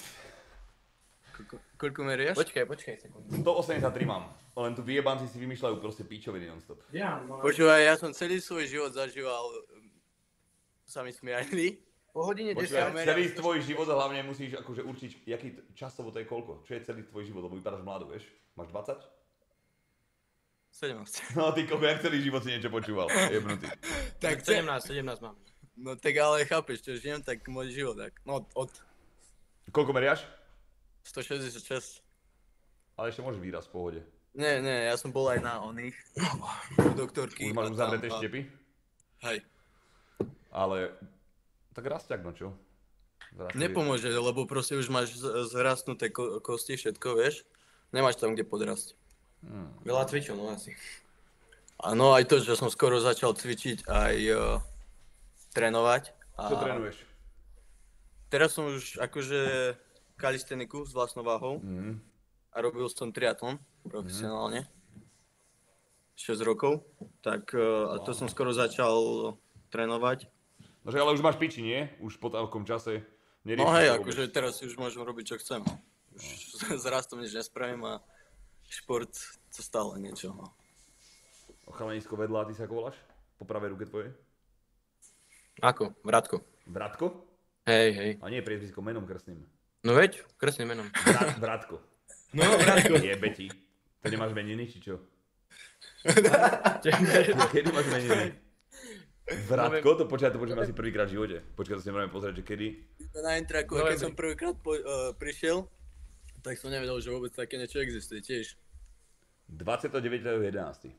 Speaker 3: Koľko merieš?
Speaker 22: Počkaj, počkaj sekundu.
Speaker 1: sto osemdesiattri mám. Len tu vyjebanci si vymýšľajú proste píčoviny non-stop.
Speaker 22: Počúvaj, ja som celý svoj život zažíval, sa mi smiali. Po hodine
Speaker 1: Počúvaj, celý tvoj život a hlavne musíš akože určiť, jaký t- časovo to je koľko. Čo je celý tvoj život, lebo vypadáš mladú, vieš? Máš dvadsať?
Speaker 3: sedemnásť.
Speaker 1: No ty koko, jak celý život si niečo počúval, jebnutý.
Speaker 22: Tak sedemnásť, sedemnásť mám.
Speaker 3: No tak ale chápeš, čo žijem, tak môj život, tak no od...
Speaker 1: Koľko meriaš?
Speaker 3: stošesťdesiatšesť.
Speaker 1: Ale ešte môžeš výraz v pohode.
Speaker 3: Nie, nie, ja som bol aj na oných, u doktorky.
Speaker 1: Už máš uzavreté štepy?
Speaker 22: Hej.
Speaker 1: Ale tak rasťak, no čo? Zrastie.
Speaker 22: Nepomôže, lebo proste už máš z- zrastnuté ko- kosti, všetko, vieš. Nemáš tam kde podrasť.
Speaker 1: Hmm.
Speaker 22: Veľa cvičil, no asi. Áno, aj to, že som skoro začal cvičiť aj uh, trénovať. A
Speaker 1: Čo trénuješ?
Speaker 22: teraz som už akože kalisteniku s vlastnou váhou
Speaker 1: Mm.
Speaker 22: a robil som triatlon profesionálne. šesť rokov, tak uh, a to som skoro začal trénovať.
Speaker 1: No že ale už máš piči, nie? Už po takom čase neriešiš
Speaker 22: No hej,
Speaker 1: to vôbec.
Speaker 22: akože teraz už môžem robiť, čo chcem. Už s rastom nič nespravím a šport to stále niečo. No.
Speaker 1: O chalanisko vedľa, a ty sa ako voláš? Po pravej ruke tvojej?
Speaker 22: Ako? Vratko.
Speaker 1: Bratko?
Speaker 22: Hej, hej.
Speaker 1: A nie priezvisko, menom krstným.
Speaker 22: No veď, krstným menom.
Speaker 1: Brat, bratko.
Speaker 22: No, bratko.
Speaker 1: Jebe ti. To nemáš meniny, či čo? Kedy máš meniny? Bratko? To počkaj, to počujem asi prvýkrát v živote. Počkaj, to si môžeme pozrieť, že kedy.
Speaker 22: Na intraku, a keď som prvýkrát po, uh, prišiel, tak som nevedel, že vôbec také niečo existuje tiež.
Speaker 1: dvadsiateho deviateho jedenásteho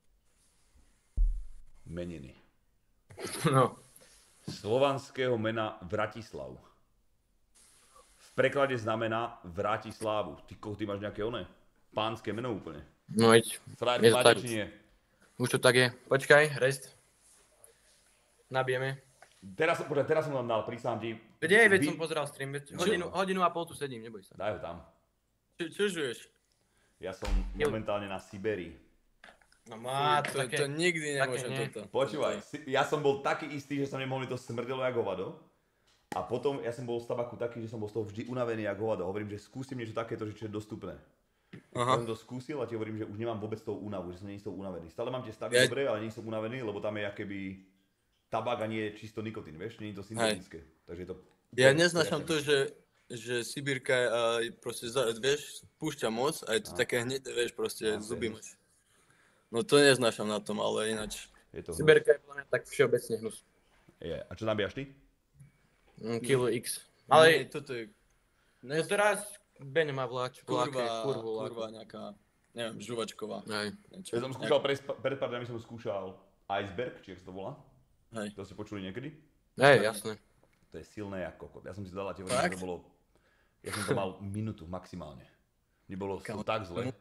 Speaker 1: Meniny.
Speaker 22: No.
Speaker 1: Slovanského mena Vratislav. V preklade znamená Vratislavu. Ty koho, ty máš nejaké oné? Pánske meno úplne.
Speaker 22: No veď.
Speaker 1: Frajer,
Speaker 22: je to
Speaker 1: platíš,
Speaker 22: tak.
Speaker 1: či nie?
Speaker 22: Už to tak je. Počkaj, rest. Nabijeme.
Speaker 1: Teraz, počkaj, teraz som vám dal, prísam ti.
Speaker 22: Veď aj, veď
Speaker 1: Vy-
Speaker 22: som pozeral stream, veď hodinu, hodinu a pol tu sedím, neboj sa.
Speaker 1: Daj ho tam.
Speaker 22: Čo, čo žuješ?
Speaker 1: Ja som momentálne na Siberii.
Speaker 22: No má, to, to, to nikdy nemôžem nie. toto.
Speaker 1: Počúvaj, si- ja som bol taký istý, že sa mne mohli to smrdelo jak hovado. A potom ja som bol z tabaku taký, že som bol z toho vždy unavený jak hovado. Hovorím, že skúsim niečo takéto, že čo je dostupné.
Speaker 22: Aha.
Speaker 1: Ja som to skúsil a ti hovorím, že už nemám vôbec toho únavu, že som nie som unavený. Stále mám tie stavy
Speaker 22: Ja-
Speaker 1: dobré, ale nie som unavený, lebo tam je akoby tabak a nie je čisto nikotín, vieš? Nie je to syntetické. Takže je to...
Speaker 22: Ja neznášam to, že, že Sibírka uh, proste, za, vieš, púšťa moc a je to také hnedé, vieš, proste
Speaker 1: No,
Speaker 22: zuby
Speaker 1: to je
Speaker 22: máš. No to neznášam na tom, ale ináč.
Speaker 1: Je to
Speaker 22: Sibírka je podľa mňa tak všeobecne hnus.
Speaker 1: Je. A čo nabíjaš ty?
Speaker 22: Mm, kilo X. Ale Ale toto je... No teraz Beň má vláč, Kurva, vláke, kurvu, kurva vláku. nejaká, neviem, žuvačková. Hej. Niečo.
Speaker 1: Ja som skúšal, pred, pred pár dňami som skúšal Iceberg, či jak sa to volá.
Speaker 22: Hej.
Speaker 1: To ste počuli niekedy?
Speaker 22: Hej, jasné.
Speaker 1: To je silné ako kokot. Ja som si dal a tie hovorím, že to bolo... Ja som to mal minútu maximálne. Nebolo to tak zle.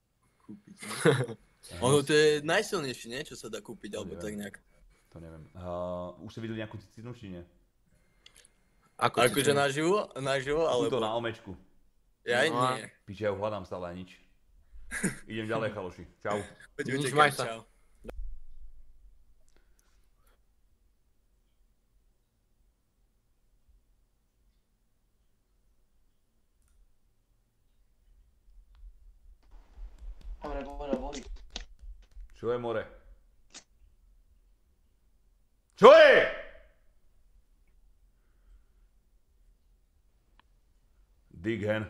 Speaker 22: Ono to je najsilnejšie, nie? Čo sa dá kúpiť, alebo
Speaker 1: neviem.
Speaker 22: tak nejak.
Speaker 1: To neviem. Uh, už ste videli nejakú cicinu, či nie?
Speaker 22: Ako akože naživo? Naživo, alebo...
Speaker 1: Tuto na omečku.
Speaker 22: Ja aj
Speaker 1: No a-
Speaker 22: nie.
Speaker 1: Piče, ja ho hľadám stále a nič. Idem ďalej, chaloši. Čau.
Speaker 22: Poď Nič, utekaj, maj sa. čau.
Speaker 8: More, more, more.
Speaker 1: Čo je more? Čo je? Big hen.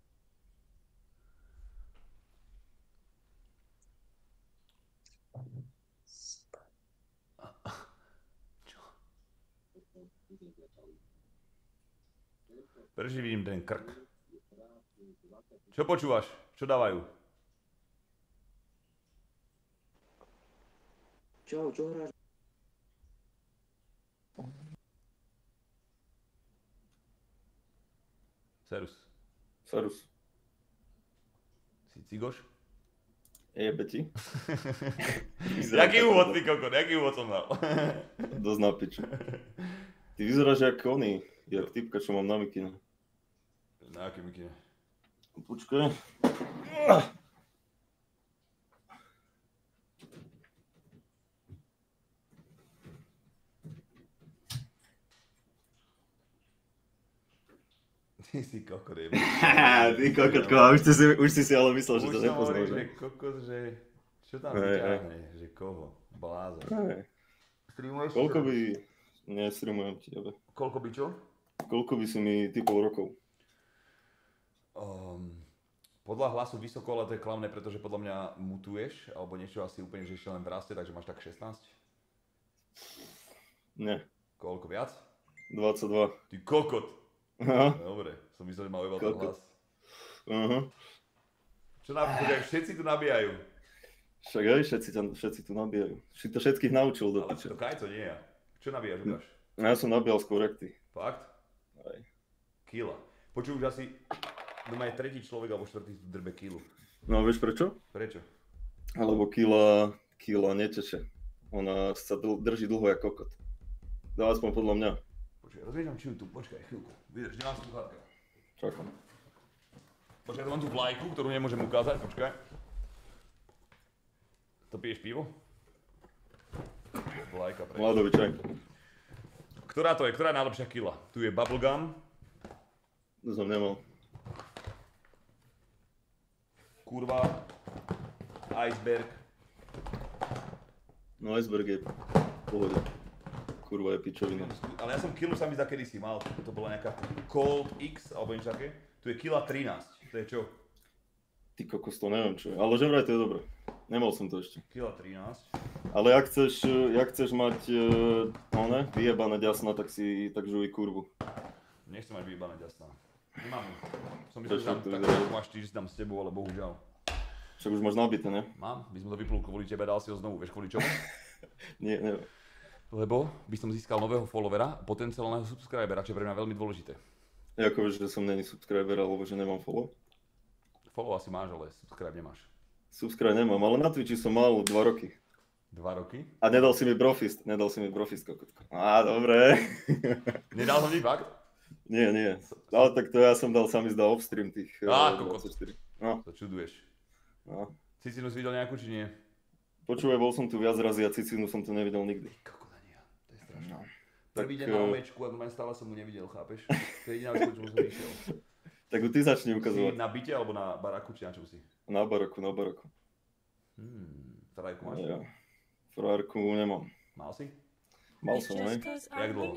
Speaker 1: Prečo vidím ten krk? Čo počúvaš? Čo dávajú?
Speaker 8: Čo, čo hráš?
Speaker 1: Serus.
Speaker 4: Serus.
Speaker 1: Si cigoš?
Speaker 4: Jebe ti.
Speaker 1: Jaký úvod, ty kokot, jaký úvod som mal?
Speaker 4: Dosť na piču. Ty vyzeráš jak oný, jak typka, čo mám na mikine.
Speaker 1: Na aký mikine?
Speaker 4: Počkaj.
Speaker 1: Ty si kokot, je.
Speaker 4: Ty kokotko, a už si si, už si si ale myslel, že
Speaker 1: Už
Speaker 4: to
Speaker 1: som
Speaker 4: nepoznal,
Speaker 1: hovoril,
Speaker 4: že?
Speaker 1: že kokot, že... Čo tam
Speaker 4: Hej, hej.
Speaker 1: vyťahne? Že koho? Bláza.
Speaker 4: Hej.
Speaker 1: Streamuješ?
Speaker 4: Koľko by... Nestreamujem ti, jebe.
Speaker 1: Koľko by čo?
Speaker 4: Koľko by si mi typol rokov?
Speaker 1: Um, podľa hlasu vysoko, ale to je klamné, pretože podľa mňa mutuješ, alebo niečo asi úplne, že ešte len vrastie, takže máš tak šestnásť?
Speaker 4: Nie.
Speaker 1: Koľko viac?
Speaker 4: dvadsaťdva.
Speaker 1: Ty kokot!
Speaker 4: Aha.
Speaker 1: Dobre, som myslel, že má ojebal ten
Speaker 4: Kokot.
Speaker 1: hlas.
Speaker 4: Aha.
Speaker 1: Čo nabíjajú? Všetci tu nabíjajú.
Speaker 4: Však aj, všetci, ťa, všetci tu nabíjajú. Si to všetkých naučil do
Speaker 1: Ale
Speaker 4: piče.
Speaker 1: to kajco nie ja. Čo nabíjaš, ukáž?
Speaker 4: Ja som nabíjal skôr jak ty.
Speaker 1: Fakt?
Speaker 4: Aj.
Speaker 1: Kila. Počuj, už asi doma je tretí človek alebo štvrtý tu drbe kilu.
Speaker 4: No vieš prečo?
Speaker 1: Prečo?
Speaker 4: Lebo kila, kila neteče. Ona sa dl- drží dlho jak kokot. To aspoň podľa mňa.
Speaker 1: Počkaj, rozmýšľam, či ju tu, počkaj chvíľku. Vydrž, nemám sluchátka.
Speaker 4: Čakám.
Speaker 1: Počkaj, to mám tú vlajku, ktorú nemôžem ukázať, počkaj. To piješ pivo? Vlajka pre...
Speaker 4: Mladový čaj.
Speaker 1: Ktorá to je? Ktorá je najlepšia kila? Tu je Bubblegum.
Speaker 4: To som nemal.
Speaker 1: Kurva. Iceberg.
Speaker 4: No Iceberg je pohode. Kurva je pičovina.
Speaker 1: Ale ja som kilu sa mi zdá kedysi mal. To bola nejaká Cold X alebo niečo také. Tu je kila trinásť. To je čo?
Speaker 4: Ty kokos, to neviem čo je. Ale že vraj to je dobré. Nemal som to ešte.
Speaker 1: Kila trinásť.
Speaker 4: Ale jak chceš, jak chceš mať uh, one, vyjebané ďasna, tak si tak žuj kurvu.
Speaker 1: Nechcem mať vyjebané ďasná. Nemám. Som myslel, že
Speaker 4: Prečo
Speaker 1: dám
Speaker 4: to
Speaker 1: tak,
Speaker 4: vyzerá?
Speaker 1: ako máš ty, že si dám s tebou, ale bohužiaľ.
Speaker 4: Však už máš nabité, ne?
Speaker 1: Mám, by som to vyplul kvôli tebe, dal si ho znovu, vieš kvôli čomu?
Speaker 4: Nie, neviem.
Speaker 1: Lebo by som získal nového followera, potenciálneho subscribera, čo je pre mňa veľmi dôležité.
Speaker 4: Jako vieš, že som není subscriber, alebo že nemám follow?
Speaker 1: Follow asi máš, ale subscribe nemáš.
Speaker 4: Subscribe nemám, ale na Twitchi som mal dva roky.
Speaker 1: Dva roky?
Speaker 4: A nedal si mi brofist, nedal si mi brofist, kokotko. Á, dobre.
Speaker 1: Nedal som ti fakt?
Speaker 4: Nie, nie. Ale tak to ja som dal, sa mi zdal off-stream tých
Speaker 1: Á,
Speaker 4: uh,
Speaker 1: kokot.
Speaker 4: dvadsaťštyri. No.
Speaker 1: To čuduješ.
Speaker 4: No.
Speaker 1: Cicinu si videl nejakú, či nie?
Speaker 4: Počúvaj, bol som tu viac razy a Cicinu som tu nevidel nikdy.
Speaker 1: Kokodania, to je strašné.
Speaker 4: No.
Speaker 1: Prvý deň
Speaker 4: Tak,
Speaker 1: na
Speaker 4: eh,
Speaker 1: omečku a normálne stále som mu nevidel, chápeš? To je jediná vec, čo som išiel.
Speaker 4: Tak ty začni
Speaker 1: Si
Speaker 4: ukazovať.
Speaker 1: na byte alebo na baraku, či na čom si?
Speaker 4: Na baroku, na baroku.
Speaker 1: Hmm, frajku máš?
Speaker 4: Ja. Frárku nemám.
Speaker 1: Mal si?
Speaker 4: Mal som, hej.
Speaker 1: Jak dlho?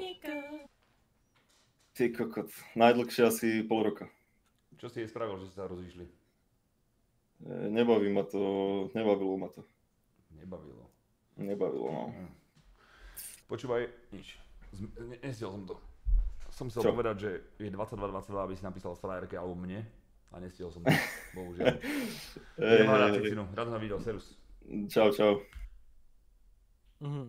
Speaker 4: Ty kokot. Najdlhšie asi pol roka.
Speaker 1: Čo si jej spravil, že ste sa rozišli?
Speaker 4: E, Nebaví ma to, nebavilo ma to.
Speaker 1: Nebavilo.
Speaker 4: Nebavilo, no.
Speaker 1: Počúvaj, nič. Zm- ne- Nestiel som to. Som chcel
Speaker 4: Čo?
Speaker 1: povedať, že je dvadsaťdva dvadsaťdva, aby si napísal frajerke alebo mne. A nestiel som to. Bohužiaľ.
Speaker 4: Hej,
Speaker 1: Idem hľadať
Speaker 4: hej, hej.
Speaker 1: Cicinu. Rád na video, serus.
Speaker 4: Čau, čau.
Speaker 19: Mhm.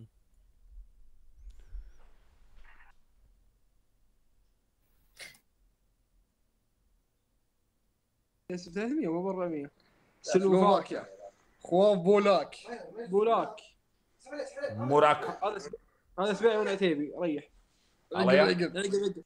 Speaker 9: تفهمي هو برا مين؟
Speaker 6: سلوفاكيا خواف بولاك
Speaker 9: بولاك
Speaker 1: موراك
Speaker 9: هذا س- هذا سبيعي ولا عتيبي ريح
Speaker 1: عليا؟
Speaker 9: عقب عقب عقب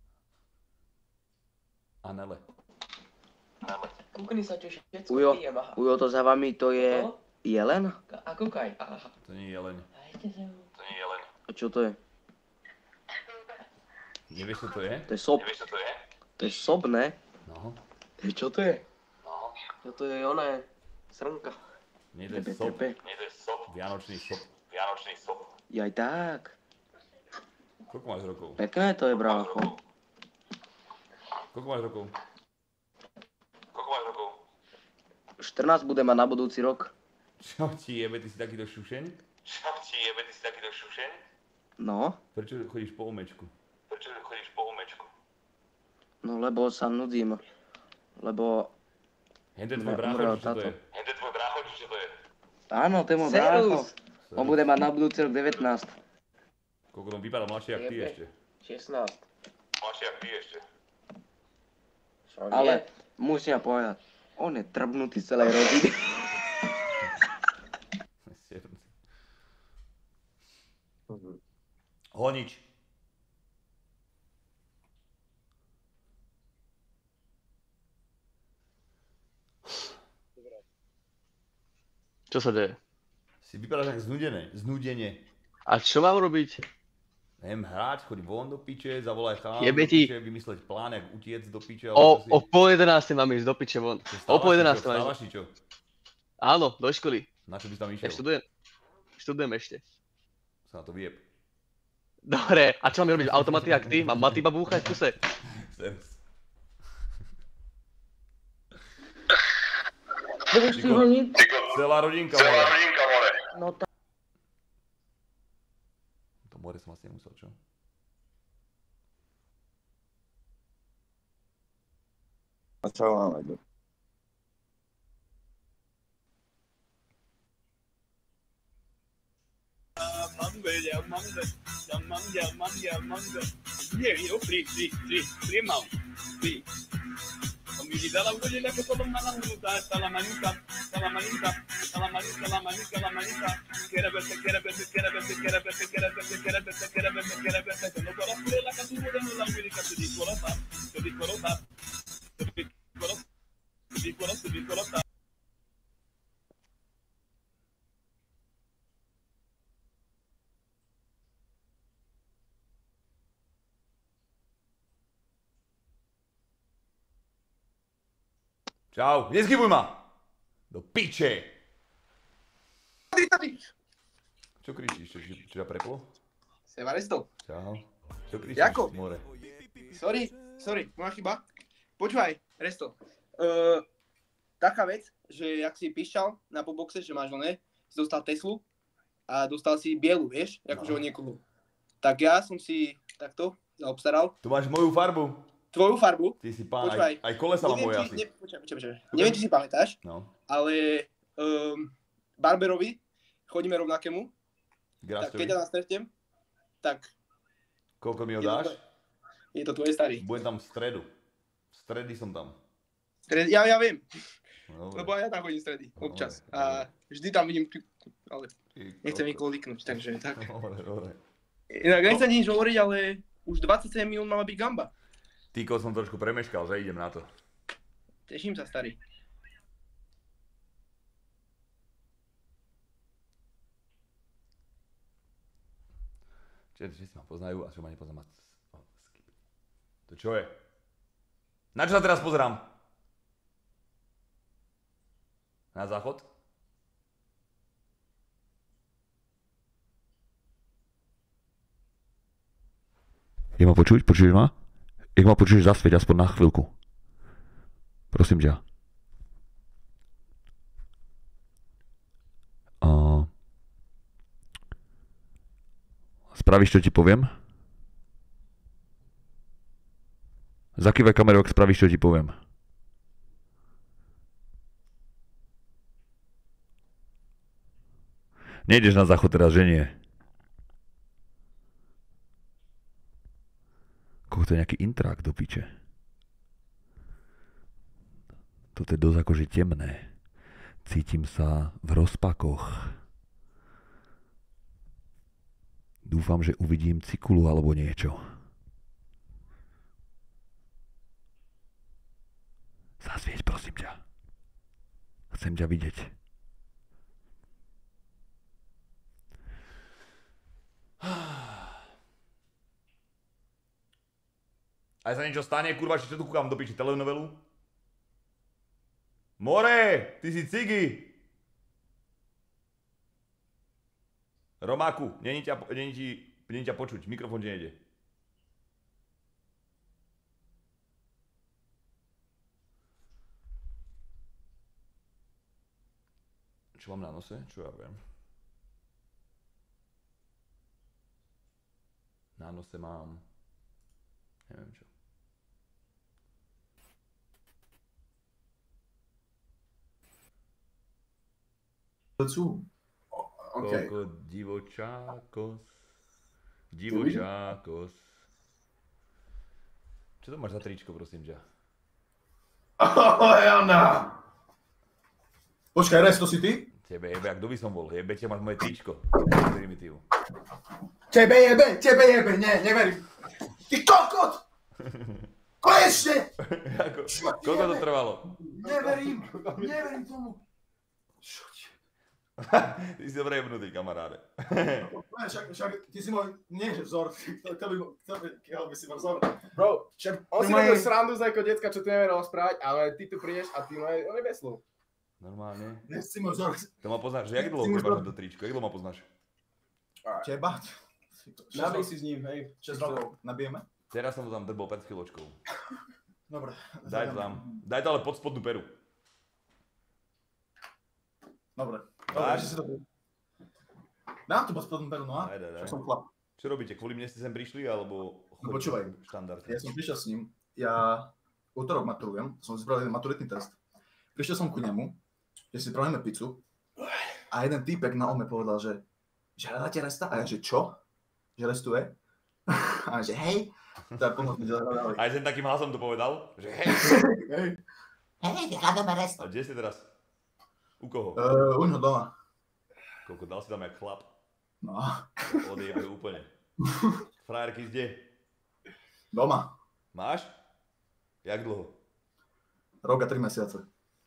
Speaker 1: Anele.
Speaker 8: Kukni sa čo všetko
Speaker 16: Ujo,
Speaker 8: pije, baha.
Speaker 16: Ujo, to za vami to je jelen?
Speaker 8: A kúkaj. Aha.
Speaker 1: To nie je jeleň. To nie je jeleň.
Speaker 16: A čo to je?
Speaker 1: Nevieš, čo to je?
Speaker 16: To je sob.
Speaker 1: Nevieš, čo to je?
Speaker 16: To je sob, ne?
Speaker 1: No.
Speaker 16: Hej, čo to je? No to je oné, srnka.
Speaker 1: Nie, to je
Speaker 16: Trepe,
Speaker 1: sop.
Speaker 16: trepe.
Speaker 1: Nie, to je sop. Vianočný sop. Vianočný sop.
Speaker 16: Jaj tak.
Speaker 1: Koľko máš rokov?
Speaker 16: Pekné to je, brácho.
Speaker 1: Koľko máš rokov? Koľko máš rokov?
Speaker 16: štrnásť bude mať na budúci rok.
Speaker 1: Čo ti jebe, ty si takýto šušeň? Čo ti jebe, ty si takýto šušeň?
Speaker 16: No,
Speaker 1: Prečo chodíš po omečku? Prečo chodíš po omečku?
Speaker 16: no lebo sa nudím. Lebo...
Speaker 1: Hente tvoj
Speaker 16: mne
Speaker 1: brácho,
Speaker 16: umrel
Speaker 1: či čo to
Speaker 16: táto.
Speaker 1: je? Hente tvoj brácho, či čo to je?
Speaker 16: Áno, to je môj
Speaker 8: Serus.
Speaker 16: brácho. On bude mať na budúci rok devätnásť.
Speaker 1: Koľko on vypadá mladšie, jak ty
Speaker 8: Jebe.
Speaker 1: ešte?
Speaker 8: šestnásť.
Speaker 1: Mladšie, jak ty ešte.
Speaker 16: Ale musím ja povedať, on je trbnutý z celej rodiny.
Speaker 1: Honič.
Speaker 22: Čo sa deje?
Speaker 1: Si vypadáš tak znudené, znudene.
Speaker 22: A čo mám robiť?
Speaker 1: Neviem, hrať, chodiť von do piče, zavolaj chalán
Speaker 22: Jebe
Speaker 1: do
Speaker 22: ti.
Speaker 1: piče, vymysleť plán, jak utiec do piče.
Speaker 22: O,
Speaker 1: alebo čo si-
Speaker 22: o pol jedenástej mám ísť do piče von. O pol jedenástej mám
Speaker 1: Vstávaš
Speaker 22: ísť.
Speaker 1: či čo?
Speaker 22: Áno, do školy.
Speaker 1: Na čo by si tam
Speaker 22: Ja
Speaker 1: išiel?
Speaker 22: študujem. Študujem ešte.
Speaker 1: Sa na to vyjeb.
Speaker 22: Dobre, a čo mám robiť? Automaty jak ty? Mám maty iba búchať v kuse?
Speaker 1: Serus.
Speaker 8: Budeš tu honiť?
Speaker 1: Celá rodinka, more.
Speaker 8: No tak.
Speaker 1: To more som asi nemusel, čo?
Speaker 6: A čo máme?
Speaker 10: Manga, ja manga, ja manga, manga, manga. Nie, jo, free, free, free, free mal, free. Comida la huele la que todo mala minuta, talamanita, talamanita, talamanita, talamanita, talamanita. Quiere verte, quiere verte, quiere verte, quiere verte, quiere verte, quiere verte, quiere verte, quiere verte. Que no corazón de la canción de la América, te digo rota, te digo rota, te digo rota, te digo rota, te digo rota.
Speaker 1: Čau, neskybuj ma! Do piče! Čo kričíš? Čo, čo, čo ťa preplo?
Speaker 20: Sevaresto.
Speaker 1: Čau. Čo kričíš?
Speaker 20: Jako?
Speaker 1: More.
Speaker 20: Sorry, sorry, moja chyba. Počúvaj, Resto. Uh, taká vec, že jak si píšťal na poboxe, že máš oné, si dostal Teslu a dostal si bielu, vieš, akože od niekoho. Tak ja som si takto zaobstaral.
Speaker 1: Tu máš moju farbu.
Speaker 20: Tvoju farbu.
Speaker 1: Ty si pán,
Speaker 20: Počúvaj,
Speaker 1: aj, aj kolesa má
Speaker 20: neviem,
Speaker 1: moje
Speaker 20: či-
Speaker 1: asi.
Speaker 20: Ne, počkaj, počkaj, počkaj. Neviem, či si pamätáš,
Speaker 1: No.
Speaker 20: ale um, Barberovi chodíme rovnakému. Tak keď
Speaker 1: Grašťovi.
Speaker 20: ťa tam stretnem, tak
Speaker 1: Koľko mi ho
Speaker 20: je to,
Speaker 1: dáš?
Speaker 20: je to tvoje starý.
Speaker 1: Budem tam v stredu. V stredy som tam.
Speaker 20: Stred, ja, ja viem,
Speaker 1: Dobre.
Speaker 20: lebo aj ja tam chodím v stredy, občas. A vždy tam vidím, ale nechcem nikoho liknúť, takže tak.
Speaker 1: Dobre, dobre.
Speaker 20: Inak nechcem nič hovoriť, ale už dvadsaťsedem minút mala byť gamba.
Speaker 1: Týko som trošku premeškal, že idem na to.
Speaker 20: Teším sa, starý.
Speaker 1: Čiže si ma poznajú a čo ma nepoznám. Oh, skip. To čo je? Na čo sa teraz pozerám? Na záchod? Je ma počuť? Počuješ ma? Jak ma počuješ, zasvieť aspoň na chvíľku. Prosím ťa. A... Spravíš, čo ti poviem? Zakývaj kameru, ak spravíš, čo ti poviem. Nejdeš na záchod teraz, že nie? Koho to je nejaký intrák do piče. Toto je dosť akože temné. Cítim sa v rozpakoch. Dúfam, že uvidím cikulu alebo niečo. Zasvieť, prosím ťa. Chcem ťa vidieť. Aj sa niečo stane, kurva, či čo tu kúkam do piči telenovelu? More, ty si cigy! Romáku, není ťa, není ti, není ťa počuť, mikrofón ti nejde. Čo mám na nose? Čo ja viem? Na nose mám... Neviem čo.
Speaker 15: Sú. Okay.
Speaker 1: Koko divočákos. Divočákos. Čo to máš za tričko, prosím ťa?
Speaker 15: Ahoj, Jana! Počkaj, Res, to si ty?
Speaker 1: Tebe jebe, a kto by som bol? Jebe, ťa máš moje tričko. Primitív.
Speaker 15: Tebe jebe, tebe jebe, nie, neverím. Ty kokot! Konečne!
Speaker 1: Ako, koľko to trvalo?
Speaker 15: Neverím, neverím tomu.
Speaker 1: Ty si dobre jebnutý, kamaráde.
Speaker 15: Však, však, ty si môj, nie že vzor, to by, to by, kého by si mal vzor.
Speaker 7: Bro, však on si robil srandu z ako decka, čo tu nevie rozprávať, ale ty tu prídeš a ty on je, on je bez slov.
Speaker 1: Normálne.
Speaker 15: Nie si môj vzor.
Speaker 1: To ma poznáš, že jak dlho
Speaker 15: Si môj
Speaker 1: máš
Speaker 15: vzor.
Speaker 1: to tričko? Jak dlho ma poznáš?
Speaker 15: Teba?
Speaker 7: Nabij si s ním, hej.
Speaker 15: šesť rokov, nabijeme?
Speaker 1: Teraz som to tam drbol pred chvíľočkou.
Speaker 15: Dobre.
Speaker 1: Daj to tam. Daj to ale pod spodnú peru.
Speaker 15: Dobre.
Speaker 1: Dáš?
Speaker 15: Dobre, že si to... Dám to pod spodnú peru, no a?
Speaker 1: Daj, daj, daj.
Speaker 15: Však som chlap.
Speaker 1: Čo robíte? Kvôli mne ste sem prišli, alebo...
Speaker 15: No počúvaj,
Speaker 1: Štandardne.
Speaker 15: ja som prišiel s ním, ja útorok maturujem, som si spravil jeden maturitný test. Prišiel som ku nemu, že si pravíme pizzu a jeden týpek na ome povedal, že,
Speaker 17: že hľadáte resta? A ja, že čo? Že restuje? A že hej. To je plno, že hľadali.
Speaker 1: Aj ten takým hlasom to povedal, že hej.
Speaker 17: Hej. Hej, hľadáme resta.
Speaker 1: A kde si teraz? U koho?
Speaker 17: Uh, u ňo doma.
Speaker 1: Koľko, dal si tam jak chlap?
Speaker 17: No.
Speaker 1: Odjebe úplne. Frajerky kde?
Speaker 17: Doma.
Speaker 1: Máš? Jak dlho?
Speaker 17: Rok a tri mesiace.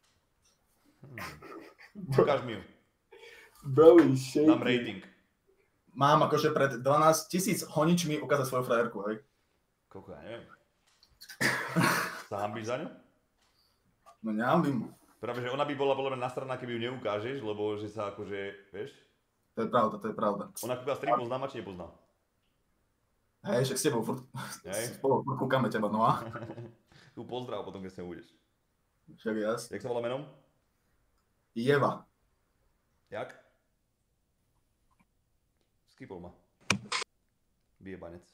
Speaker 1: Ukáž mi ju.
Speaker 17: Belly shaking.
Speaker 1: Dám rating.
Speaker 17: Mám akože pred dvanásť tisíc honičmi ukázať svoju frajerku, hej.
Speaker 1: Koľko, ja neviem. Sa hambíš za ňu?
Speaker 17: No nehambím.
Speaker 1: Práve, že ona by bola podľa mňa nastraná, keby ju neukážeš, lebo že sa akože, vieš?
Speaker 17: To je pravda, to je pravda.
Speaker 1: Ona kúka stream poznám a či nepoznám?
Speaker 17: Hej, však s tebou furt, spolu furt kúkame teba, no a?
Speaker 1: Tu pozdrav potom, keď s ňou budeš.
Speaker 17: Však jas.
Speaker 1: Jak sa volá menom?
Speaker 17: Jeva.
Speaker 1: Jak? Skipol ma. Vyjebanec.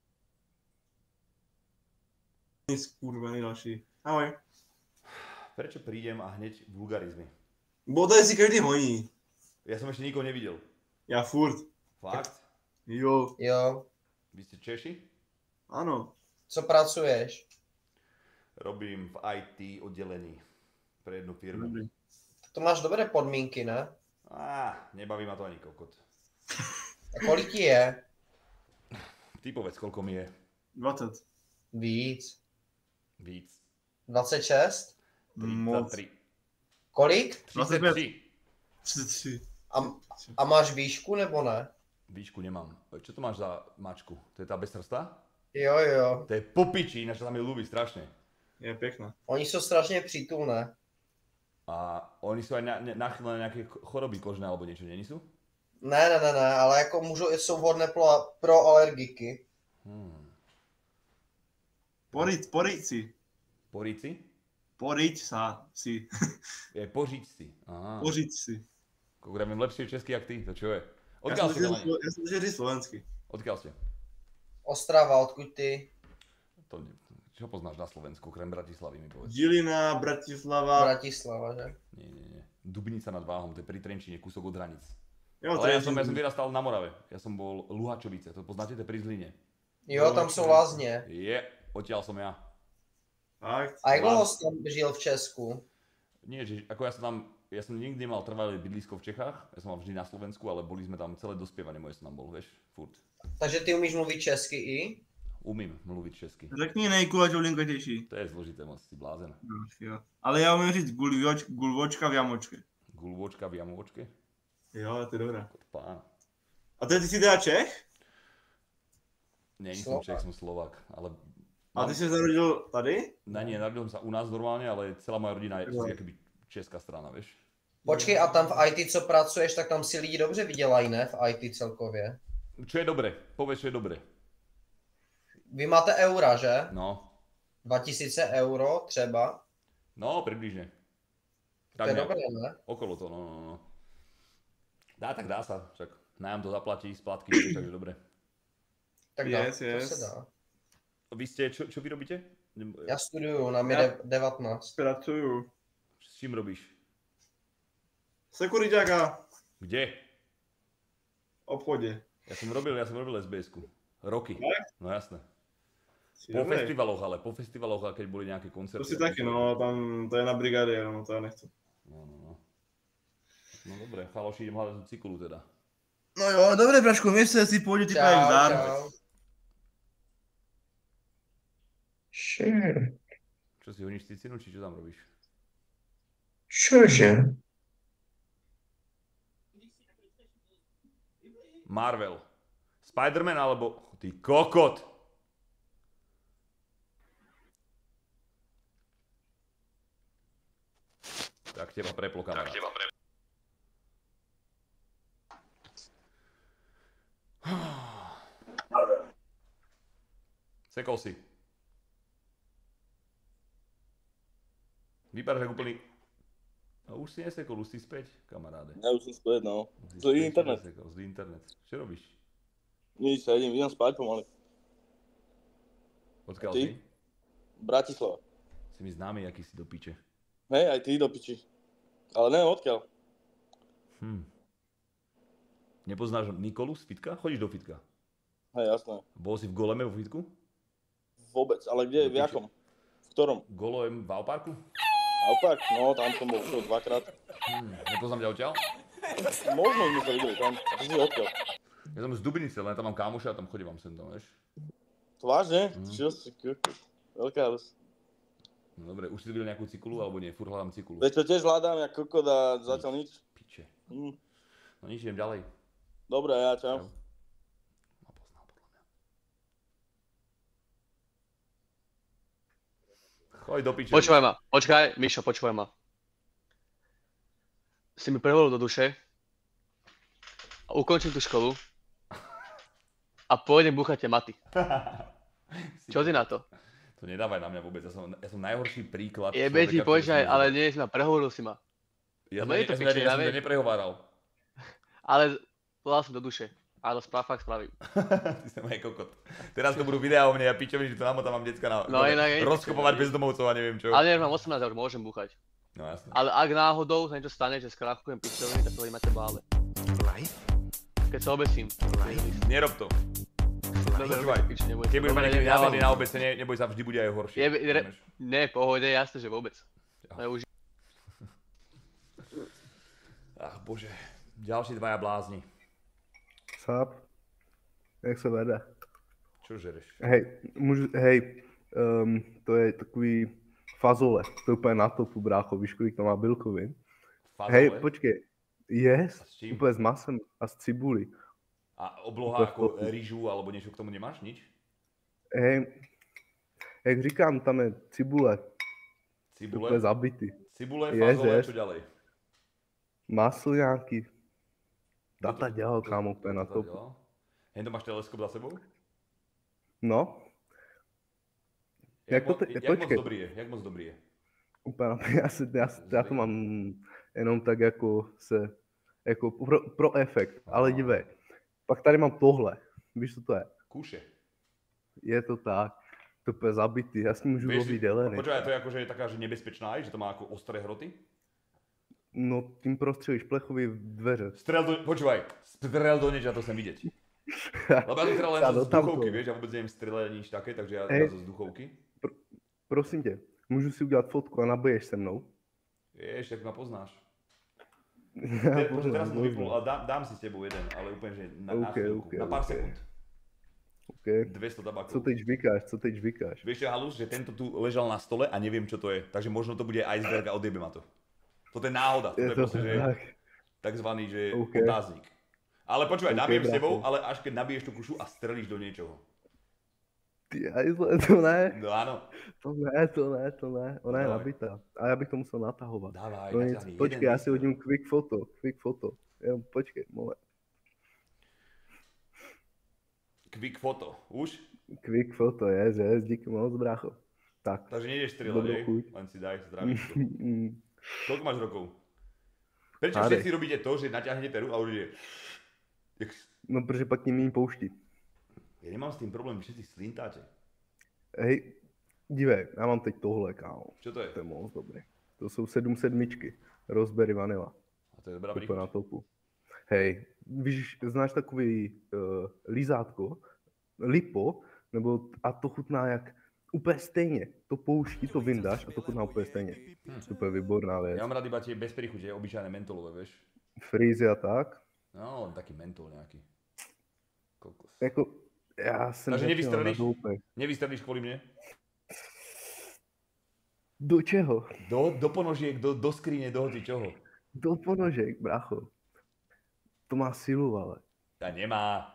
Speaker 18: Nic, kurva, nejďalší. Ahoj.
Speaker 1: Prečo prídem a hneď vulgarizmy?
Speaker 18: Bo tady si každý honí.
Speaker 1: Ja som ešte nikoho nevidel.
Speaker 18: Ja furt.
Speaker 1: Fakt?
Speaker 18: Jo.
Speaker 23: Jo.
Speaker 1: Vy ste Češi?
Speaker 18: Áno.
Speaker 23: Co pracuješ?
Speaker 1: Robím v í té oddelení pre jednu firmu.
Speaker 18: Dobrý.
Speaker 23: To máš dobré podmínky, ne?
Speaker 1: Á, nebaví ma to ani kokot.
Speaker 23: A kolik ti je?
Speaker 1: Ty povedz, koľko mi je.
Speaker 18: dvacet.
Speaker 23: Víc.
Speaker 1: Víc.
Speaker 23: dvacet šest?
Speaker 1: tridsaťtri.
Speaker 23: Kolik?
Speaker 1: tridsaťtri.
Speaker 18: tridsaťtri.
Speaker 23: A, a máš výšku nebo ne?
Speaker 1: Výšku nemám. Čo to máš za mačku? To je tá bez hrsta?
Speaker 23: Jo, jo.
Speaker 1: To je popiči, ináč sa tam je ľúbi strašne.
Speaker 18: Je pekná.
Speaker 23: Oni sú strašne přítulné.
Speaker 1: A oni sú aj na, na, na nejaké choroby kožné alebo niečo, není sú?
Speaker 23: Ne, ne, ne, ne, ale jako můžou, jsou vhodné pro, pro alergiky.
Speaker 1: Hmm.
Speaker 18: Poriť, poriť si.
Speaker 1: Poriť si?
Speaker 18: Poriť sa si.
Speaker 1: Je požiť si. Aha.
Speaker 18: Požiť si.
Speaker 1: Koľko ja viem lepšie česky jak ty, to čo je?
Speaker 18: Ja
Speaker 1: Odkiaľ
Speaker 18: som
Speaker 1: ste?
Speaker 18: vždy- ja som vždy slovensky.
Speaker 1: Odkiaľ ste?
Speaker 23: Ostrava, odkud ty?
Speaker 1: To, ne- čo poznáš na Slovensku, krem Bratislavy mi povedz.
Speaker 18: Žilina, Bratislava.
Speaker 23: Bratislava, že?
Speaker 1: Nie, nie, nie. Dubnica nad Váhom, to je pri Trenčíne, kúsok od hraníc.
Speaker 18: Jo,
Speaker 1: Ale ja
Speaker 18: Trenčín.
Speaker 1: som, ja som vyrastal na Morave. Ja som bol Luhačovice, to poznáte, to je pri Zline.
Speaker 23: Jo, tam jsou lázně.
Speaker 1: Je, odtiaľ som ja.
Speaker 18: Fakt?
Speaker 23: A jak dlouho jsi tam žil v Česku?
Speaker 1: Nie, že ako ja som tam, ja som nikdy nemal trvalé bydlisko v Čechách, ja som mal vždy na Slovensku, ale boli sme tam celé dospievanie moje som tam bol, vieš, furt.
Speaker 23: Takže ty umíš mluvit česky i?
Speaker 1: Umím mluviť česky.
Speaker 18: Řekni nejku, ať Olinka těší.
Speaker 1: To je zložité moc, si blázen.
Speaker 18: Jo. Ale já umím říct gulvoč, gulvočka v jamočke.
Speaker 1: Gulvočka v jamočke?
Speaker 18: Jo, to je dobré.
Speaker 1: Pán.
Speaker 18: A ty, ty jsi teda Čech?
Speaker 1: Nie, som Čech, som Slovák, ale...
Speaker 18: A ty jsi se narodil tady?
Speaker 1: Ne, nie, narodil som sa u nás normálne, ale celá moja rodina je akoby česká strana, vieš.
Speaker 23: Počkej, a tam v í té, co pracuješ, tak tam si lidi dobře vydělají, ne? V í té celkově.
Speaker 1: Čo je dobre? Povedz, čo je dobre.
Speaker 23: Vy máte eura, že?
Speaker 1: No.
Speaker 23: dva tisíce euro třeba.
Speaker 1: No, približne.
Speaker 23: To je dobré, ne?
Speaker 1: Okolo to, no, no, no. Dá, tak dá sa, však nájom to zaplatí, splátky, takže dobre.
Speaker 23: Tak dá, yes, to yes. se dá.
Speaker 1: Vy ste, čo, čo vy robíte?
Speaker 23: Já studuju, nám je ja devätnásť.
Speaker 18: Pracuju.
Speaker 1: S čím robíš?
Speaker 18: Sekuriťáka.
Speaker 1: Kde?
Speaker 18: V obchode.
Speaker 1: Ja som robil, ja som robil es bé esku. Roky.
Speaker 18: Tak?
Speaker 1: No jasné.
Speaker 18: Si
Speaker 1: Po
Speaker 18: dobrý.
Speaker 1: festivaloch ale, po festivaloch, keď boli nejaké koncerty.
Speaker 18: To si taky, no, tam, to je na brigáde, no, to ja nechci.
Speaker 1: No, no, no. No dobre, chaloši, idem hľadať cyklu teda.
Speaker 18: No jo, dobré, Brašku, vieš sa si pôjde, ty prajem zdar.
Speaker 8: Sure.
Speaker 1: Čo si honíš cicinu, či čo tam robíš?
Speaker 8: Čože?
Speaker 1: Marvel. Spider-Man alebo... Ty kokot! Tak teba preplo, kamarát. Tak teba preplo. Sekol si. Vypadáš ako úplný... No už si nesekol, už si späť, kamaráde.
Speaker 12: Ja už som späť, no.
Speaker 1: Zlý
Speaker 12: Zlý internet.
Speaker 1: Zlý internet. Čo robíš?
Speaker 12: Nič, sa idem, idem spať pomaly.
Speaker 1: Odkiaľ
Speaker 12: Ty?
Speaker 1: si?
Speaker 12: Bratislava.
Speaker 1: Si mi známy, aký si do piče.
Speaker 12: Hej, aj ty do piči. Ale neviem odkiaľ.
Speaker 1: Hm. Nepoznáš Nikolu z fitka? Chodíš do fitka?
Speaker 5: Hej, jasné.
Speaker 1: Bol si v Goleme vo fitku?
Speaker 5: Vôbec, ale kde, v jakom? V ktorom?
Speaker 1: Golem v Alparku?
Speaker 5: Alpark? No, tam som bol už dvakrát.
Speaker 1: Hmm, nepoznám ťa odtiaľ?
Speaker 5: Možno sme sa videli tam. A ty si odkiaľ?
Speaker 1: Ja som z Dubnice, len tam mám kámoša a tam chodím vám sem tam, vieš?
Speaker 5: To vážne?
Speaker 1: Mm.
Speaker 5: Čo si kokos? Veľká rus.
Speaker 1: No dobre, už si videl nejakú cikulu alebo nie? Furt hľadám cikulu.
Speaker 5: Veď to tiež hľadám jak kokot a zatiaľ nič.
Speaker 1: Piče.
Speaker 5: Mm.
Speaker 1: No nič, idem ďalej.
Speaker 5: Dobre, ja čau.
Speaker 1: Choď do piče.
Speaker 11: Počúvaj ma, počkaj, Mišo, počúvaj ma. Si mi prevolil do duše a ukončím tú školu a pôjdem búchať tie maty. Čo ty na to?
Speaker 1: To nedávaj na mňa vôbec, ja som, ja som najhorší príklad.
Speaker 11: Jebe ti, počkaj, ale nie si ma, prehovoril si ma.
Speaker 1: Ja som,
Speaker 11: No je
Speaker 1: ja
Speaker 11: to
Speaker 1: som,
Speaker 11: piči,
Speaker 1: ja
Speaker 11: ja
Speaker 1: som
Speaker 11: viem.
Speaker 1: ťa neprehováral.
Speaker 11: Ale povedal som do duše. Áno, správ, fakt spravím.
Speaker 1: Ty si môj kokot. Teraz to budú videá o mne, ja pičovím, že to namotám mám decka na
Speaker 11: No, inak je-
Speaker 1: rozkopovať bezdomovcov a neviem čo.
Speaker 11: Ale nie, mám osemnásť eur, môžem búchať.
Speaker 1: No jasne.
Speaker 11: Ale ak náhodou sa niečo stane, že skrachujem pičoviny, tak to ideme teba ale. Keď sa obesím.
Speaker 1: Nerob to.
Speaker 11: Dobre,
Speaker 1: Počúvaj,
Speaker 11: pič, nebude.
Speaker 1: keď budeš mať
Speaker 11: Dobre,
Speaker 1: niekedy
Speaker 11: ja
Speaker 1: nálady
Speaker 11: vám-
Speaker 1: na obesenie, neboj sa, vždy bude aj horšie.
Speaker 11: Je, re,
Speaker 1: Rozumieš?
Speaker 11: ne, pohode, jasne, že vôbec. To je už...
Speaker 1: Ach bože, ďalší dvaja blázni.
Speaker 12: Sáp, jak se vede?
Speaker 1: Čo žereš?
Speaker 12: Hej, můžu, hej, um, to je takový fazole, to je úplně na topu, brácho, víš, kolik to má bílkovin.
Speaker 1: Fazole?
Speaker 12: Hej, počkej, yes,
Speaker 1: s čím?
Speaker 12: úplně s masem a s cibuli.
Speaker 1: A obloha
Speaker 12: Úplně
Speaker 1: ako
Speaker 12: v-
Speaker 1: rýžu alebo niečo k tomu nemáš? Nič?
Speaker 12: Hej, jak říkám, tam je cibule,
Speaker 1: Cibule?
Speaker 12: úplně zabitý.
Speaker 1: Cibule,
Speaker 12: Yes,
Speaker 1: fazole,
Speaker 12: yes.
Speaker 1: čo ďalej?
Speaker 12: Masl nějaký. Tata dělal, kámo, úplně na topu.
Speaker 1: Dělal? Hej, to máš teleskop za sebou?
Speaker 12: No.
Speaker 1: Jak,
Speaker 12: Jak to
Speaker 1: mo-
Speaker 12: te-
Speaker 1: jak moc
Speaker 12: počkej.
Speaker 1: dobrý je? Jak moc dobrý je?
Speaker 12: Úplně, na- já, se, já, se- já to mám jenom tak jako se, jako pro, pro efekt, ale dívej. Pak tady mám tohle, víš, co to je?
Speaker 1: Kúše.
Speaker 12: Je to tak, to je zabitý, já s tím můžu
Speaker 1: Vieš,
Speaker 12: lovit jeleny.
Speaker 1: počúvaj, to je ako, že je taká, že nebezpečná aj, že to má ako ostré hroty?
Speaker 12: No, tím prostřelíš plechový dveře.
Speaker 1: Strel do, počúvaj, strel do niečo, to chcem vidieť. Lebo ja to strel len
Speaker 12: Já
Speaker 1: zo
Speaker 12: do tamto.
Speaker 1: vzduchovky, vieš, ja vôbec neviem strieľať nič také, takže ja
Speaker 12: Hej.
Speaker 1: iba zo vzduchovky.
Speaker 12: Prosím tě, můžu si udělat fotku a nabiješ se mnou?
Speaker 1: Vieš, jak ma poznáš.
Speaker 12: Já
Speaker 1: Te- počuj, teraz som to
Speaker 12: poznám,
Speaker 1: vypnul,
Speaker 12: možno.
Speaker 1: ale dám, dám si s tebou jeden, ale úplne, že na, na
Speaker 12: OK,
Speaker 1: chvíľku,
Speaker 12: OK,
Speaker 1: na pár
Speaker 12: OK.
Speaker 1: sekúnd.
Speaker 12: OK.
Speaker 1: dvesto tabakov.
Speaker 12: Co teď žvikáš, co teď žvikáš?
Speaker 1: Vieš čo, halus, že tento tu ležal na stole a neviem, čo to je, takže možno to bude iceberg a odjebe ma to. Toto je náhoda, toto
Speaker 12: Je
Speaker 1: je
Speaker 12: to
Speaker 1: proste, že
Speaker 12: tak.
Speaker 1: takzvaný, že
Speaker 12: OK.
Speaker 1: otáznik. Ale počúvaj,
Speaker 12: OK,
Speaker 1: nabijem s
Speaker 12: brácho.
Speaker 1: tebou, ale až keď nabiješ tú kušu a strelíš do niečoho.
Speaker 12: Ty hajzle, to ne.
Speaker 1: No áno.
Speaker 12: To ne, to ne, to ne. Ona je
Speaker 1: Dávaj.
Speaker 12: nabitá. A já bych to musel natahovat.
Speaker 1: Dávaj,
Speaker 12: no nic,
Speaker 1: naťahni,
Speaker 12: počkej,
Speaker 1: jeden
Speaker 12: já si hodím quick foto, quick foto. Jenom počkej, moment.
Speaker 1: Quick foto, už?
Speaker 12: Quick foto, yes, yes, díky moc, brácho. Tak.
Speaker 1: Takže nejdeš strieľať,
Speaker 12: Dobrú
Speaker 1: hej?
Speaker 12: chuť.
Speaker 1: Len si daj zdravíčko. Koľko máš rokov? Prečo
Speaker 12: Hádej.
Speaker 1: všetci robíte to, že naťahnete peru a už je... Jak...
Speaker 12: No, protože pak tím méně pouští.
Speaker 1: Ja nemám s tým problém, všetci slintáte.
Speaker 12: Hej, dívej, já mám teď tohle, kámo.
Speaker 1: Čo to je?
Speaker 12: To je moc dobré. To jsou sedm sedmičky. Raspberry vanilla.
Speaker 1: A to je dobrá
Speaker 12: Úplně
Speaker 1: príchuť.
Speaker 12: na topu. Hej, víš, znáš takový uh, lízátko, lipo, nebo a to chutná jak úplně stejně. To pouští, to vyndáš a to chutná úplně stejně.
Speaker 1: Hm.
Speaker 12: Super výborná věc.
Speaker 1: Ja mám rád iba tie bez príchute, obyčajné mentolové, vieš?
Speaker 12: Freezy a tak.
Speaker 1: No, len taký mentol nejaký. Kokos.
Speaker 12: Jako, já jsem
Speaker 1: Takže
Speaker 12: začínal na
Speaker 1: nevystrelíš?
Speaker 12: doupech.
Speaker 1: Nevystrelíš kvôli mne?
Speaker 12: Do čeho?
Speaker 1: Do, do ponožiek, do, do skrine, do hoci čoho.
Speaker 12: Do ponožek, brácho. To má silu, ale.
Speaker 1: Ta nemá.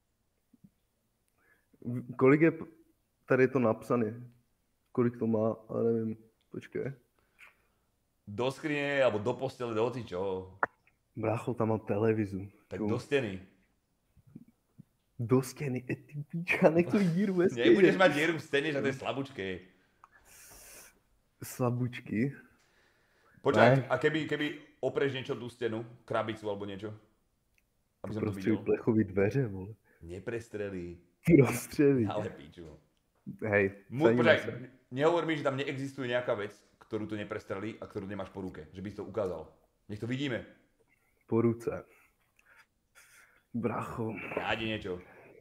Speaker 12: V- Kolik je p- tady to napsané? Kolik to má, ale nevím. Počkej.
Speaker 1: Do skrine, alebo do postele, do hoci čoho.
Speaker 12: Brácho, tam mám televizu.
Speaker 1: Tak
Speaker 12: Tu.
Speaker 1: do steny.
Speaker 12: Do stěny, e, ty píča, nech to díru ve stěně.
Speaker 1: Nebudeš mať dieru v stene, že to je slabúčké.
Speaker 12: Slabučky.
Speaker 1: Počkaj,
Speaker 12: Ne.
Speaker 1: a keby, keby opreš niečo tú stenu, krabicu alebo niečo? Aby som to
Speaker 12: Prostě
Speaker 1: videl.
Speaker 12: plechový dveře, vole.
Speaker 1: Neprestrelí.
Speaker 12: Prostřelí.
Speaker 1: Ale píču.
Speaker 12: Hej,
Speaker 1: Mu,
Speaker 12: sadíme
Speaker 1: počkaj,
Speaker 12: se.
Speaker 1: nehovor mi, že tam neexistuje nejaká vec, ktorú tu neprestrelí a ktorú nemáš po ruke. Že by si to ukázal. Nech to vidíme.
Speaker 12: Po ruce. Bracho.
Speaker 1: Nájdi niečo.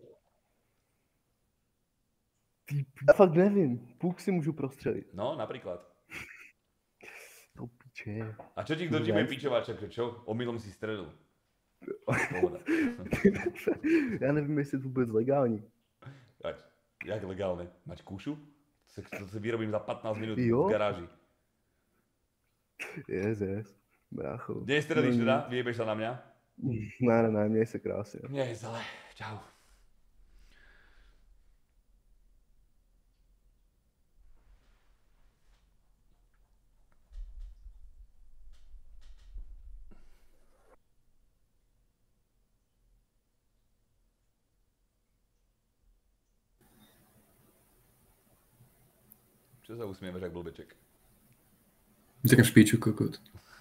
Speaker 12: Ja fakt nevím, puk si můžu prostřelit.
Speaker 1: No, napríklad.
Speaker 12: To piče.
Speaker 1: A čo ti kto ti bude pičovať, čo? Omylom si stredil. Pohoda.
Speaker 12: Já nevím, jestli to vůbec legální.
Speaker 1: Ať, jak legálne? Mať kúšu? To si vyrobím za pätnásť minút
Speaker 12: Jo?
Speaker 1: v garáži.
Speaker 12: Yes, yes. Brácho.
Speaker 1: Nestredíš teda? Vyjebeš sa na mňa?
Speaker 12: Ne, ne, ne, měj se krásně.
Speaker 1: Nie, zle. Čau. Čo sa usmievaš, jak blbeček?
Speaker 2: Tak špíču, kokot.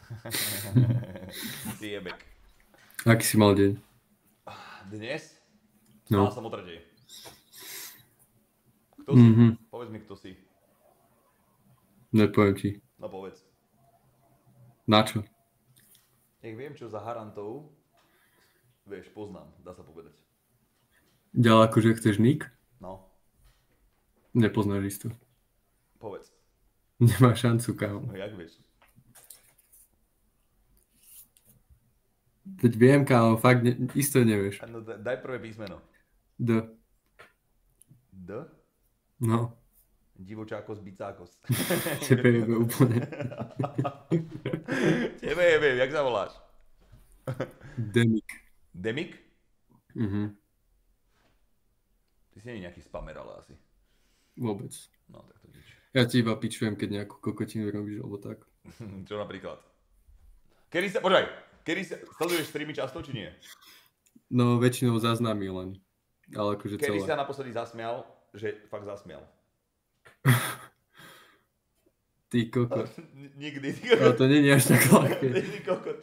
Speaker 1: Ty jebek.
Speaker 2: Aký si mal deň?
Speaker 1: Dnes?
Speaker 2: No.
Speaker 1: Spal som o tretej. Kto si?
Speaker 2: Mhm.
Speaker 1: Povedz mi, kto si.
Speaker 2: Nepoviem ti.
Speaker 1: No povedz.
Speaker 2: Na čo?
Speaker 1: Nech viem, čo za harantov, vieš, poznám, dá sa povedať.
Speaker 2: Ďalej akože chceš nick?
Speaker 1: No,
Speaker 2: Nepoznáš isto.
Speaker 1: povedz.
Speaker 2: Nemá šancu, kámo.
Speaker 1: No jak vieš?
Speaker 2: Veď viem, kámo, fakt ne, isto nevieš.
Speaker 1: No da- daj prvé písmeno.
Speaker 2: D.
Speaker 1: D?
Speaker 2: No.
Speaker 1: Divočákos, bicákos.
Speaker 2: Tebe jebe úplne.
Speaker 1: Tebe jebe, jak sa voláš?
Speaker 2: Demik.
Speaker 1: Demik?
Speaker 2: Mhm.
Speaker 1: Ty si nie nejaký spamer, ale asi.
Speaker 2: Vôbec.
Speaker 1: No, tak to nič.
Speaker 2: Ja ti iba pičujem, keď nejakú kokotinu robíš, alebo tak.
Speaker 1: Čo napríklad? Kedy sa, počkaj, kedy sa, sleduješ streamy často, či nie?
Speaker 2: No, väčšinou záznamy len. Ale akože
Speaker 1: Kedy
Speaker 2: celé.
Speaker 1: sa naposledy zasmial, že fakt zasmial?
Speaker 2: Ty kokot.
Speaker 1: Nikdy, ty
Speaker 2: Ale
Speaker 1: kokot.
Speaker 2: to nie je až tak ľahké.
Speaker 1: Ty kokot.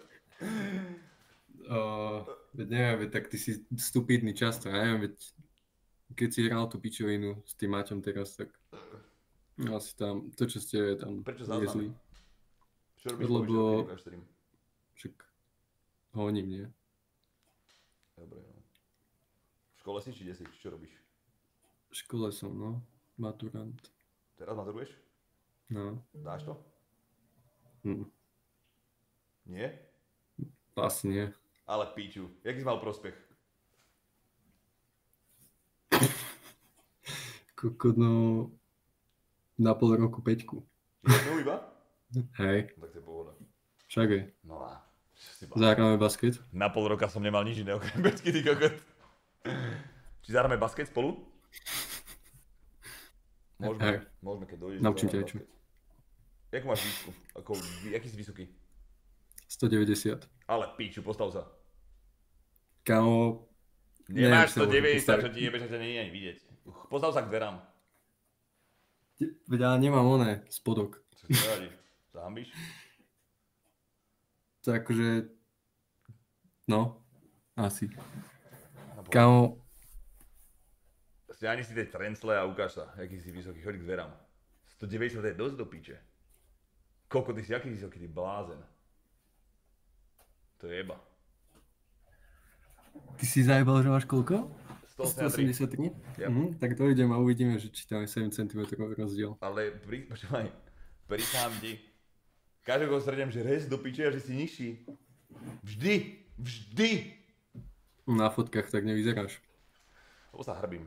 Speaker 2: Uh, veď neviem, veď tak ty si stupidný často, ja neviem, veď keď si hral tú pičovinu s tým Maťom teraz, tak asi tam, to čo ste tam
Speaker 1: Prečo záznamy?
Speaker 2: viezli.
Speaker 1: Čo robíš
Speaker 2: Lebo...
Speaker 1: po večer, keď nemáš stream?
Speaker 2: Však honím, nie?
Speaker 1: Dobre, no. V škole si či kde si? Čo robíš?
Speaker 2: V škole som, no. Maturant.
Speaker 1: Teraz maturuješ?
Speaker 2: No.
Speaker 1: Dáš to?
Speaker 2: Hm.
Speaker 1: Nie?
Speaker 2: Asi nie.
Speaker 1: Ale píču. Jaký si mal prospech?
Speaker 2: Kokot, no... Na pol roku peťku.
Speaker 1: Jednou iba?
Speaker 2: Hej.
Speaker 1: Tak to je pohoda.
Speaker 2: Však je.
Speaker 1: No a... čo si bál?
Speaker 2: Zahráme basket?
Speaker 1: Na pol roka som nemal nič iné okrem peťky, ty kokot. Či zahráme basket spolu? Môžeme,
Speaker 2: Hej.
Speaker 1: môžeme, keď dojdeš.
Speaker 2: Naučím ťa
Speaker 1: zahráme
Speaker 2: niečo.
Speaker 1: basket. Jak máš výšku? Ako, jaký si vysoký?
Speaker 2: stodeväťdesiat.
Speaker 1: Ale píču, postav sa.
Speaker 2: Kámo...
Speaker 1: Nemáš
Speaker 2: neviem,
Speaker 1: stodeväťdesiat,
Speaker 2: sa
Speaker 1: čo ti jebeš, že ťa nie je ani vidieť. Postav sa k dverám.
Speaker 2: Veď ale nemám oné, spodok.
Speaker 1: Čo si nevadí? Zahambíš?
Speaker 2: To akože... No, asi.
Speaker 1: No,
Speaker 2: Kámo,
Speaker 1: Stiahni si tie trencle a ukáž sa, aký si vysoký, choď k dverám. stodeväťdesiat je dosť do piče. Koko, ty si aký vysoký, ty blázen. To je jeba.
Speaker 2: ty si zajebal, že máš koľko?
Speaker 1: stoosemdesiattri.
Speaker 2: stoosemdesiattri?
Speaker 1: Yep.
Speaker 2: Mhm, tak dojdem a uvidíme, že či tam je sedem centimetrov rozdiel.
Speaker 1: Ale pri, počúvaj, prisám ti, každého sredem, že res do piče a že si nižší. Vždy, vždy.
Speaker 2: Na fotkách tak nevyzeráš.
Speaker 1: Lebo sa hrbím.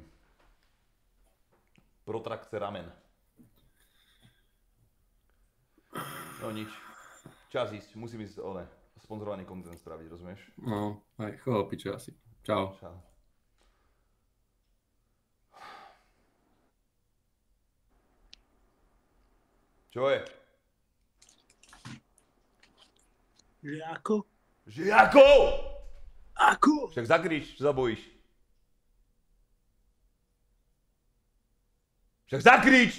Speaker 1: Protrakce ramen. No nič. Čas ísť, musím ísť one, sponzorovaný content spraviť, rozumieš?
Speaker 2: No, aj choval piče asi. Čau.
Speaker 1: Čau. Čo je?
Speaker 21: Že ako?
Speaker 1: Že ako?
Speaker 21: Ako?
Speaker 1: Však zakrič, čo sa bojíš? Však zakrič!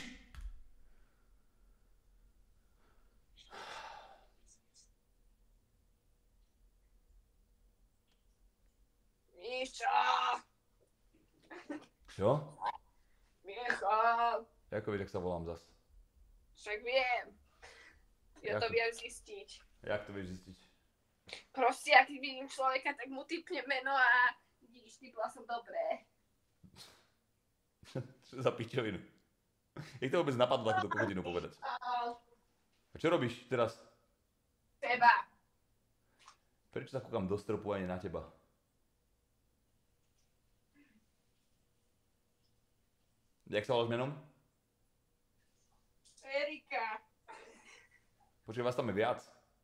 Speaker 13: Miša!
Speaker 1: Čo?
Speaker 13: Michal!
Speaker 1: Ako vieš, jak sa volám zas?
Speaker 13: Však viem. Ja to
Speaker 1: Ako?
Speaker 13: viem zistiť.
Speaker 1: Jak to vieš zistiť?
Speaker 13: Proste, ak vidím človeka, tak mu typne meno a štipla som dobre.
Speaker 1: Čo za pičovinu? Jak to vôbec napadlo takúto kokotinu povedať? A čo robíš teraz?
Speaker 13: Teba.
Speaker 1: Prečo sa kúkam do stropu a nie na teba? Jak sa voláš menom?
Speaker 13: Erika.
Speaker 1: Počuj, vás tam je viac.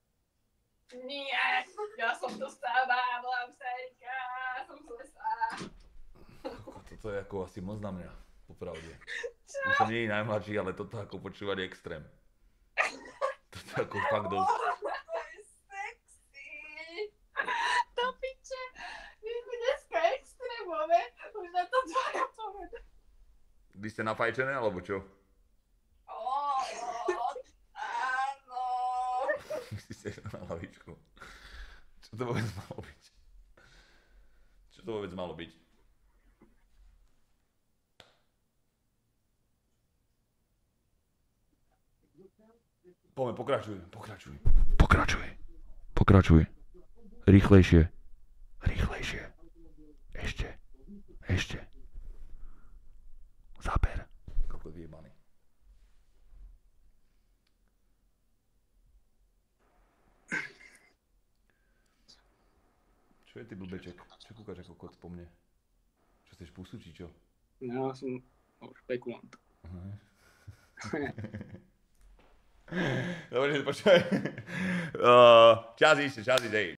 Speaker 13: Nie, ja som to sama, volám sa Erika, som z lesa.
Speaker 1: Toto je ako asi moc na mňa, popravde. Už som nie je najmladší, ale toto ako počúvať je extrém. Toto je ako fakt dosť.
Speaker 13: To je sexy. To piče, my sme dneska extrémové, už na to dvaja povedať.
Speaker 1: Vy ste nafajčené, alebo čo?
Speaker 13: Áno.
Speaker 1: Vy ste na hlavičku. Čo to vôbec malo byť? Čo to vôbec malo byť? Poďme, pokračuj, pokračuj. Pokračuj. Pokračuj. Rýchlejšie. Rýchlejšie. Ešte. Ešte. Zaber. Kokot vyjebaný. Čo je ty blbeček? Čo kúkaš ako kot po mne? Čo chceš pusu, či čo?
Speaker 3: Ja som špekulant.
Speaker 1: Dobre, počkaj. Uh, čas ísť, čas ísť, hej.